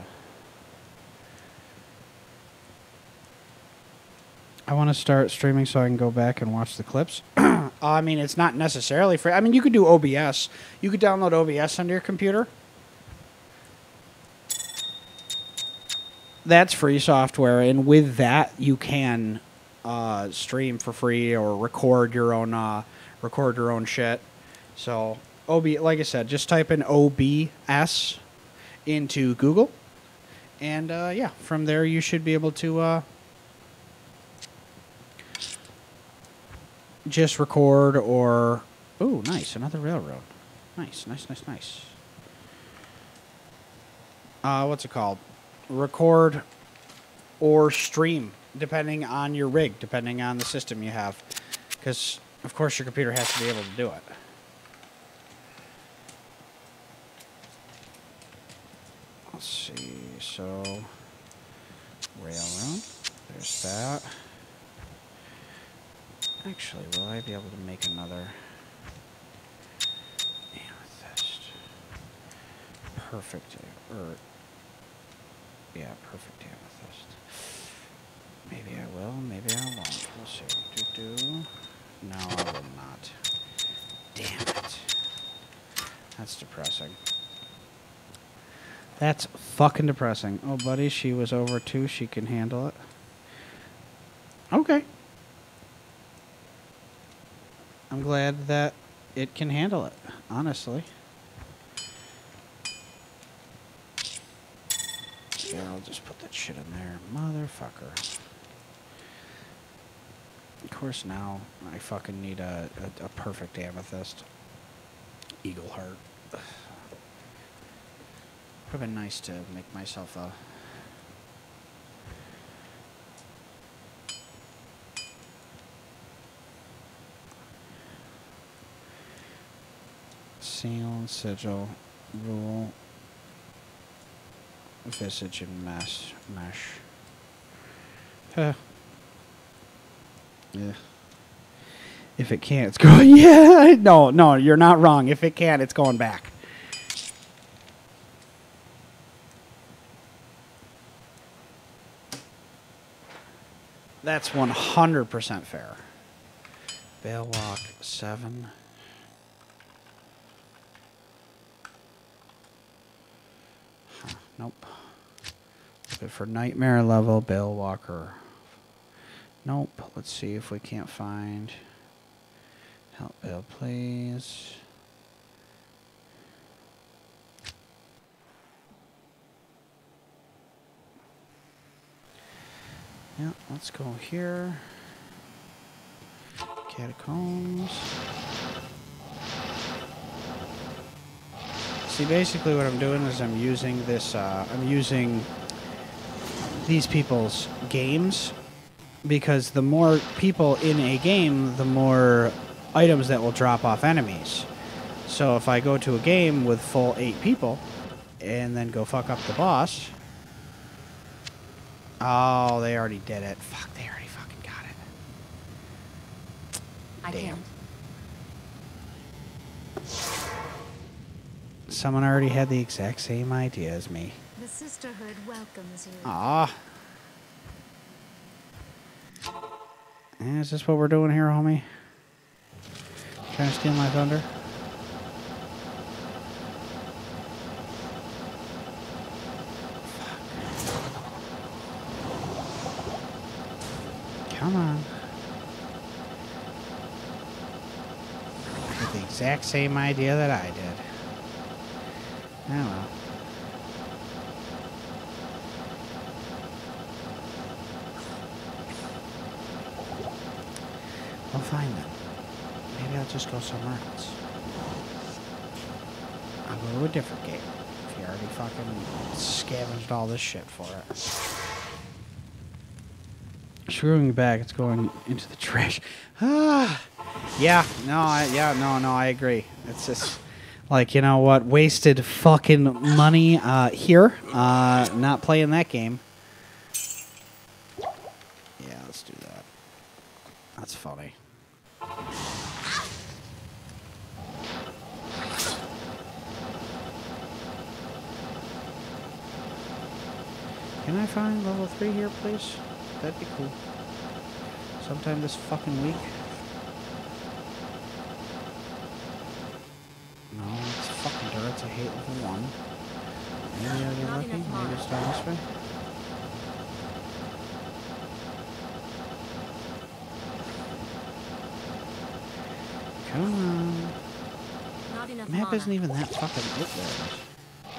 I want to start streaming so I can go back and watch the clips. I mean, it's not necessarily free. I mean, you could do O B S. You could download O B S onto your computer. That's free software, and with that, you can uh, stream for free or record your own uh, record your own shit. So, O B, like I said, just type in O B S into Google, and uh, yeah, from there you should be able to. Uh, Just record or... Ooh, nice. Another railroad. Nice, nice, nice, nice. Uh, what's it called? Record or stream, depending on your rig, depending on the system you have. Because, of course, your computer has to be able to do it. Let's see. So, railroad. There's that. Actually, will I be able to make another amethyst? Perfect, or yeah, perfect amethyst. Maybe I will, maybe I won't. We'll see. Do do. No, I will not. Damn it. That's depressing. That's fucking depressing. Oh, buddy, she was over too. She can handle it. Okay. I'm glad that it can handle it, honestly. Yeah, I'll just put that shit in there. Motherfucker. Of course, now I fucking need a, a, a perfect amethyst. Eagle heart. Would have been nice to make myself a... Seal, sigil, rule, visage, and mesh. mesh. Huh. Yeah. If it can't, it's going... Yeah! No, no, you're not wrong. If it can't, it's going back. That's one hundred percent fair. Bale walk, seven... Nope. Good for nightmare level, Bale Walker. Nope. Let's see if we can't find... Help Bale, please. Yeah, let's go here. Catacombs. See, basically what I'm doing is I'm using this, uh, I'm using these people's games, because the more people in a game, the more items that will drop off enemies. So if I go to a game with full eight people and then go fuck up the boss... Oh, they already did it. Fuck, they already fucking got it. I Damn. can't. Someone already had the exact same idea as me. The sisterhood welcomes you. Ah. Is this what we're doing here, homie? Trying to steal my thunder? Come on. Had the exact same idea that I did. Oh well. Well, fine then. Maybe I'll just go somewhere else. I'll go to a different game. If you already fucking scavenged all this shit for it. Screwing back, it's going into the trash. Ah, yeah, no, I, yeah, no, no, I agree. It's just like, you know what, wasted fucking money uh, here. Uh, not playing that game. Yeah, let's do that. That's funny. Can I find level three here, please? That'd be cool. Sometime this fucking week. No, it's fucking turrets. I hate level one. Maybe I'll get lucky. Maybe it's down this way. Come on. Not enough Map mana. isn't even that fucking... Oh, there it is.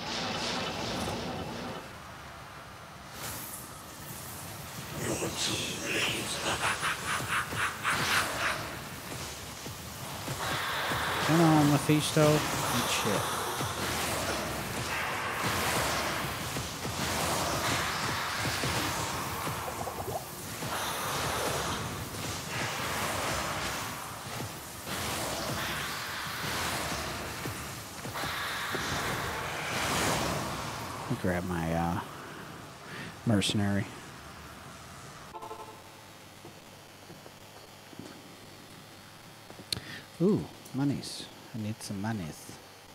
Come on, Mephisto. Eat shit. Let me grab my uh, mercenary. Ooh, monies. I need some monies.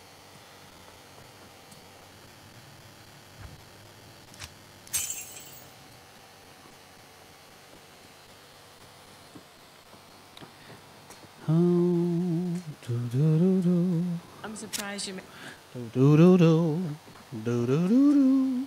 Oh, do do do do. I'm surprised you. Do do do do. Do do do do.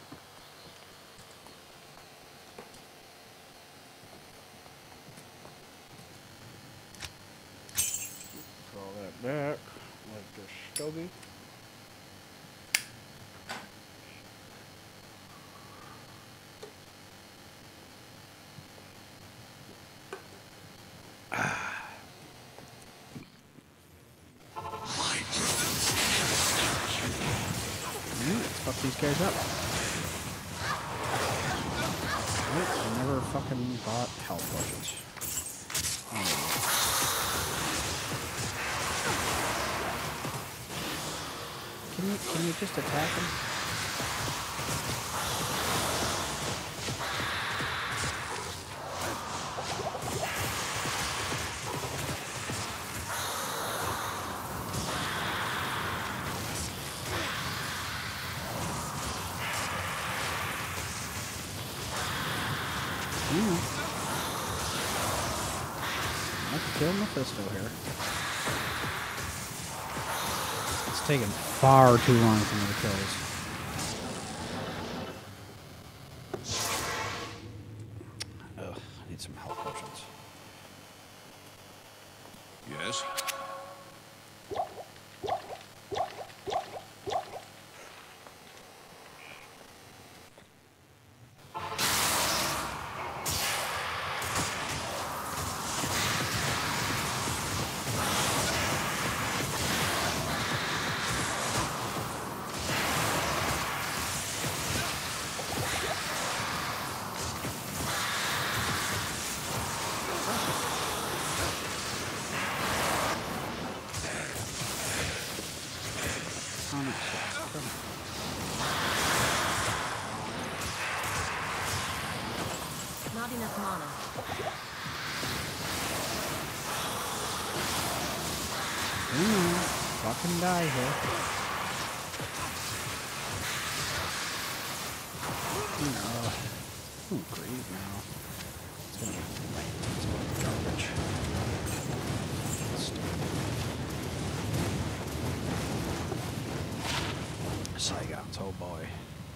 Back like this stogie. Let's fuck these guys up. Right, I never fucking bought health potions. Can you, can you just attack him? Yeah. Let's kill Mephisto here. It's taking far too long for me to kill this. Ugh, I need some health potions. Yes? Come on. Fucking die here. Oh, oh great now. It's gonna be late. It's gonna be garbage. Saigons, oh boy.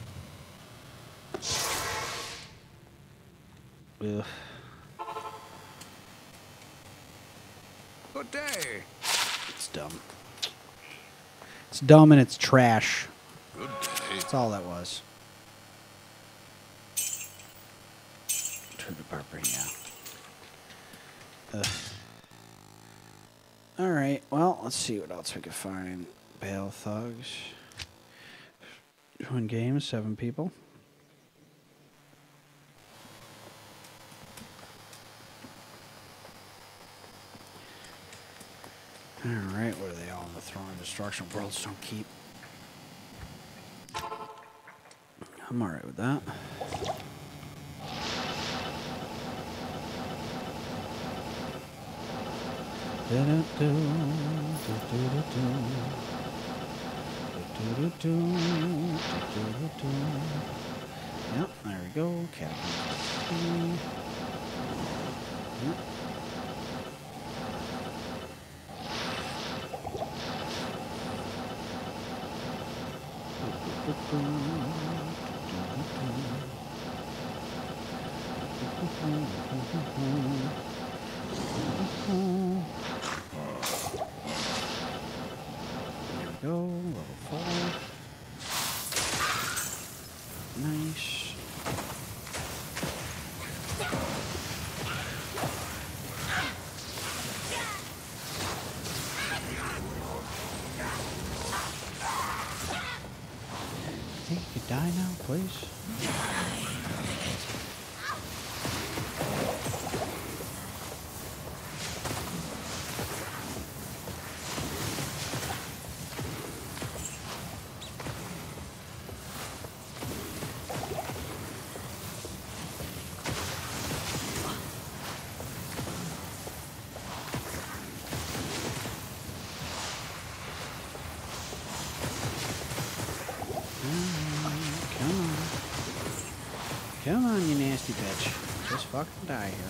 Ugh. Good day. It's dumb. It's dumb and it's trash. Good day. That's all that was. True to Barbara, yeah. Ugh. Alright, well, let's see what else we can find. Bale thugs. Join games, seven people. Alright, what are they all in the throne of destruction? Worlds don't keep. I'm alright with that. Yep, there we go. Captain. Yep. There we go, level four. Nice. Think you could die now, please? Come on, you nasty bitch. Just fucking die here.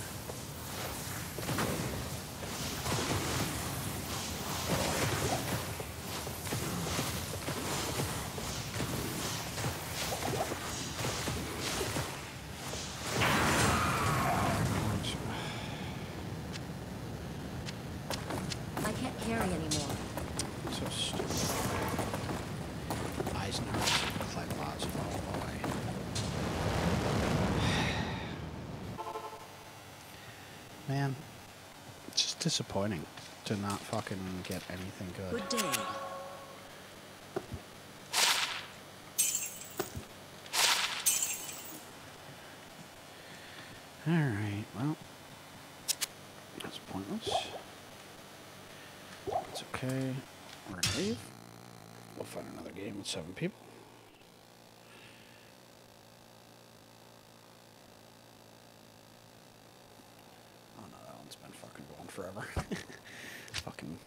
I can't carry anymore. So stupid. Eisenhower's like lots of oh boy. Man, it's just disappointing to not fucking get anything good. Good day. Alright, well, that's pointless. It's okay. We're gonna leave. We'll find another game with seven people. Oh no, that one's been fucking going forever. Fucking.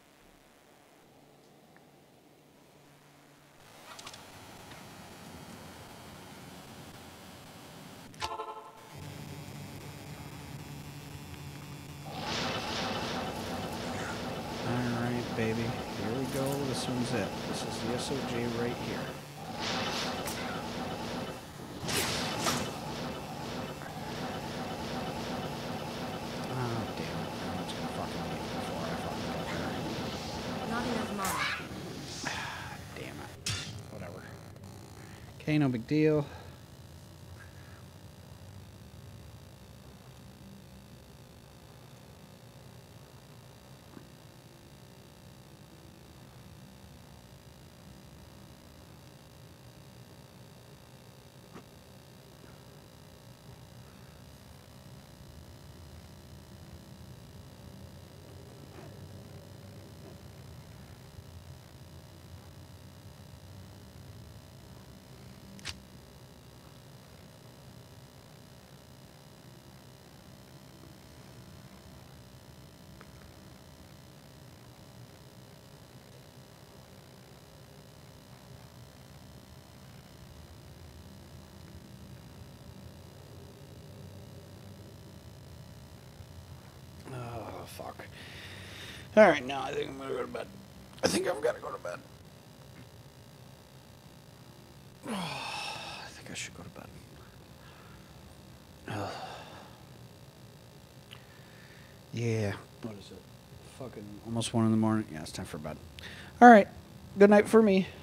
Alright, baby. Here we go. This one's it. This is the S O J right here. Oh, damn it. No one's gonna fucking leave before I fucking get there. Not enough mana. Damn it. Whatever. Okay, no big deal. fuck. All right, now I think I'm gonna go to bed. I think I've got to go to bed. Oh, I think I should go to bed. Oh. Yeah. What is it? Fucking almost one in the morning. Yeah, it's time for bed. All right. Good night for me.